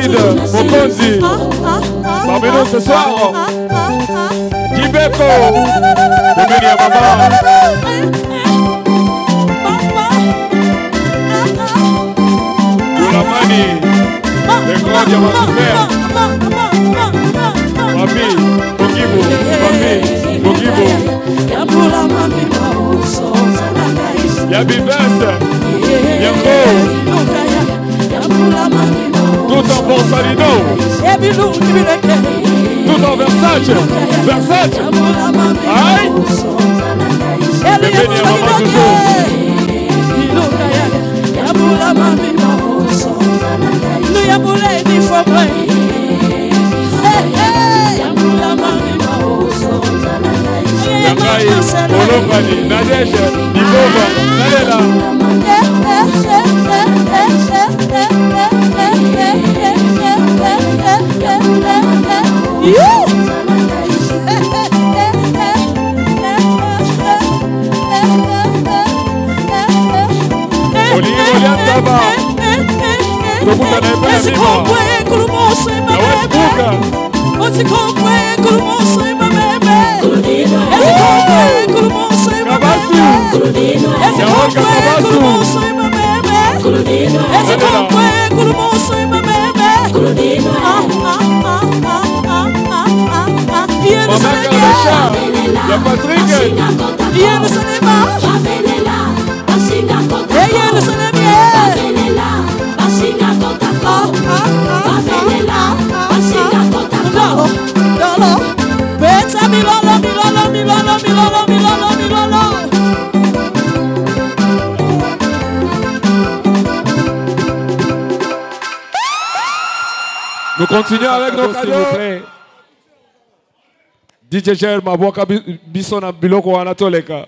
David Mokonzi. Parmi nous ce soir, Kibeko, Domini à maman. Doulamani, le grand diamant de fer. Papi, Bogibo, Papi, Bogibo. Yabi Vince, Yambo. Tout en Borsalino. Tout en Versace. Versace. Aïe. Bébé ni à maman toujours. Yakai, Olopani, Nadège, Ibova, Nadela. La Patrick, nous continuons avec nos cadeaux, s'il vous plaît. D J Gel, ma voix bisona biloko anatoleka.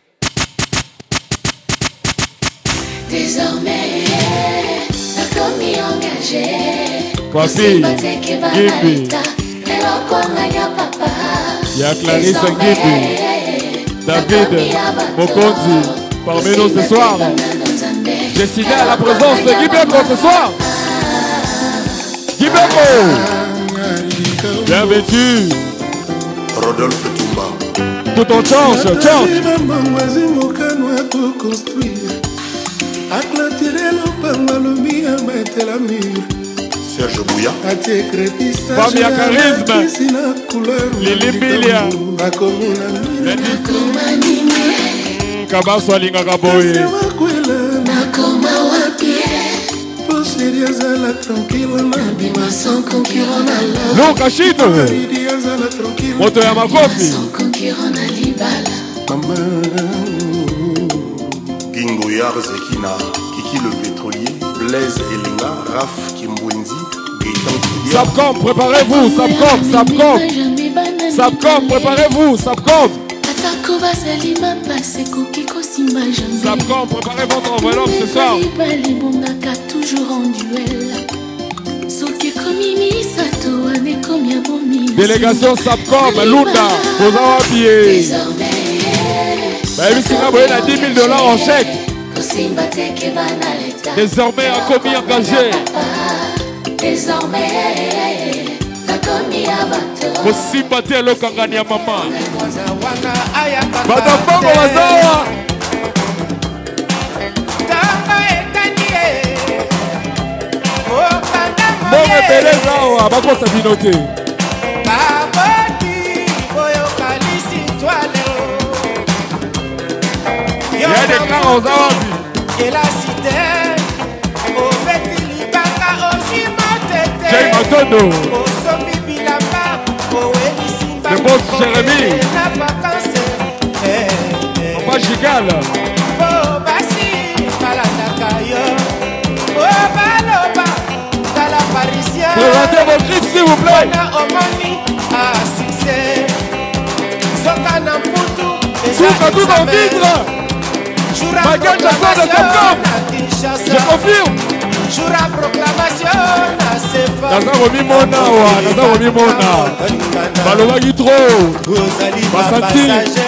Désormais, t'as commis engagé. Papi, Gibi. Y'a Clarisse Gibi. David, Mokonzi, parmi nous ce soir. J'ai signé à la présence de Gibeko ce soir. Gibeko. Bien vêtu. Rodolphe Toumba. Tout en change, change. Serge Bouya. Femme à charisme. Lili Bilia. Kabaso Alinga Kaboye. Non, Kachito. Moto ya makofi. Gingo Yar Zekina, Kiki le pétrolier, Blaise Elinga, Raf Kimbwenzi, Gaëtan. Sapcom, préparez-vous, Sapcom, Sapcom. Sapcom, préparez-vous, Sapcom. Sapcom, préparez votre enveloppe ce soir. Délégation Sapcom, Lunda, vous en habillez. Bah, il y a dix mille dollars en chèque. Désormais, un commis engagé. Désormais, un commis abatteur. Vous sympathiez le Kangani à maman. Madame Bongo Wazawa. Bongo Beleza, Bako Sabinote. Il y a des clans aux Awabi. Et la cité, au Betili Baka, au Jimatete, Jay Matondo, au Somi Bilamba, au Elisimba, le boss Jérémy, Papa Gigal, au Bassi, Balatakayo, au Baloba, dans la Parisien. Présentez vos griffes s'il vous plaît. Omani, à succès, Zokana Moutou, Souka tout en vitre. Michael Jackson de Sapcom. Je confirme. Jura proclamation à Sefa. Naza Romi Mona, Naza Romi Mona. Baloba Gitro. Basanti.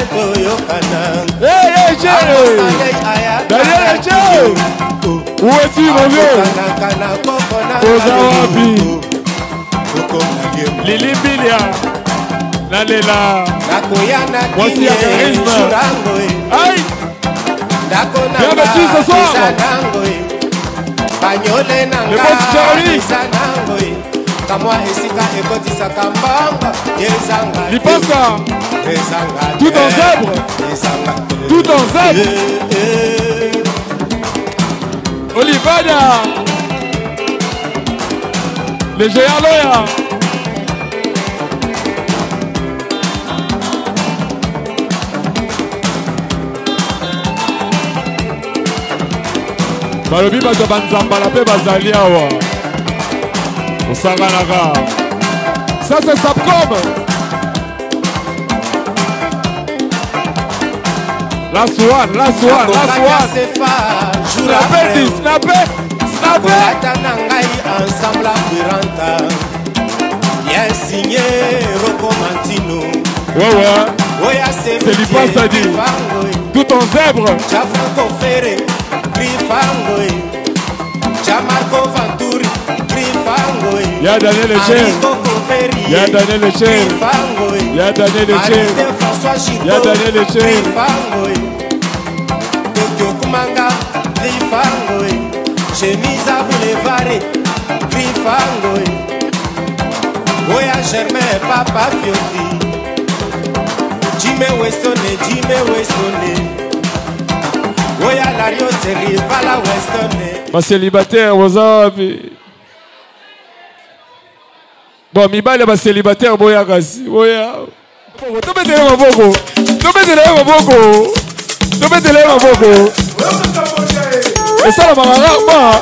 Hey, hey, Jerry. Daniel Jerry. Où es-tu, mon vieux? Bozawabi Lili Bilia Nalela Voici la charisme. Aïe Viens Baptiste ce soir. Le boss Charlie Lipasa Tout en zèbre Tout en zèbre Olivania Le géant Loya balobi bato banzambala mpe bazali awa osanganaka ça c'est Sapcom la swan la swan la swan snape di snape snape na ngai ensemble akwiranta bien signé Rocomantino ouais ouais c'est l'Ipasa dit tout en zèbre Gianfranco Ferre Grifangoe, Gianmarco Vanturi, Grifangoe, Y'a Daniel Echen, Y'a Daniel Echen, Y'a Daniel Echen, Y'a Daniel Echen, Tokyo Kumanga, Grifangoe, Chemise Boulevard, Grifangoe, Oya Germain, Papa Fioti, Jimmy Westone, Jimmy Westone. Ma célibataire, vous avez. Bon, mi balle ma célibataire, boya kasi. Boya. Tu mets des ma boko. Tu mets des ma boko. Tu mets des ma boko. Et ça, la marara,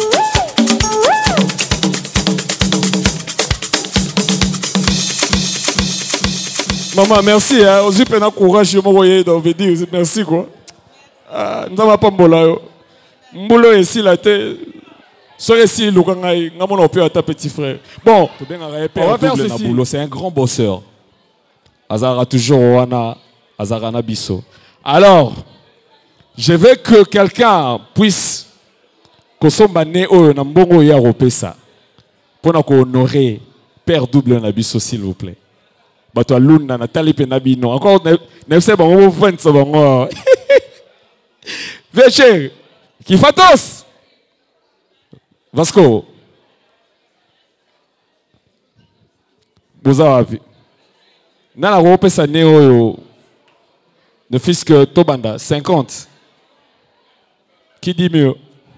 maman, merci. Hein. Aussi, pendant courage, je m'envoyais dans le dire. Merci, quoi. Nous n'avons pas de Mbolo ici la tête. Soyez ici, Lukangai, nous peut être petit frère. Bon, on va faire ceci. C'est un grand bosseur. Azara toujours Wana, Azara Nabiso. Alors, je veux que quelqu'un puisse consommer au Nambongo ya Ropesa pour nous honorer Père Double Nabiso, s'il vous plaît. Bato Lunda, Nathalie Penabino. Encore, ne sais pas, on va faire ça. Veche, Kifatos Vasco Bozawavi Nala Ropesa Neo ne fils que Tobanda cinquante. Qui dit mieux?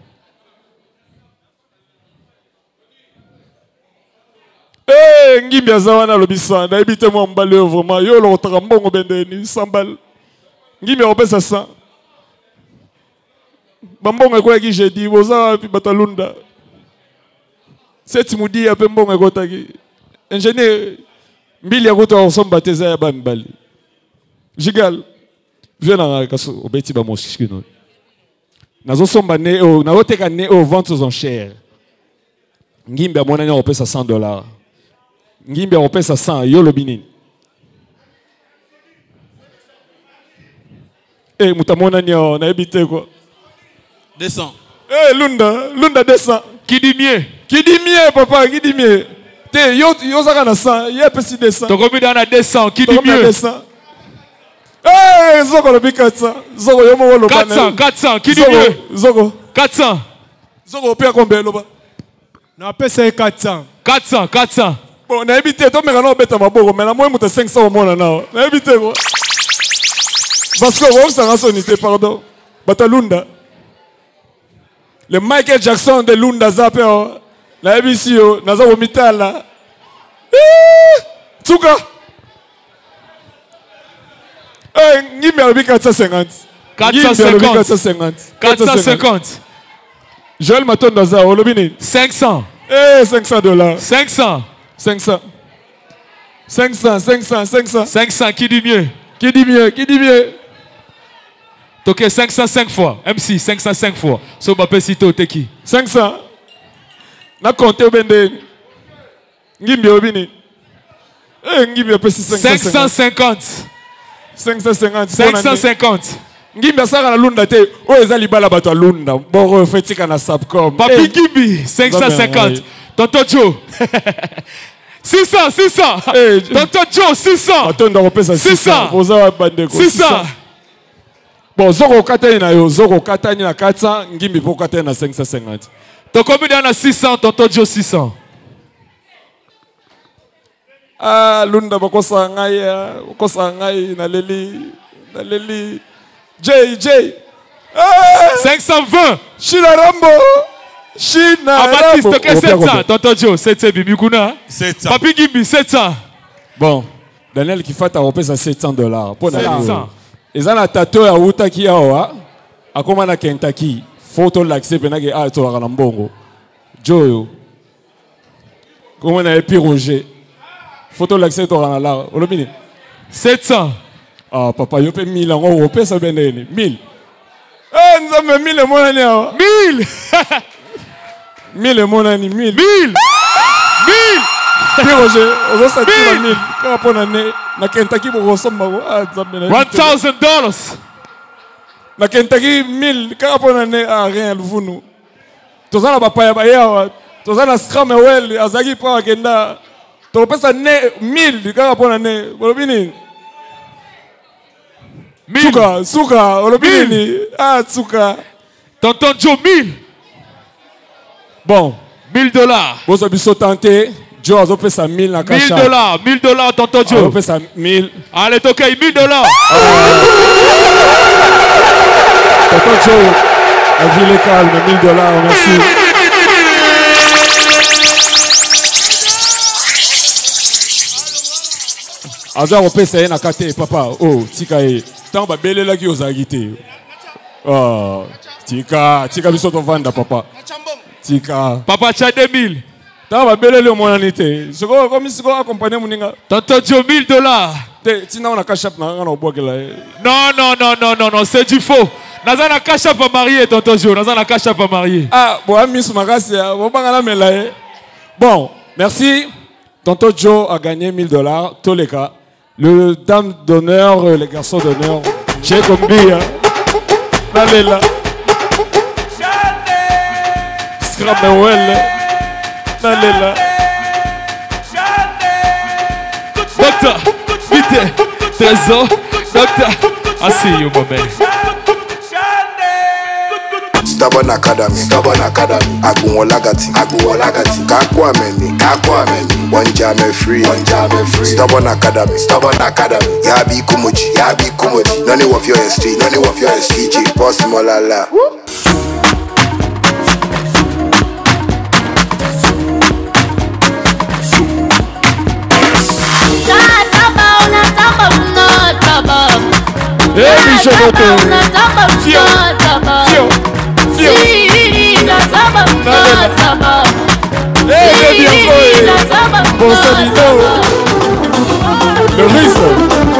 Eh, Ngimbi Azawana Lobisa, n'habitez-moi m'balé vraiment. Yo l'autre mbongo bendeni, sambal. Ngimbi Ropesa cent. Bambonga kwa ki j'ai dit boza pi batalunda c'est mudi ya pembonga kota ki ingénieur mbili ya kota osomba teza ya bambali jigal viens na kaso obeti ba moshikino nazo somba ne o na oteka ne o ventes aux enchères ngimbi amona ni opesa cent dollars ngimbi opesa cent yolo binini eh mutamona ni na ebite quoi Descends. Eh, hey, Lunda, Lunda descend. Qui dit mieux? Qui dit mieux, papa? Qui dit mieux? Te, yo, yo, ça gana cent. Y'a petit descend. Ton commis dans la descend. Qui dit mieux? Descend. Eh, hey, Zoko le quatre cents. Zoko, yo mo lo quatre cents, quatre cents. Qui dit mieux? Zoko. quatre cents. Zoko, pia combien lo ba? Na pesa quatre cents. quatre cents, quatre cents. Bon, na évité, toi, mais quand on bête à ma bourre, mais la moyenne, c'est cinq cents au monde, là. Na évité, quoi. Parce que, on s'en a sonité, pardon. Batalunda. Le Michael Jackson de Lunda Zappe, la A B C, Naza Womitala. Tsuka. Eh, Ngimbi a quatre cent cinquante. quatre cent cinquante. quatre cent cinquante. quatre cent cinquante. Joël Maton Naza, Olobini. cinq cents. Eh, cinq cents dollars. cinq cents. cinq cents. cinq cents, cinq cents, cinq cents. cinq cents, qui dit mieux? Qui dit mieux? Qui dit mieux? Ok, cinq cent cinq fois. M C, cinq cent cinq fois. So, ma pesito, t'es qui? cinq cents. Na compté au bende. Ngimbi obini. Eh, Ngimbi a pessi cinq cent cinquante. cinq cent cinquante. cinq cent cinquante. Ngimbi a sara la lunda te. O ezali bala bato a lunda. Bon, fetika na Sapcom. Papi Ngimbi, cinq cent cinquante. Tonton Joe. six cents, six cents. Tonton Joe, six cents. six cents. six cents. Bon, Zoro Katani na yo, Zoro Katani na quatre cents, Ngimbi po Katani na cinq cent cinquante. Ton combien na six cents, Tonton Joe six cents. Ah, Lunda bakosa ngai, bakosa ngai na leli, na leli. J J. cinq cent vingt. China Rambo. China Rambo. Baptiste, que sept cents. Tonton Joe, sept cents Bibikuna. sept cents. Papi Gimbi, sept cents. Bon, Daniel qui fait ta repèse à sept cents dollars. sept cents. Et ça, la tato ya Utaki awa, a comme na Kentucky, photo l'accès penage a to la Rambongo. Joe, comment na Epi Roger, photo l'accès to la la, olomini. sept cents. Ah papa, yo pe mille en européen ça benene, mille. Ah nous avons mille mon année awa. Mille. Mille mon année, mille. Mille. Mille. Epi Roger, on va sortir mille. Quand on année. Na Kentucky pour ressemble à one thousand dollars. Na Kentucky mille quand année à rien le vous tous ça na papa ya ya tous ça na scram well azaki pa agenda to pesa ne mille quand on année olobini suka suka olobini ah suka Tonton Joe mille. Bon mille dollars. Vous avez sauté Joe a fait sa mille na cacha. mille dollars, mille dollars, Tonton Joe. A fait sa mille. Allez, ok, mille dollars. Tonton Joe, la ville est calme, mille dollars, merci. Aza on peut essayer na kate papa. Oh, tika e. Tant ba belle la qui aux agité. Oh, tika, tika biso to vanda papa. Tika. Papa tcha deux mille. Tant va belle le mon anité. Je go comme si go accompagner mon ninga. Tonton Joe mille dollars. Te tina on a cash up na on bois que là. Non non non non non non, c'est du faux. Naza na cash up à marier Tonton Joe, naza na cash up à marier. Ah, bon miss makasi ya, bon bangala melaye. Bon, merci. Tonton Joe a gagné mille dollars tous les cas. Le dame d'honneur, les garçons d'honneur. J'ai combi hein. Allez là. Scramwell. Allez là. Docteur, vite, trésor, docteur. I see you, my man. Stubborn Academy, Stubborn Academy. Agunwolagati, Agunwolagati. Kakwameni, Kakwameni. One jam free, one jam free. Stubborn Academy, Stubborn Academy. Yabi Kumuji, Yabi Kumuji. None of your S T, none of your S T. G, Boss Molala. Hey, Michel Fio, Fio, Fio. Hey, baby, bon solito. Le risque.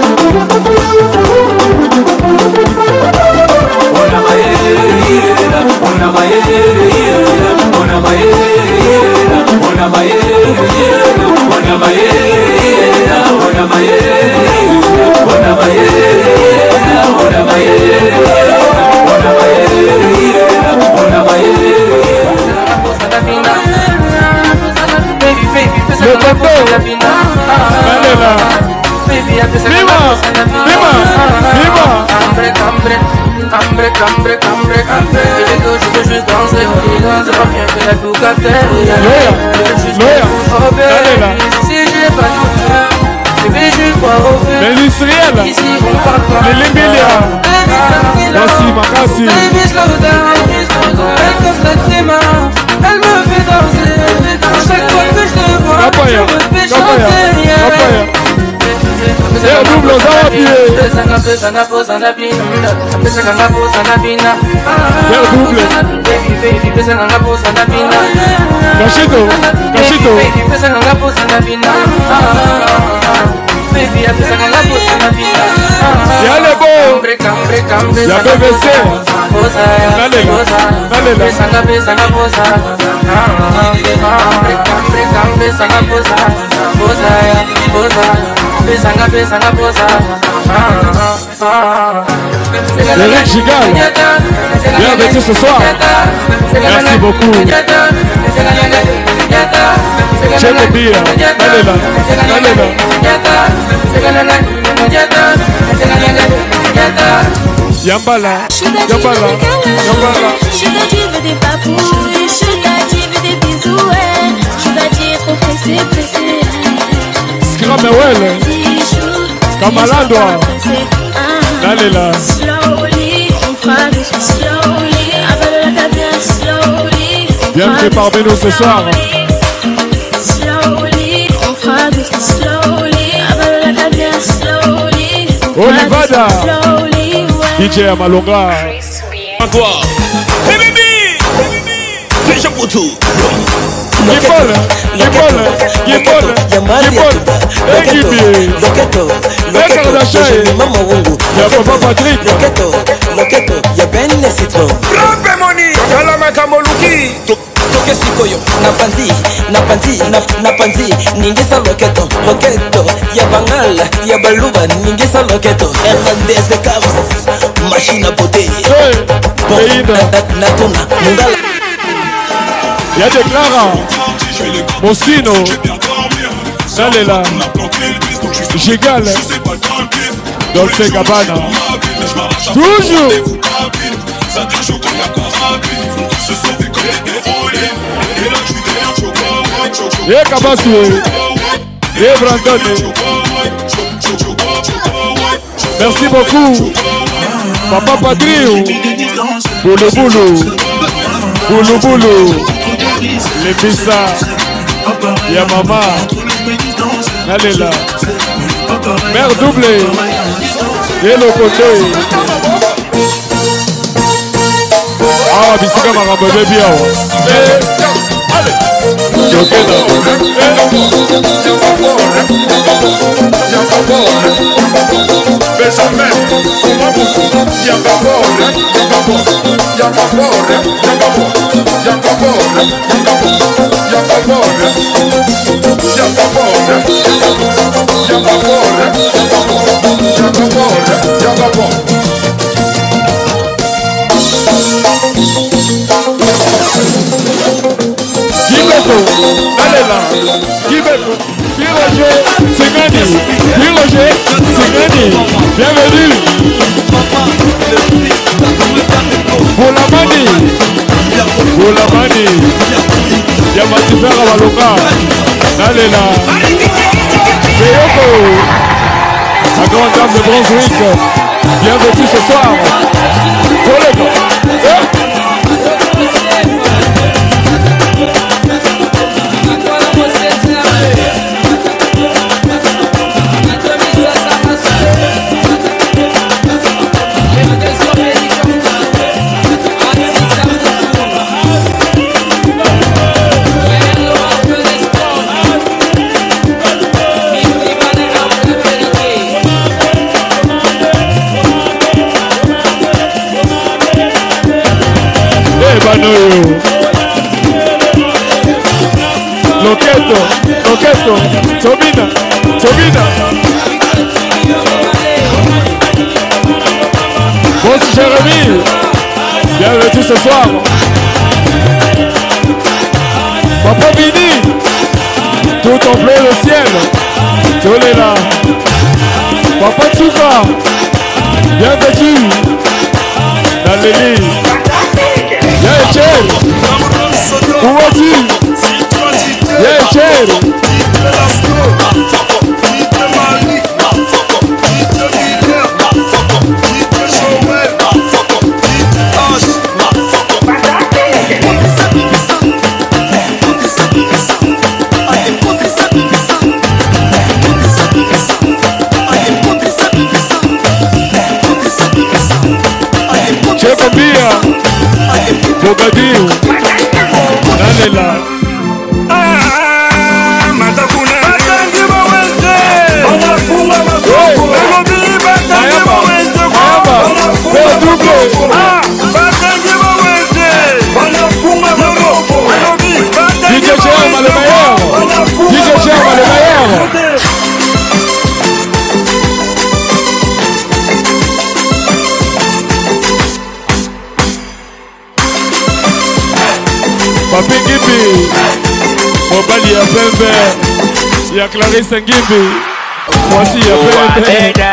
Le tonton, allez là. Viva, viva, viva. Cambre, cambre, cambre, cambre. Je veux, je veux juste danser. C'est pas bien que la tout capter. Loya, Loya, allez là. Si j'ai pas tout faire, je vais juste voir au feu. Les industriels, ici on parle pas. les limbilia. Merci, Makassi. Baby slow down, elle casse la tréma. Elle me fait danser. Chaque fois que je te vois, je me fais chanter. C'est double aux apiers. Cachito, Cachito. Y'a le beau, y'a B B C. Allez là, allez là. Eric Gigal, bien vêtu ce soir. Merci beaucoup. Check Bia. Allez là. Allez là. Yambala. Yambala. Yambala. Je dois dire des papouilles, je dois dire des bisous, je dois dire trop pressé, pressé. Scramewell. Kamalandwa. Allez là. Slowly, on fera des slowly, avec la cadence slowly. Bienvenue parmi nous ce soir. Slowly, on fera des slowly, avec la cadence slowly. Olivada. D J Amalonga. Encore. Hey baby. Déjà pour tout. Yipol, Yipol, Yipol, Yipol, Ekibi, Ekardachai, Y'a Papa Patrick, Loketo, y'a Ben les citrons. Frappe Moni, Salama Kamoluki. Toke sikoyo, napanzi, napanzi, napanzi, ningisa loketo, loketo, y'a Bangala, y'a Baluba, ningisa loketo, Hernandez Cavs, machine à beauté. Natuna, Mungala. Y'a des Clara, Moschino, Salela, Gigal, Dolce Gabbana. Toujours. Et Kabasou, et Brandon. Merci beaucoup. Papa Padriou, Boulou Boulou, Boulou Boulou. Les Bissa, y'a maman, allez là, mère doublée, et le côté. Ah, Bissika m'a ramené bien. Allez, allez là, Kibeko, Piroger, c'est gagné, Piroger, c'est gagné, bienvenue. Boulamani, Boulamani, Yamatifera Waloka, allez là, Beyoko, la grande dame de Brunswick, bienvenue ce soir. Toledo, Loketo, Loketo, Tobina, Tobina. Bon, Jérémy, bienvenue ce soir. Papa Vini, tout en bleu le ciel. Tout est là. Papa Tsuka, bienvenue. Dans les lits. Y'a Echel. Où vas-tu? Y'a Echel. Chekobia, Bogadiu, Nalela. D J Germa le meilleur. D J Germa le meilleur. Papi Gibi. Mobali ya Pembe. Il y a Clarisse Ngimbi. Moi aussi, il y a Pembe.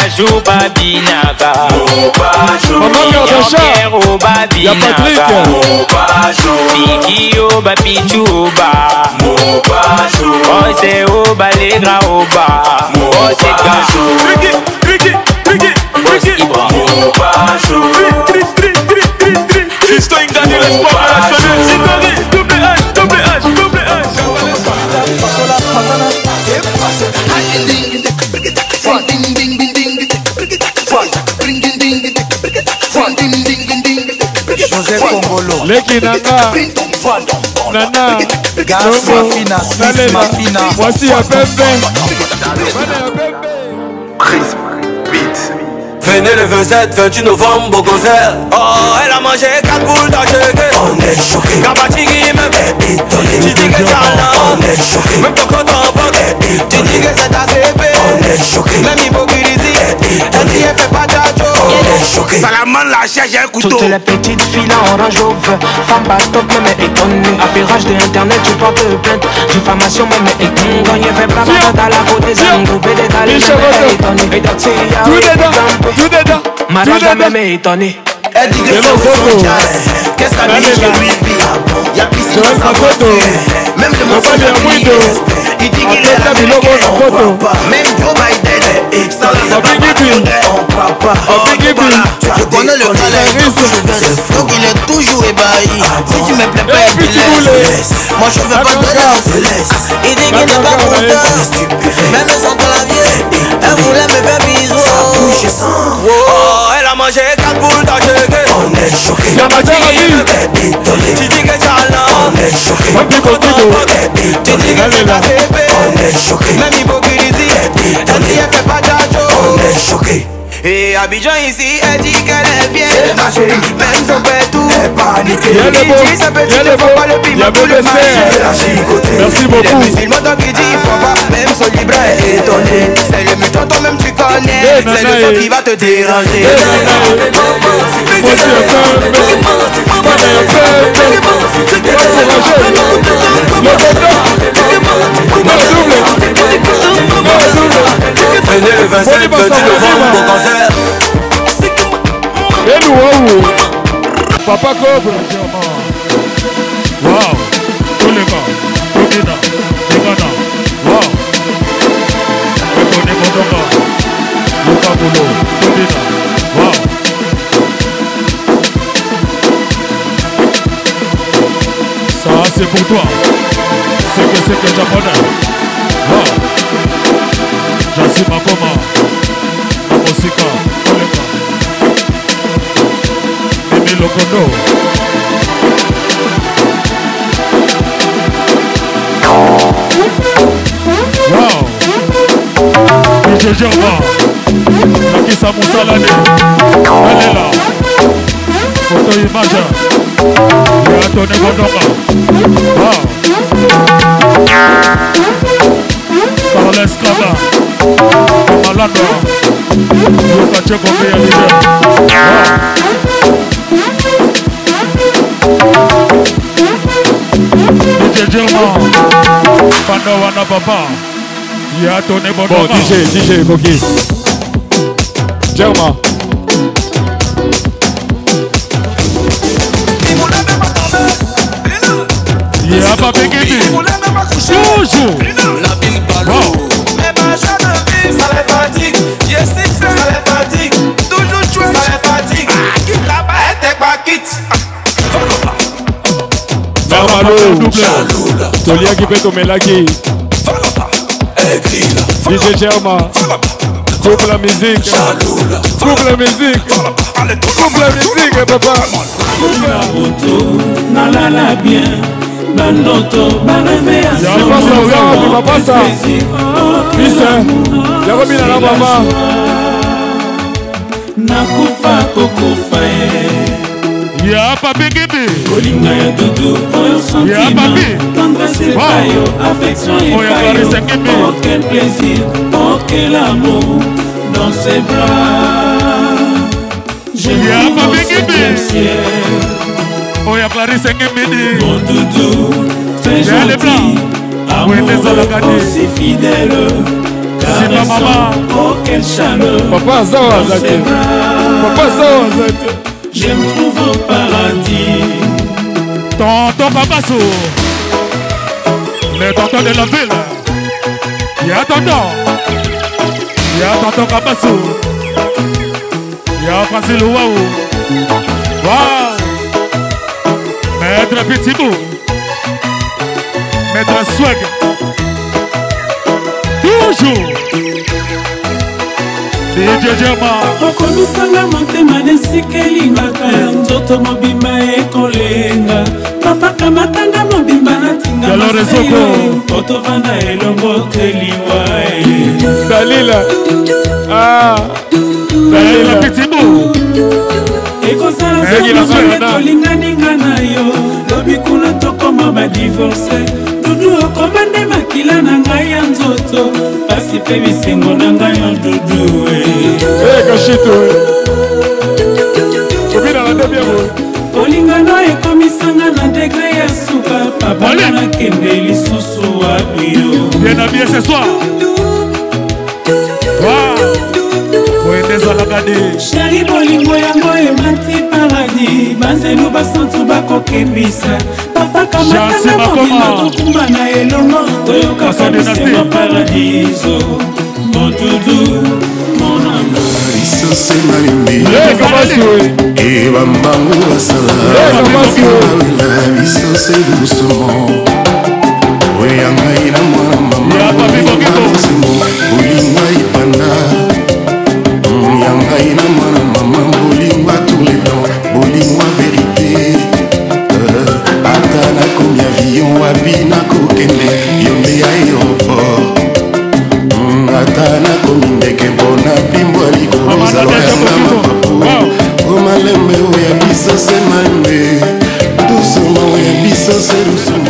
Maman Kardasha. Il y a Patrick. Fiston Ingani, le sport de la jeunesse. Zikori, double H, double H, double H. José Congolo. Leki Nana. Nana. Gasma Fina, Smith Mafina. Voici à Pembe. Prisme, beat. Venez le vingt-sept, vingt-huit novembre au concert. Oh, elle a mangé quatre boules d'achèque. On est choqué. Kabatigi même étonné. Tu dis que t'as là. On est choqué. Même ton compte en banque. Tu dis que c'est A C P. On est choqué. Même hypocrisie. Elle dit elle fait pas d'adjo. On est choqué. Salaman la cherche un couteau. Toutes les petites filles en orange rouge. Femme pas top même étonnée. Apérage de internet tu portes plainte. Diffamation même étonnée. Quand il fait pas dans la côte des angles. Bédé dans les mêmes étonnés. Et donc c'est y'a. Tout dedans. Tout dedans. Malade même étonné. Elle dit que c'est son jazz. Qu'est-ce qu'elle dit chez lui? Y'a piscine dans sa voiture. Même le mensonge a pris respect. Il dit qu'il est américain, on croit pas. Même Joe Biden, sans la séparation, on croit pas. Oh voilà, je connais le talent, donc il est toujours ébahi. Si tu me plais pas, il te laisse. Moi je veux pas de l'air, je laisse. Il dit qu'il n'est pas content, même sans clavier. Elle voulait me faire bisous. Oh, elle a mangé quatre boules d'achèque. On est choqué. C'est ma terre à vie. Tu dis que t'as là. On est choqué. Tu dis que c'est A C P. On est choqué. Même hypocrisie. Elle dit elle fait pas d'adjo. On est choqué. Et Abidjan ici, elle dit qu'elle est bien. Ma chérie, même son père tout. Elle panique. Il y a le beau. Il y a le beau. Il y a B B C. Merci beaucoup. Les musulmans qui disent papa, même son libre est étonné. C'est le mutant, toi-même tu connais. C'est le son qui va te déranger. Moi aussi, un peu. Moi, un peu. Venez le vingt-sept, vingt-huit novembre au concert. Et nous, Papa Cobra. Wow. Toleka. Tokina. Tegana. Wow. Ekone Kodonga. Luka Bolo. Tolina. Wow. Ça, c'est pour toi. C'est que c'est que japonais. Wow. Jassi Makoma. Namosika. Toleka. Mimi Lokondo. Wow. D J Germa. Nakisa Moussalane. Elle est là. Photo image. Il y a Tony Gondonga. Wow. Carles Kaba. Malando. Yuka Cheko Mea Lider. Wow. D J Germa. Panda Wana Papa. Il y a Tony Gondonga. Bon, D J, D J, Koki. Germa. Il y a Pape Guidi. Toujours. Wow. Ça les fatigue, yes c'est ça les fatigue. Toujours jouer, ça les fatigue. Ah, quitte là-bas, t'es pas quitte. Normalo. Tolia qui fait comme Melaki. D J Germa. Coupe la musique. Coupe la musique. Coupe la musique, papa. Nalala bien. Bandoto, bareme à ça, il va pas ça. Fils, il a remis dans la maman. Nakufa kokufa il y a Papi Gibi. Kolinga ya doudou, oyo sentiment. Tendresse et payo, affection et payo. Oh quel plaisir, oh quel amour dans ses bras. Je trouve au septième ciel. Oh, il y a Clarisse Ngimidi. Mon doudou, très gentil, Amoureux, aussi fidèle. Car ils sont, oh quelle chaleur. Papa Zawa Zate. Papa Zawa Zate. Je me trouve au paradis. Tonton Babasso. Le tonton de la ville. Y'a tonton. Y'a tonton Babasso. Y'a Francis Louaou. Waouh. Maître Pitibou. Maître Swag. Toujours. D J Jama. Okomisanga motema nesika elingaka nzoto mobimba ekolenga papa kamatanga mobimba natinga maseyo otovanda elongo teliwa Dalila. Ah. Dalila Pitibou. ekozala soki tolinganinga na yo lobi kuna tokoma badivorce dudu okoma nde makila na ngai ya nzoto pasi mpe bisengo na ngai ya dudu kolingano ekomisanga na degre ya suka pabala nakende lisusu wabio bien bien ce soir. Chéri bolingo yango emati paradis banzelu basantu bakokebisa papa kamatanga mobima tokumba na elongo toyokaka bisengo paradiso motudu mon amour isose malimbi ebambangu basala isose doucement oya ngai na mwana mama bolingo ipanda ngai na mwana mama bolingwa tous les temps bolingwa vérité ata nakomi avion wapi nakokende yo nde ya aéroport ata nakomi ndeke mpona pimbwa likolo ozalwa yanga mapapu omalembe oya biso se malembe dusuma oya biso se dusuma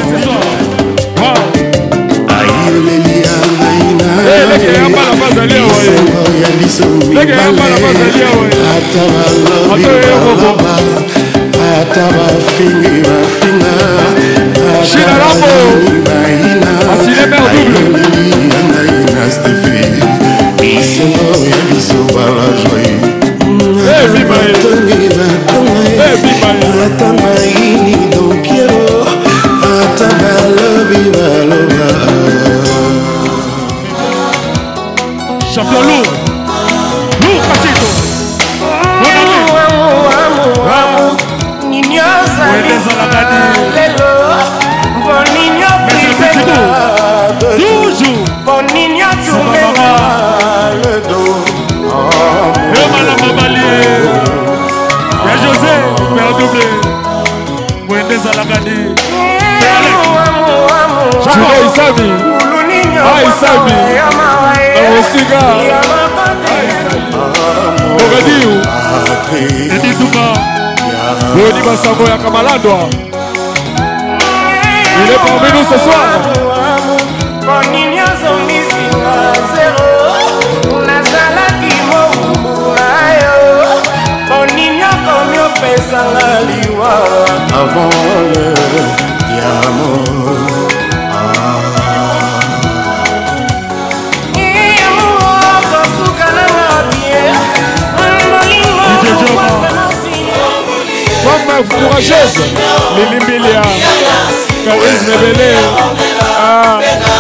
ayoleli ya ngai na bisengo ya biso mibale ata balobi baloba ata bafingi bafinga ata baina ayoleli ya ngai na stefe bisengo ya biso bala joye batongi batonga ata maini don piero ata balobi baloba champion lourd lourd Pachito Ninyo zalika lelo Boninyo privena toujours Boninyo tumena le do Emana Mabali Père José Père Doublé Mwende Zalagadi Jure Isami Ah Isami Osiga Bogadiu Edi Touba Boni Basango ya Kamalandwa. Il est parmi nous ce soir. Avant le diamant Femme courageuse, Lili Mbilia, charisme révélé. Ah.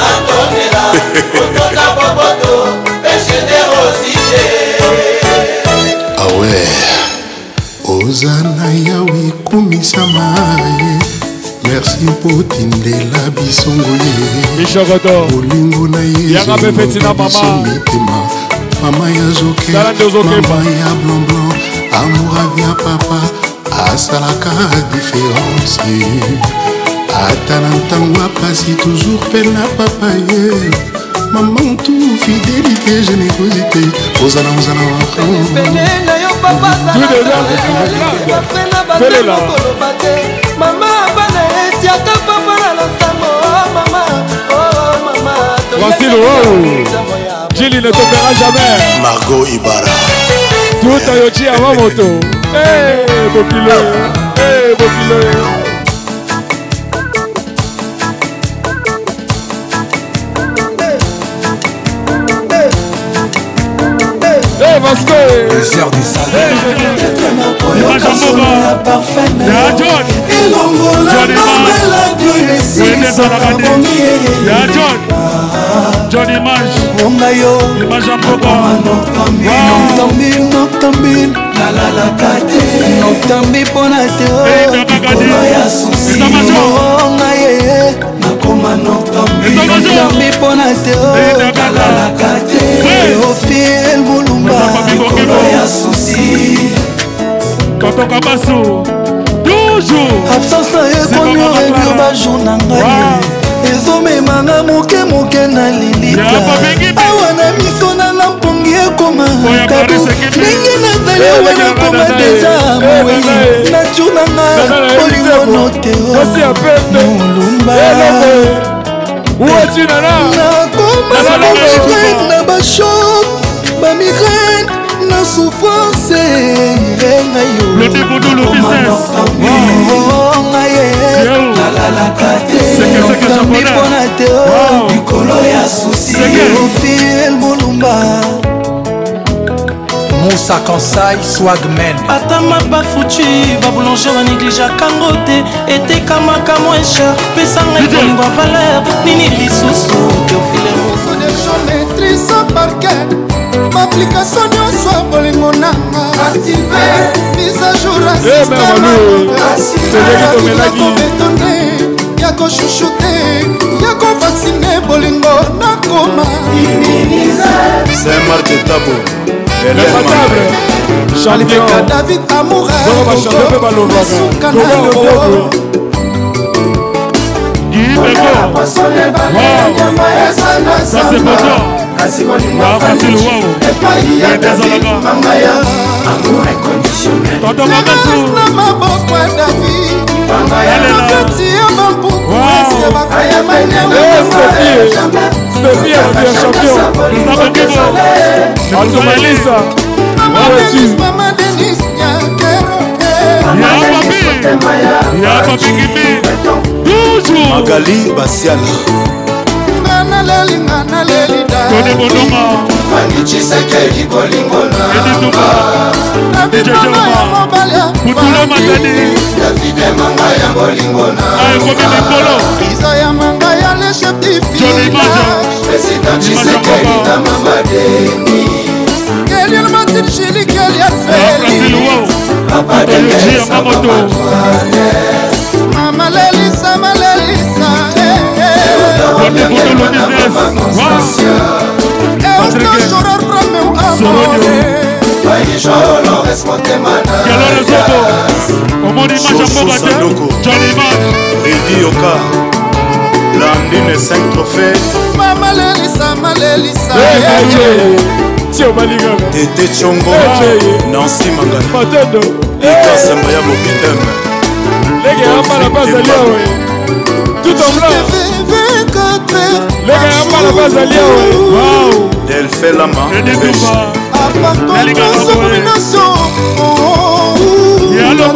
Ah ouais, Ozana yawi kumisama merci pour tindela bisongoye. Ishogoto. Olingo na ye. Yanga befetina mama. Mama ya zoke. Mama ya blanc blanc. Amour avia papa. Asalaka différence. Ata na ntango apasi toujours pena papa ye. Maman tout fidélité générosité. Ozana ozana Pene na yo papa zala. Mama bana etiaka papa na losambo. Mama, oh mama. Francine, oh. Gilles ne tombera jamais. Margot Ibarra. Tout a yochi avant moto. Eh, Bokilo. Eh, Bokilo. régisseur du salon. Johnny Mage, Image à Papa, Noctambil, Noctambil, la la la kate, Noctambil ponateo, Koya susi, Ngaye, Nakoma Noctambil, Noctambil ponateo, la la la kate, Ofiel Mulumba, Koya susi, Toto Kabasso, toujours, absence na ekomi orebi bajour na ngai. ezomemanga moke moke na lilita awa na miso na na mpongi ekoma tabu ndenge nazali wana koma deja moyi naturnanga olingono teo molumba nakoma na bashok bamigraine na souffrance ngai yo mipona teo likolo ya susi ofiel molumba Moussa Kansai Swagman. ata mabafuti baboulanger banégligeaka ngo te etekamaka moins cher pesanga ekolingo ya valeur nini lisusu teofile maîtrise parquet m'application nyonso ya bolingo nanga active mise à jour ya système ya koshushuté ya kovaccine bolingo nakoma Saint Marc de Tabo Champion David Amoura Masuka na Ça c'est pour toi. Facile, wow. Tonton Mamassou. Sophie est le champion. Nous avons dit bon. Altomalisa. Maman Denis Ya papi Kimi. Toujours. Magali Basiala. Ngana leli ngana leli da. Tony Bonoma. Fangi Chisekedi bolingona. Edi Touba. David Mangaya mobalia. Putula Matani. David Mangaya bolingona. Aye komi Mikolo. Isa ya Mangaya le chef du Johnny Maja. Président Chisekedi na Mama Deni. Keliel Martin Chili Keliel Feli. Papa Deni Mamoto. Mama Lelisa, Mama Lelisa. Redi Yoka Landine cinq trophées Mama Lelisa, Mama Lelisa. Tété Tchongo Nancy Mangani Ika Sambaya Mobitem tout en blanc. Les gars, on va la base à Wow. Elle fait la main. Et alors,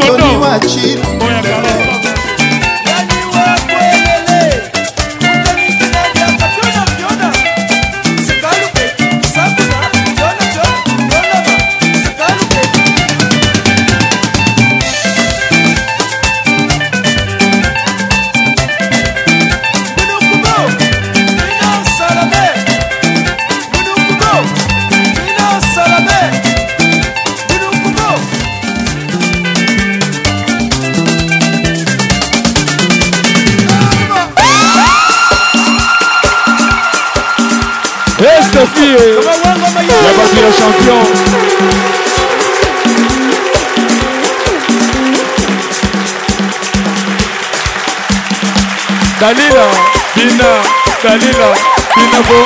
Sophie, il y a battu le champion. Dalila, Bina, Dalila, Bina Bo.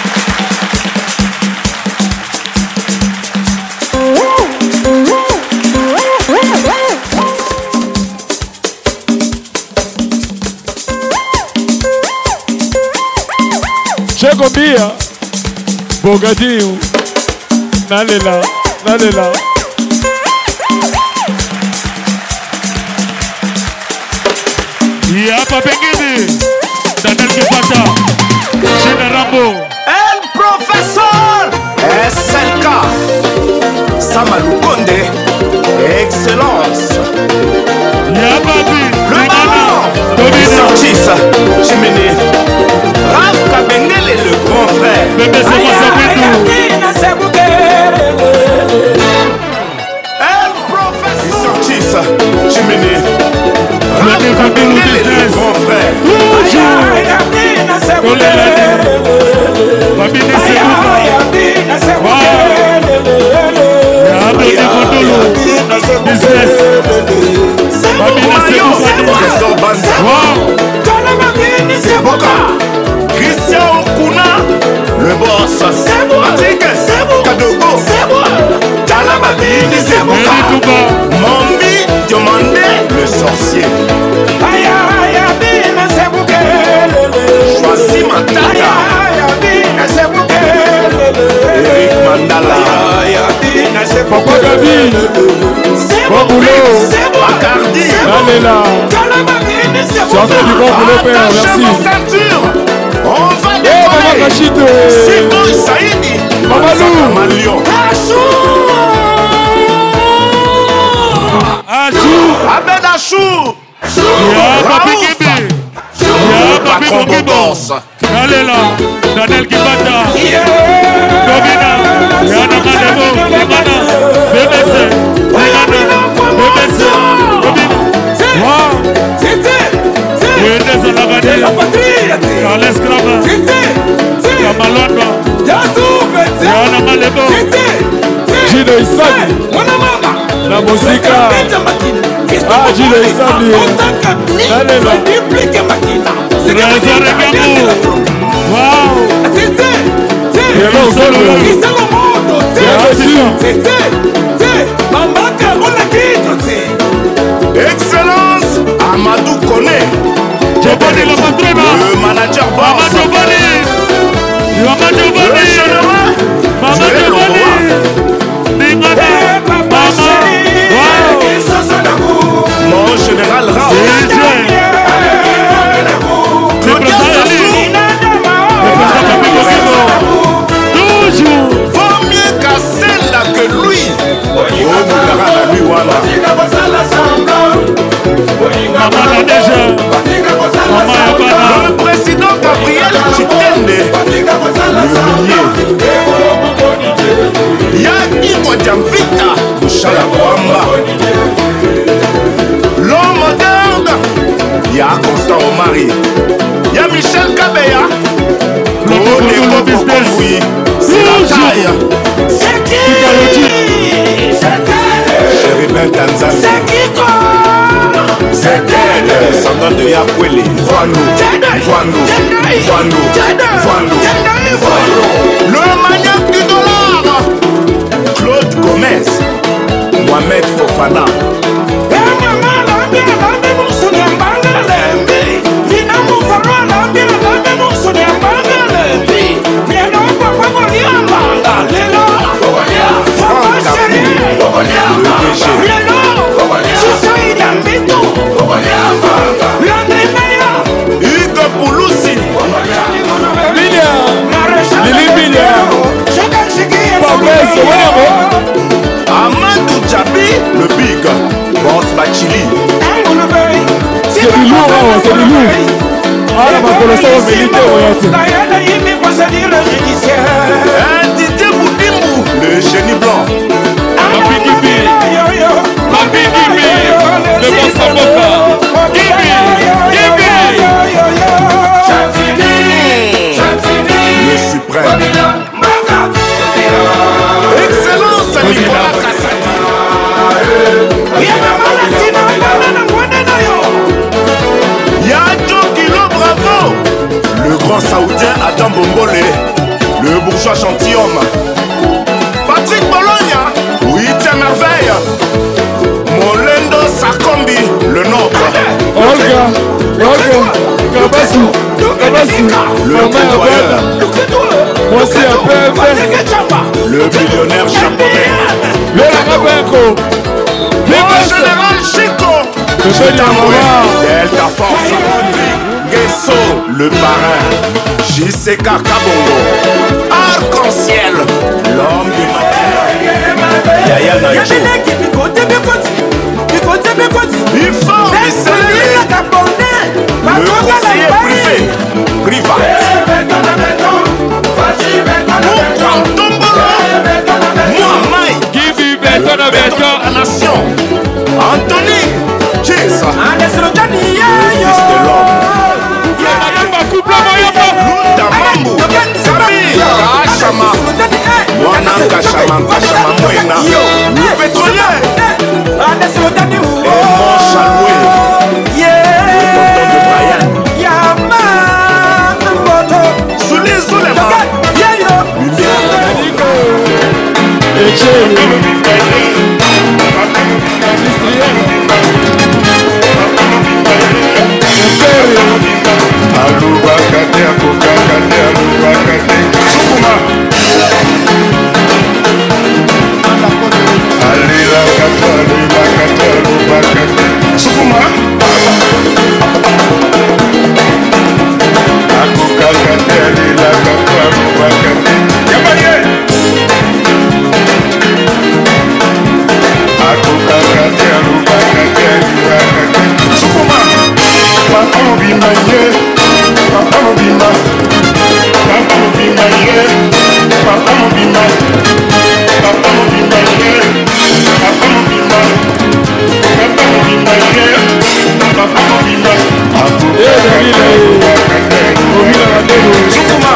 Chego Bia. Bogadinho, nalela, nalela. Ya pa pengine, Daniel Kepata, Gene Rambo. El professeur S L K, ça Mama Lukonde, excellence. Le maman, Sortis, Chimene, Raph Kabengele, le grand frère. Bébé, c'est moi, ça fait tout. El professeur Sortis, Chimene, Raph Kabengele, le grand frère. Christian Okuna, le boss. Patrick Kadogo, Talababini, c'est Mambi Diomandé, le sorcier. Choisis ma tata. Eric Mandala. Papa Gabi. Bon boulot. Bacardi. Allez là. Tu as fait du bon boulot, père. Merci. On va décoller. C'est bon, Saïdi. Mamadou. Achou. Abed Achou. Patron Bobos. Allez là. Daniel Kibata. Domina. Yana Mademo. Domina. B B C. Domina. B B C. Domina. Wow. Yende Zalagade. Carles Krama. Kamalonda. Yana Malebo. Gino Isani. La musica. Ah, Gino Isani. Allez là. Trésor Gamou. Wow. Hello, solo. Excellence, Amadou Kone. Giovanni la patrona. Le manager boss. Mama Giovanni. Mama Giovanni. Le général. Mama Giovanni. Ningana. Mama. Wow. Mon général Rao. Claudia Sassou. Toujours. Vaut mieux casser là que lui. Oh, Moulera la lui, voilà. Maman la déjà. Maman Yabana. Le président Gabriel Chitende. Le Yaki Mwadiamvita. Mouchala Mwamba. L'homme moderne. Y'a Constant Omari. Y'a Michel Kabeya. Oui, c'est la taille. C'est qui? Chéribin Tanzanie. C'est qui quoi? C'est elle. Descendant de Yakwele. Voinou, voinou, voinou, voinou, voinou. Le maniaque du dollar. Claude Gomez. Mohamed Fofana. Hugo Pouloussi. Lili Bilia. Amadou Djabi, le big. Boss Bachili. C'est du lourd, c'est du lourd. Ah, la makolosa milité, Un Didier Boudimou, le génie blanc. Papi Gibi. Papi Gibi. Le bon Saboka. Gibi. Gibi. Le suprême. Excellence, Nicolas Kassani. Yadjo Kilo Bravo. Le grand saoudien Adam Bombolé. Le bourgeois gentilhomme. Patrick Bologna. Huitième merveille. Molendo Sarkombi. Le noble. Olga. Olga. Kabasu. Kabasu. Le nettoyeur. Moi aussi un peu. Le millionnaire japonais. Le Rabenko. Le général Chico. Le général Delta Force. Gesso, le parrain. J C K Kabongo. Arc-en-ciel. L'homme du matin. Yaya Nacho. Yabeleki bikote bikote. Bikote bikote. Bifort Bissele. Le conseiller privé. Privat. La nation. Anthony. Chesa. Fils de l'homme. Tamambu. Samir. Kachama. Mwana Kachama. Kachama Mwena. Le pétrolier. Et mon chaloué. Le tonton de Brian. Souli Zoulema. Alubakate, akukakate, alubakate. Sukuma. Alilakate, alilakate, alubakate. Sukuma. Akukakate, alilakate, alubakate. Yabaye. Akukakate, alubakate, alubakate. Sukuma. Papa mobima ye, papa mobima, papa mobima ye, papa mobima, papa mobima ye, papa mobima, papa mobima ye, papa mobima. Sukuma.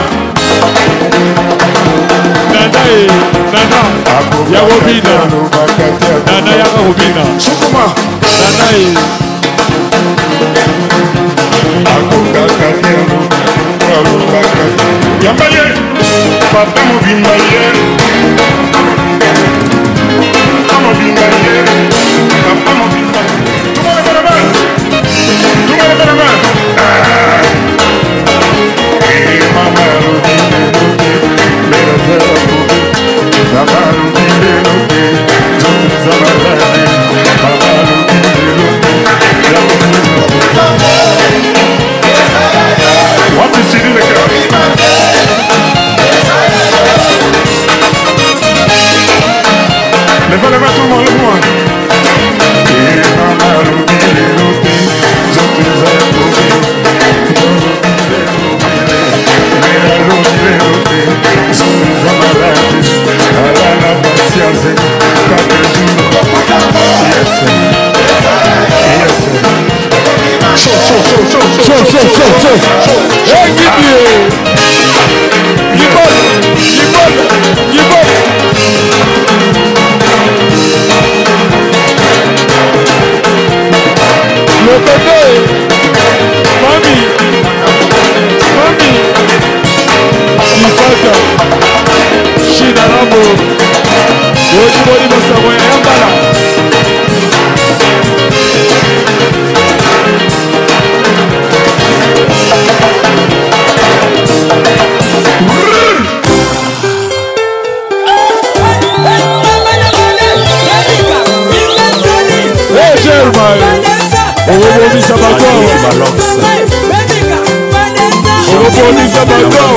Nana e, Nana, ya Robina, Nana ya Robina. Sukuma. Nana e. Yambaye, papa mobimba ye, papa mobimba ye, papa mobimba. Tout le monde fait la main, tout le monde fait la main. Et maman robine, mais la terre robine, maman robine, tout ça va aller, maman what is it in the car? Leva, leva tout le monde, leva-moi. Chaud, chaud, chaud, chaud, chaud, chaud, chaud, chaud. Hey, Didier! Gibol! Gibol! Gibol! Le côté! Mami! Mami! Ifata! Shinarabo! Ojibori Mosamoya Yambala! Orobomisa bakao Orobomisa bakao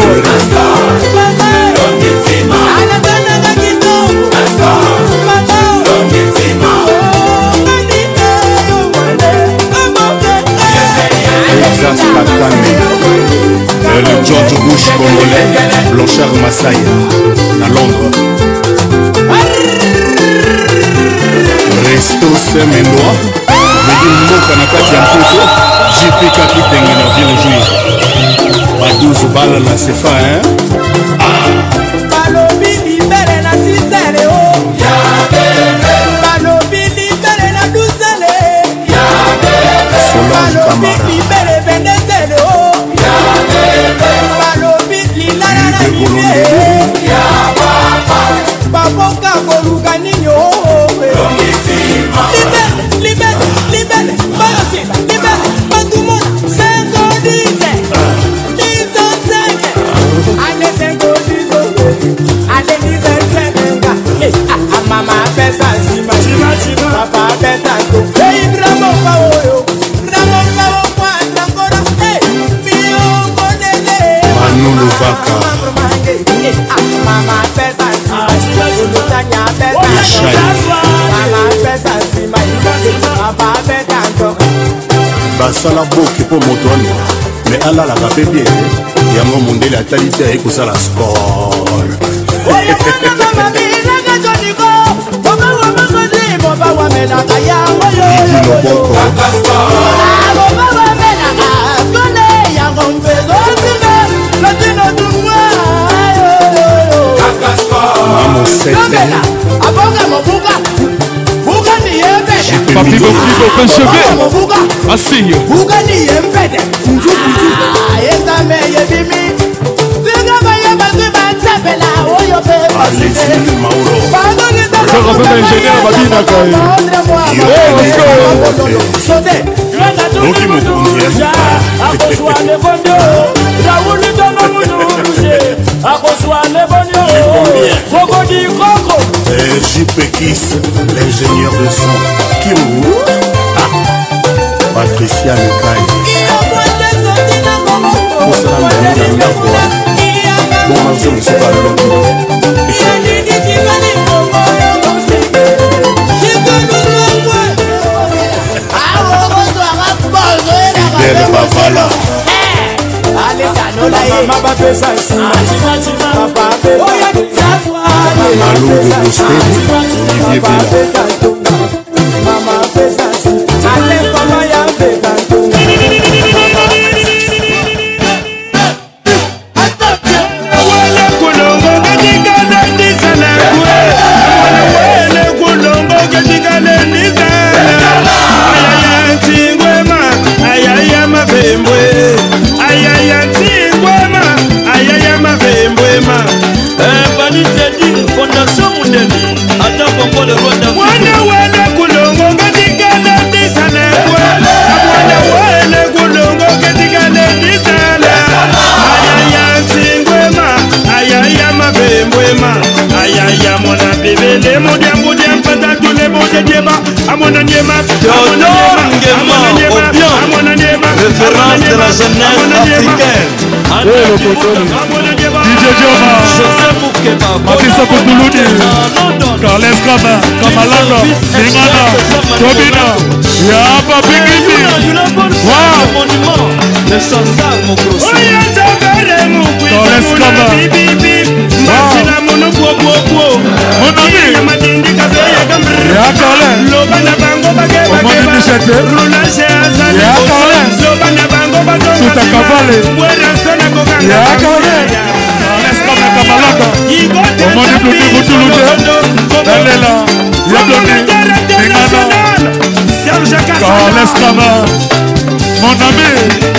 Exas Katane, le George Bush congolais, Blanchard Massaya, à Londres. Resto Semenois, Vedi Mboka na kati ya mpoto, J P Kapitenge na ville juive. Badouze bala na sefa, hein? Balobi libere na sisele o. Balobi libere na duzele. Solange Camara. Libere vendezele o. Balobi lilala na libere. Baboka koluka ninyo o. Libere, libere, libere, bayosila, libere, batumona, sengo dize, dizo senge, ale sengo dizo, ale dizo senga, eh, ah, mama pesa sima, sima, sima, papa pesa to, hey, dramo paoyo, dramo pao kwa tangora, eh, mio konele, Manulu Vaka, eh, ah, mama pesa sima, sima, sima, pesa. basala boki mpo moto amela me alalaka mpe bien yango mondele atali te aye kosala sport Papi Bokigo, Penchevé, Assis. Je rappelle l'ingénieur Babina Kaye. Oh, let's go. J P Kiss, l'ingénieur de son. Kim ah. Patricia Mekai. Bon, je me suis pas Fidèle Bavala. Malo de Bosté, Olivier Bella. Référence de la jeunesse africaine. D J Dioma, Matissa Koutoulouni, Carles Kama, Kamalanga, Ningana, Tobina, Yapa Bigiti. Wow! Carles Kama. Mon ami,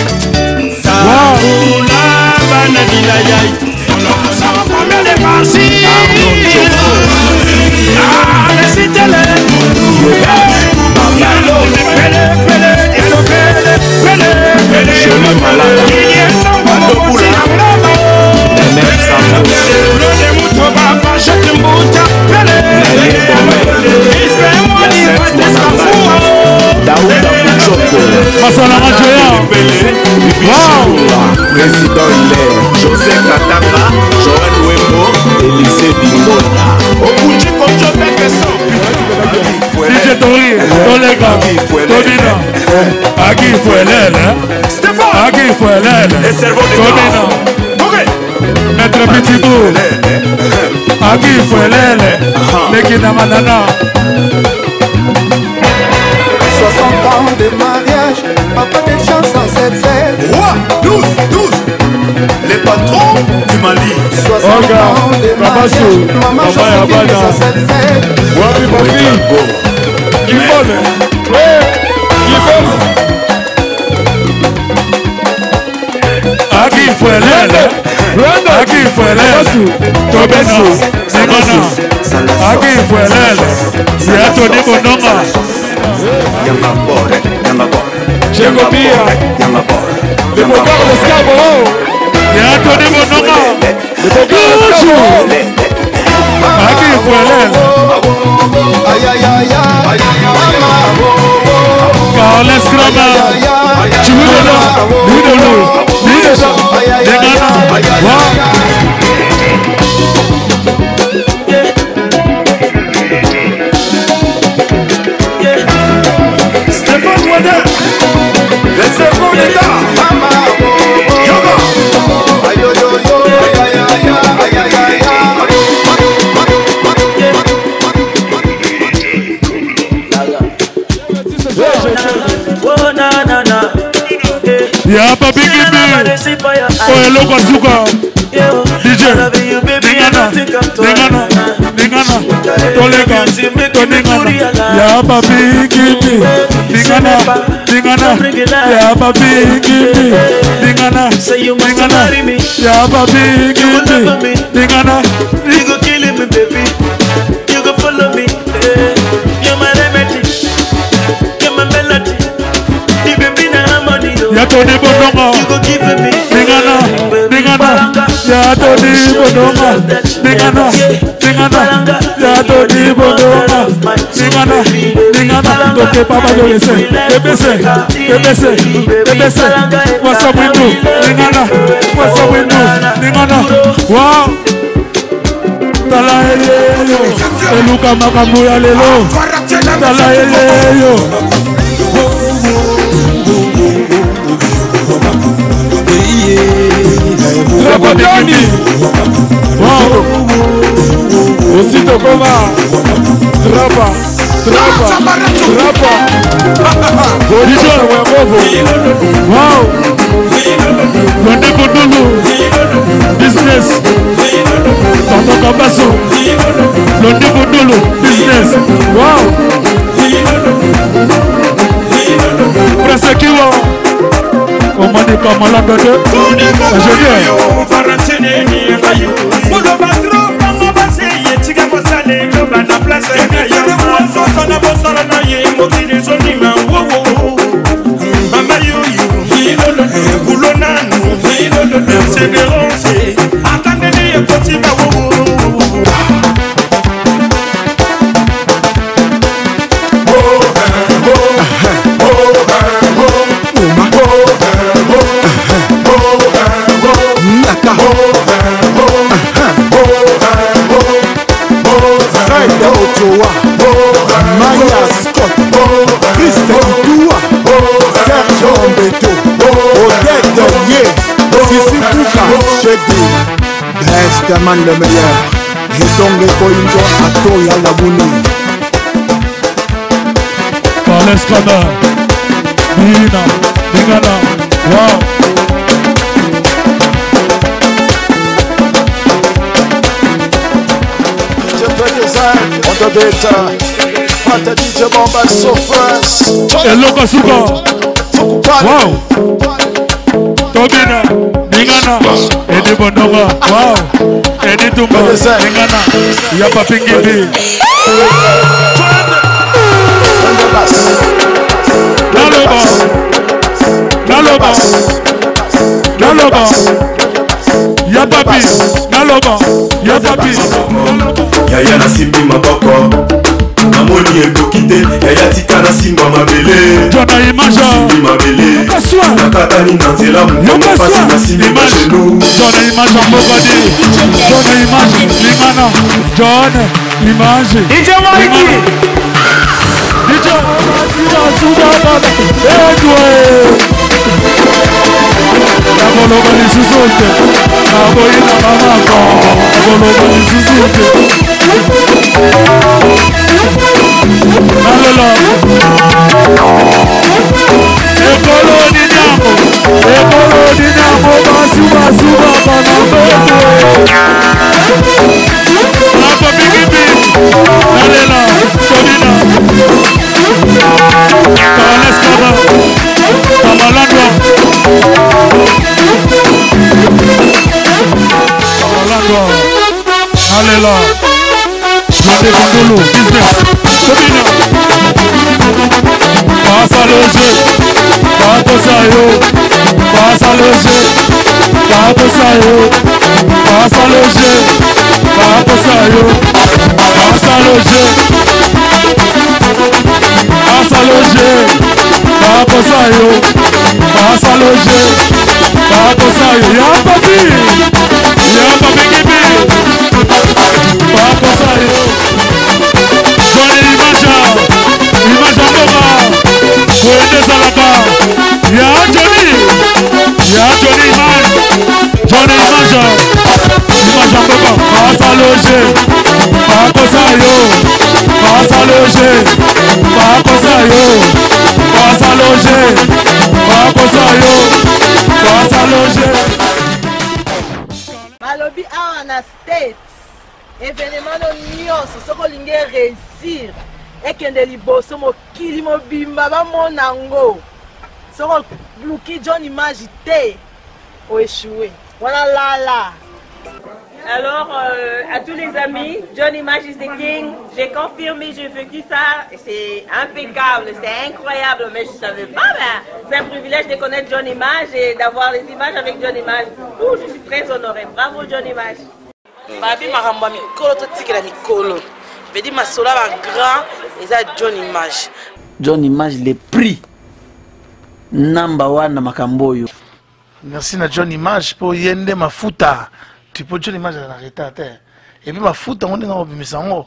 Président Hilaire, José Kataka, Joël Wembo, Élysée Bimona. Okunji Kojo Bekeso. D J Tori, Tolega, Tobina, Agui Fouelele, Agui Fouelele, Tobina, Maître Pitibou, Agui Fouelele, Lekina Manana. soixante ans de mariage, papa de chance en cette fête. Roi, douze, douze, les patrons du Mali. soixante ans de mariage, maman Joséphine en cette fête. Wabi Wabi, Gibole, Gibole. Agui Fouelele, Agui Fouelele, Tobena, Simona, Agui Fouelele, Siatoni Mononga. Yanga bore, yanga bore, Chego Bia, yanga bore, le bogar de Scabo, Siatoni Mononga, le bogar de Scabo, Agui Fouelele, aïe aïe aïe aïe, Carles Krama, Chulolo, Lidolo, Lidolo, Degana, Eloko Suka D J Ningana Ningana Ningana Tolega Toningana Ya papi Kimi Ningana Ningana Ya papi Kimi Ningana Ningana Ya papi Kimi Ningana You go kill me baby You go follow me eh. You're my remedy You're my melody You baby na harmony Ya Tony Bononga You go give me Ningana Ningana Ya Tony Bononga Ningana Ningana Ya Tony Bononga Ningana Ningana Toke papa de lese Ebese Ebese Ebese What's up with you Ningana What's up with you Ningana Wow Tala eleyo Eluka makambu ya lelo Tala eleyo Trapatoni Wow Osito Koma Trapa Trapa Trapa Gorijo Wow Londe Kondulu Business Tonto Kabaso Londe Kondulu Business Wow Presse Kiwo Omani Kamalanga de Ingénieur Maya Scott, Christian Toua, Serge Ambeto, Odette Ye, Sissi Pouka, Chedi, Bestaman le meilleur, Hitonge Koinjo, Atoya Labouni. Carles Kana, Nina, Ningana, wow. On the data, Pata D J Bomba so fresh. Eloko Suka, wow. Tobina, Ningana, Edi Bononga, wow. Edi Tumba, Ningana, Yapa Pingibi. Naloba, Naloba, Naloba, Yapapi, Naloba, Yapapi. Yaya na simbi maboko Namoni ekokite Yaya tika na simba mabele Jona imaja Simbi mabele Nakatani na nzela Mkongo pasi na simbi machenu Jona imaja mbogadi Jona imaja Lingana Jona imaja D J Waiki D J Sida Suda Baba Edwe Nabologa ni susulte Naboina mamako Nabologa ni susulte Nalola Ekolo di nyamo Ekolo di nyamo Basu basu baba na mbete Napa bigibi Nalela Tonina Carles Kaba Kamalandwa Kamalandwa Nalela Londe Kondulu Business Tonina Passa loge Pato saiu Passa loge Pato saiu Passa loge Pato saiu Passa loge Passa loge Pato saiu Passa loge Pato saiu Ya papi Ya papi gibi Pato saiu Johnny Imaja Imaja Mboga Kuendeza laka Ya Johnny Ya Johnny Iman Johnny Imaja Imaja Mboga Passa loge Pato saiu Passa loge Pato saiu Passa loge Pato saiu Passa loge ozala na state événement no nyonso soki olingi réussir ekende liboso mokili mobimba bamona yango soki oluki John Image te oéchoué wana lala. Alors, euh, à tous les amis, John Image is the king. J'ai confirmé, j'ai vécu ça. C'est impeccable, c'est incroyable. Mais je ne savais pas, ben, c'est un privilège de connaître John Image et d'avoir les images avec John Image. Ouh, je suis très honorée. Bravo, John Image. Babi maramba mikolo to tikela mikolo. Je veux dire ma sola va grand et ça John Image. John Image le prix number one na makamboyo. Merci na John Image pour yende mafuta. Tu peux John Image à l'arrêter à terre. Et puis mafuta on est dans le misango.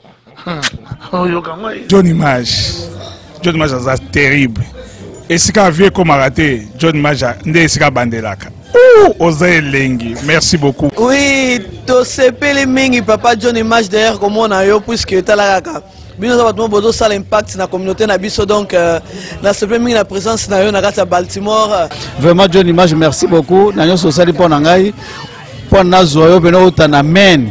John Image. John Image c'est terrible. Et si ka vieux comme raté John Image ndé sika bandelaka. Ozae Lengi, merci beaucoup. Oui, to sepele mingi papa John Image d'ailleurs comme on a eu puisque talaka. Bino zabatmo bozo sal impact na communauté na biso donc na sepele mingi na présence na yo na kata Baltimore. Vraiment John Image merci beaucoup. Na yo sociali pour ngai pour nazo yo beno utana men.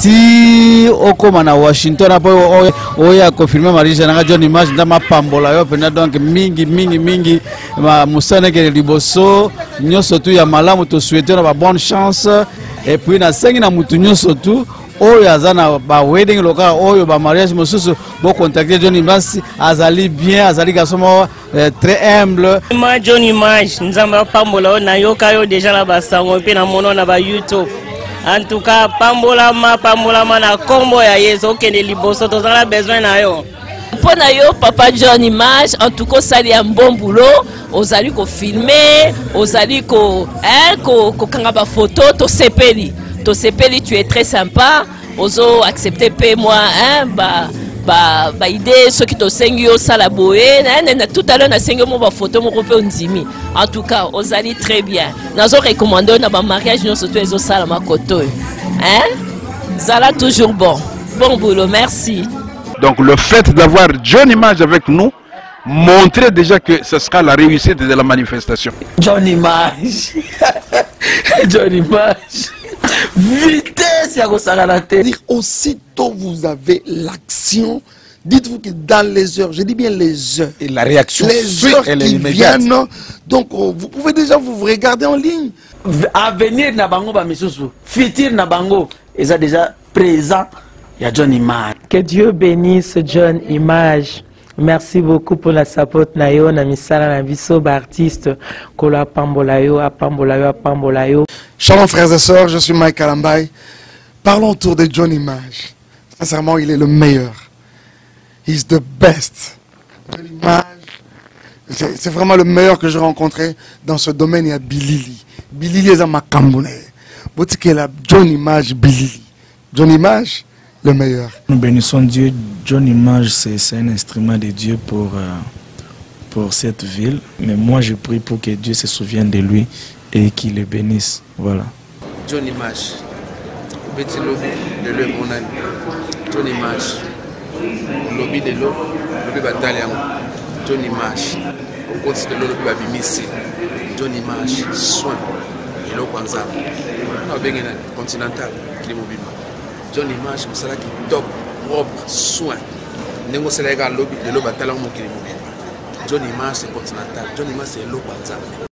Ti okoma na Washington apo oya confirmer mariage na John Image ndama pambola yo pena donc mingi mingi mingi ma musane ke liboso nyoso tu ya malamu to souhaiter na ba bonne chance et puis na sengi na mutu nyoso tu oyo azana ba wedding loka oyo ba mariage mosusu bo contacter John Image azali bien azali garçon très humble. Ma John Image nzamba pambola na yoka yo déjà la basango pe na mono na ba YouTube. En tout cas, pambolama, pambolama na combo ya yeso okende liboso tozala besoin na yo. Pour na yo papa John Image, en tout cas ça a un bon boulot. Ozali ko filmer, ozali ko hein ko ko kanga ba photo to sepeli. To sepeli tu es très sympa. Ozo accepter pe moi hein ba ba ba idée ce qui to sengi yo sala boé na tout à l'heure na sengi mo ba photo mo ko pe ndimi. En tout cas, ozali très bien. Nazo recommandé na ba mariage nous surtout ezo sala makoto. Hein? Zala toujours bon. Bon boulot, merci. Donc le fait d'avoir John Image avec nous montrait déjà que ce sera la réussite de la manifestation. John Image. John Image. Vitesse ya kosakalate. Aussitôt vous avez l'action, dites-vous que dans les heures, je dis bien les heures, et la réaction les heures qui viennent, donc vous pouvez déjà vous regarder en ligne. Avenir na bango ba misusu, futur na bango, et ça déjà présent, il y a John Image. Que Dieu bénisse John Image. Merci beaucoup pour la support na yo na misala na biso ba artiste ko la pambola yo a pambola yo a pambola yo. Shalom frères et sœurs, je suis Mike Kalambay. Parlons autour de John Image. Sincèrement, il est le meilleur. He's the best. John Image, c'est vraiment le meilleur que j'ai rencontré dans ce domaine. Il y a Bilili. Bilili est à Makambone. Botikela John Image, Bilili. John Image, le meilleur. Nous bénissons Dieu. John Image, c'est un instrument de Dieu pour, euh, pour cette ville. Mais moi, je prie pour que Dieu se souvienne de lui et qu'il le bénisse. Voilà. John Image. Petit lobby de l'eau, mon ami. John Image. Lobby de l'eau, lobby bataillon. John Image. Au côté de l'eau, lobby babimisi. John Image. Soin. Et l'eau Kwanzam. On a bien un continental. John Image, c'est là qui top, propre, soin. Nengo c'est là lobby de l'eau bataillon. John Image, c'est continental. John Image, c'est l'eau Kwanzam.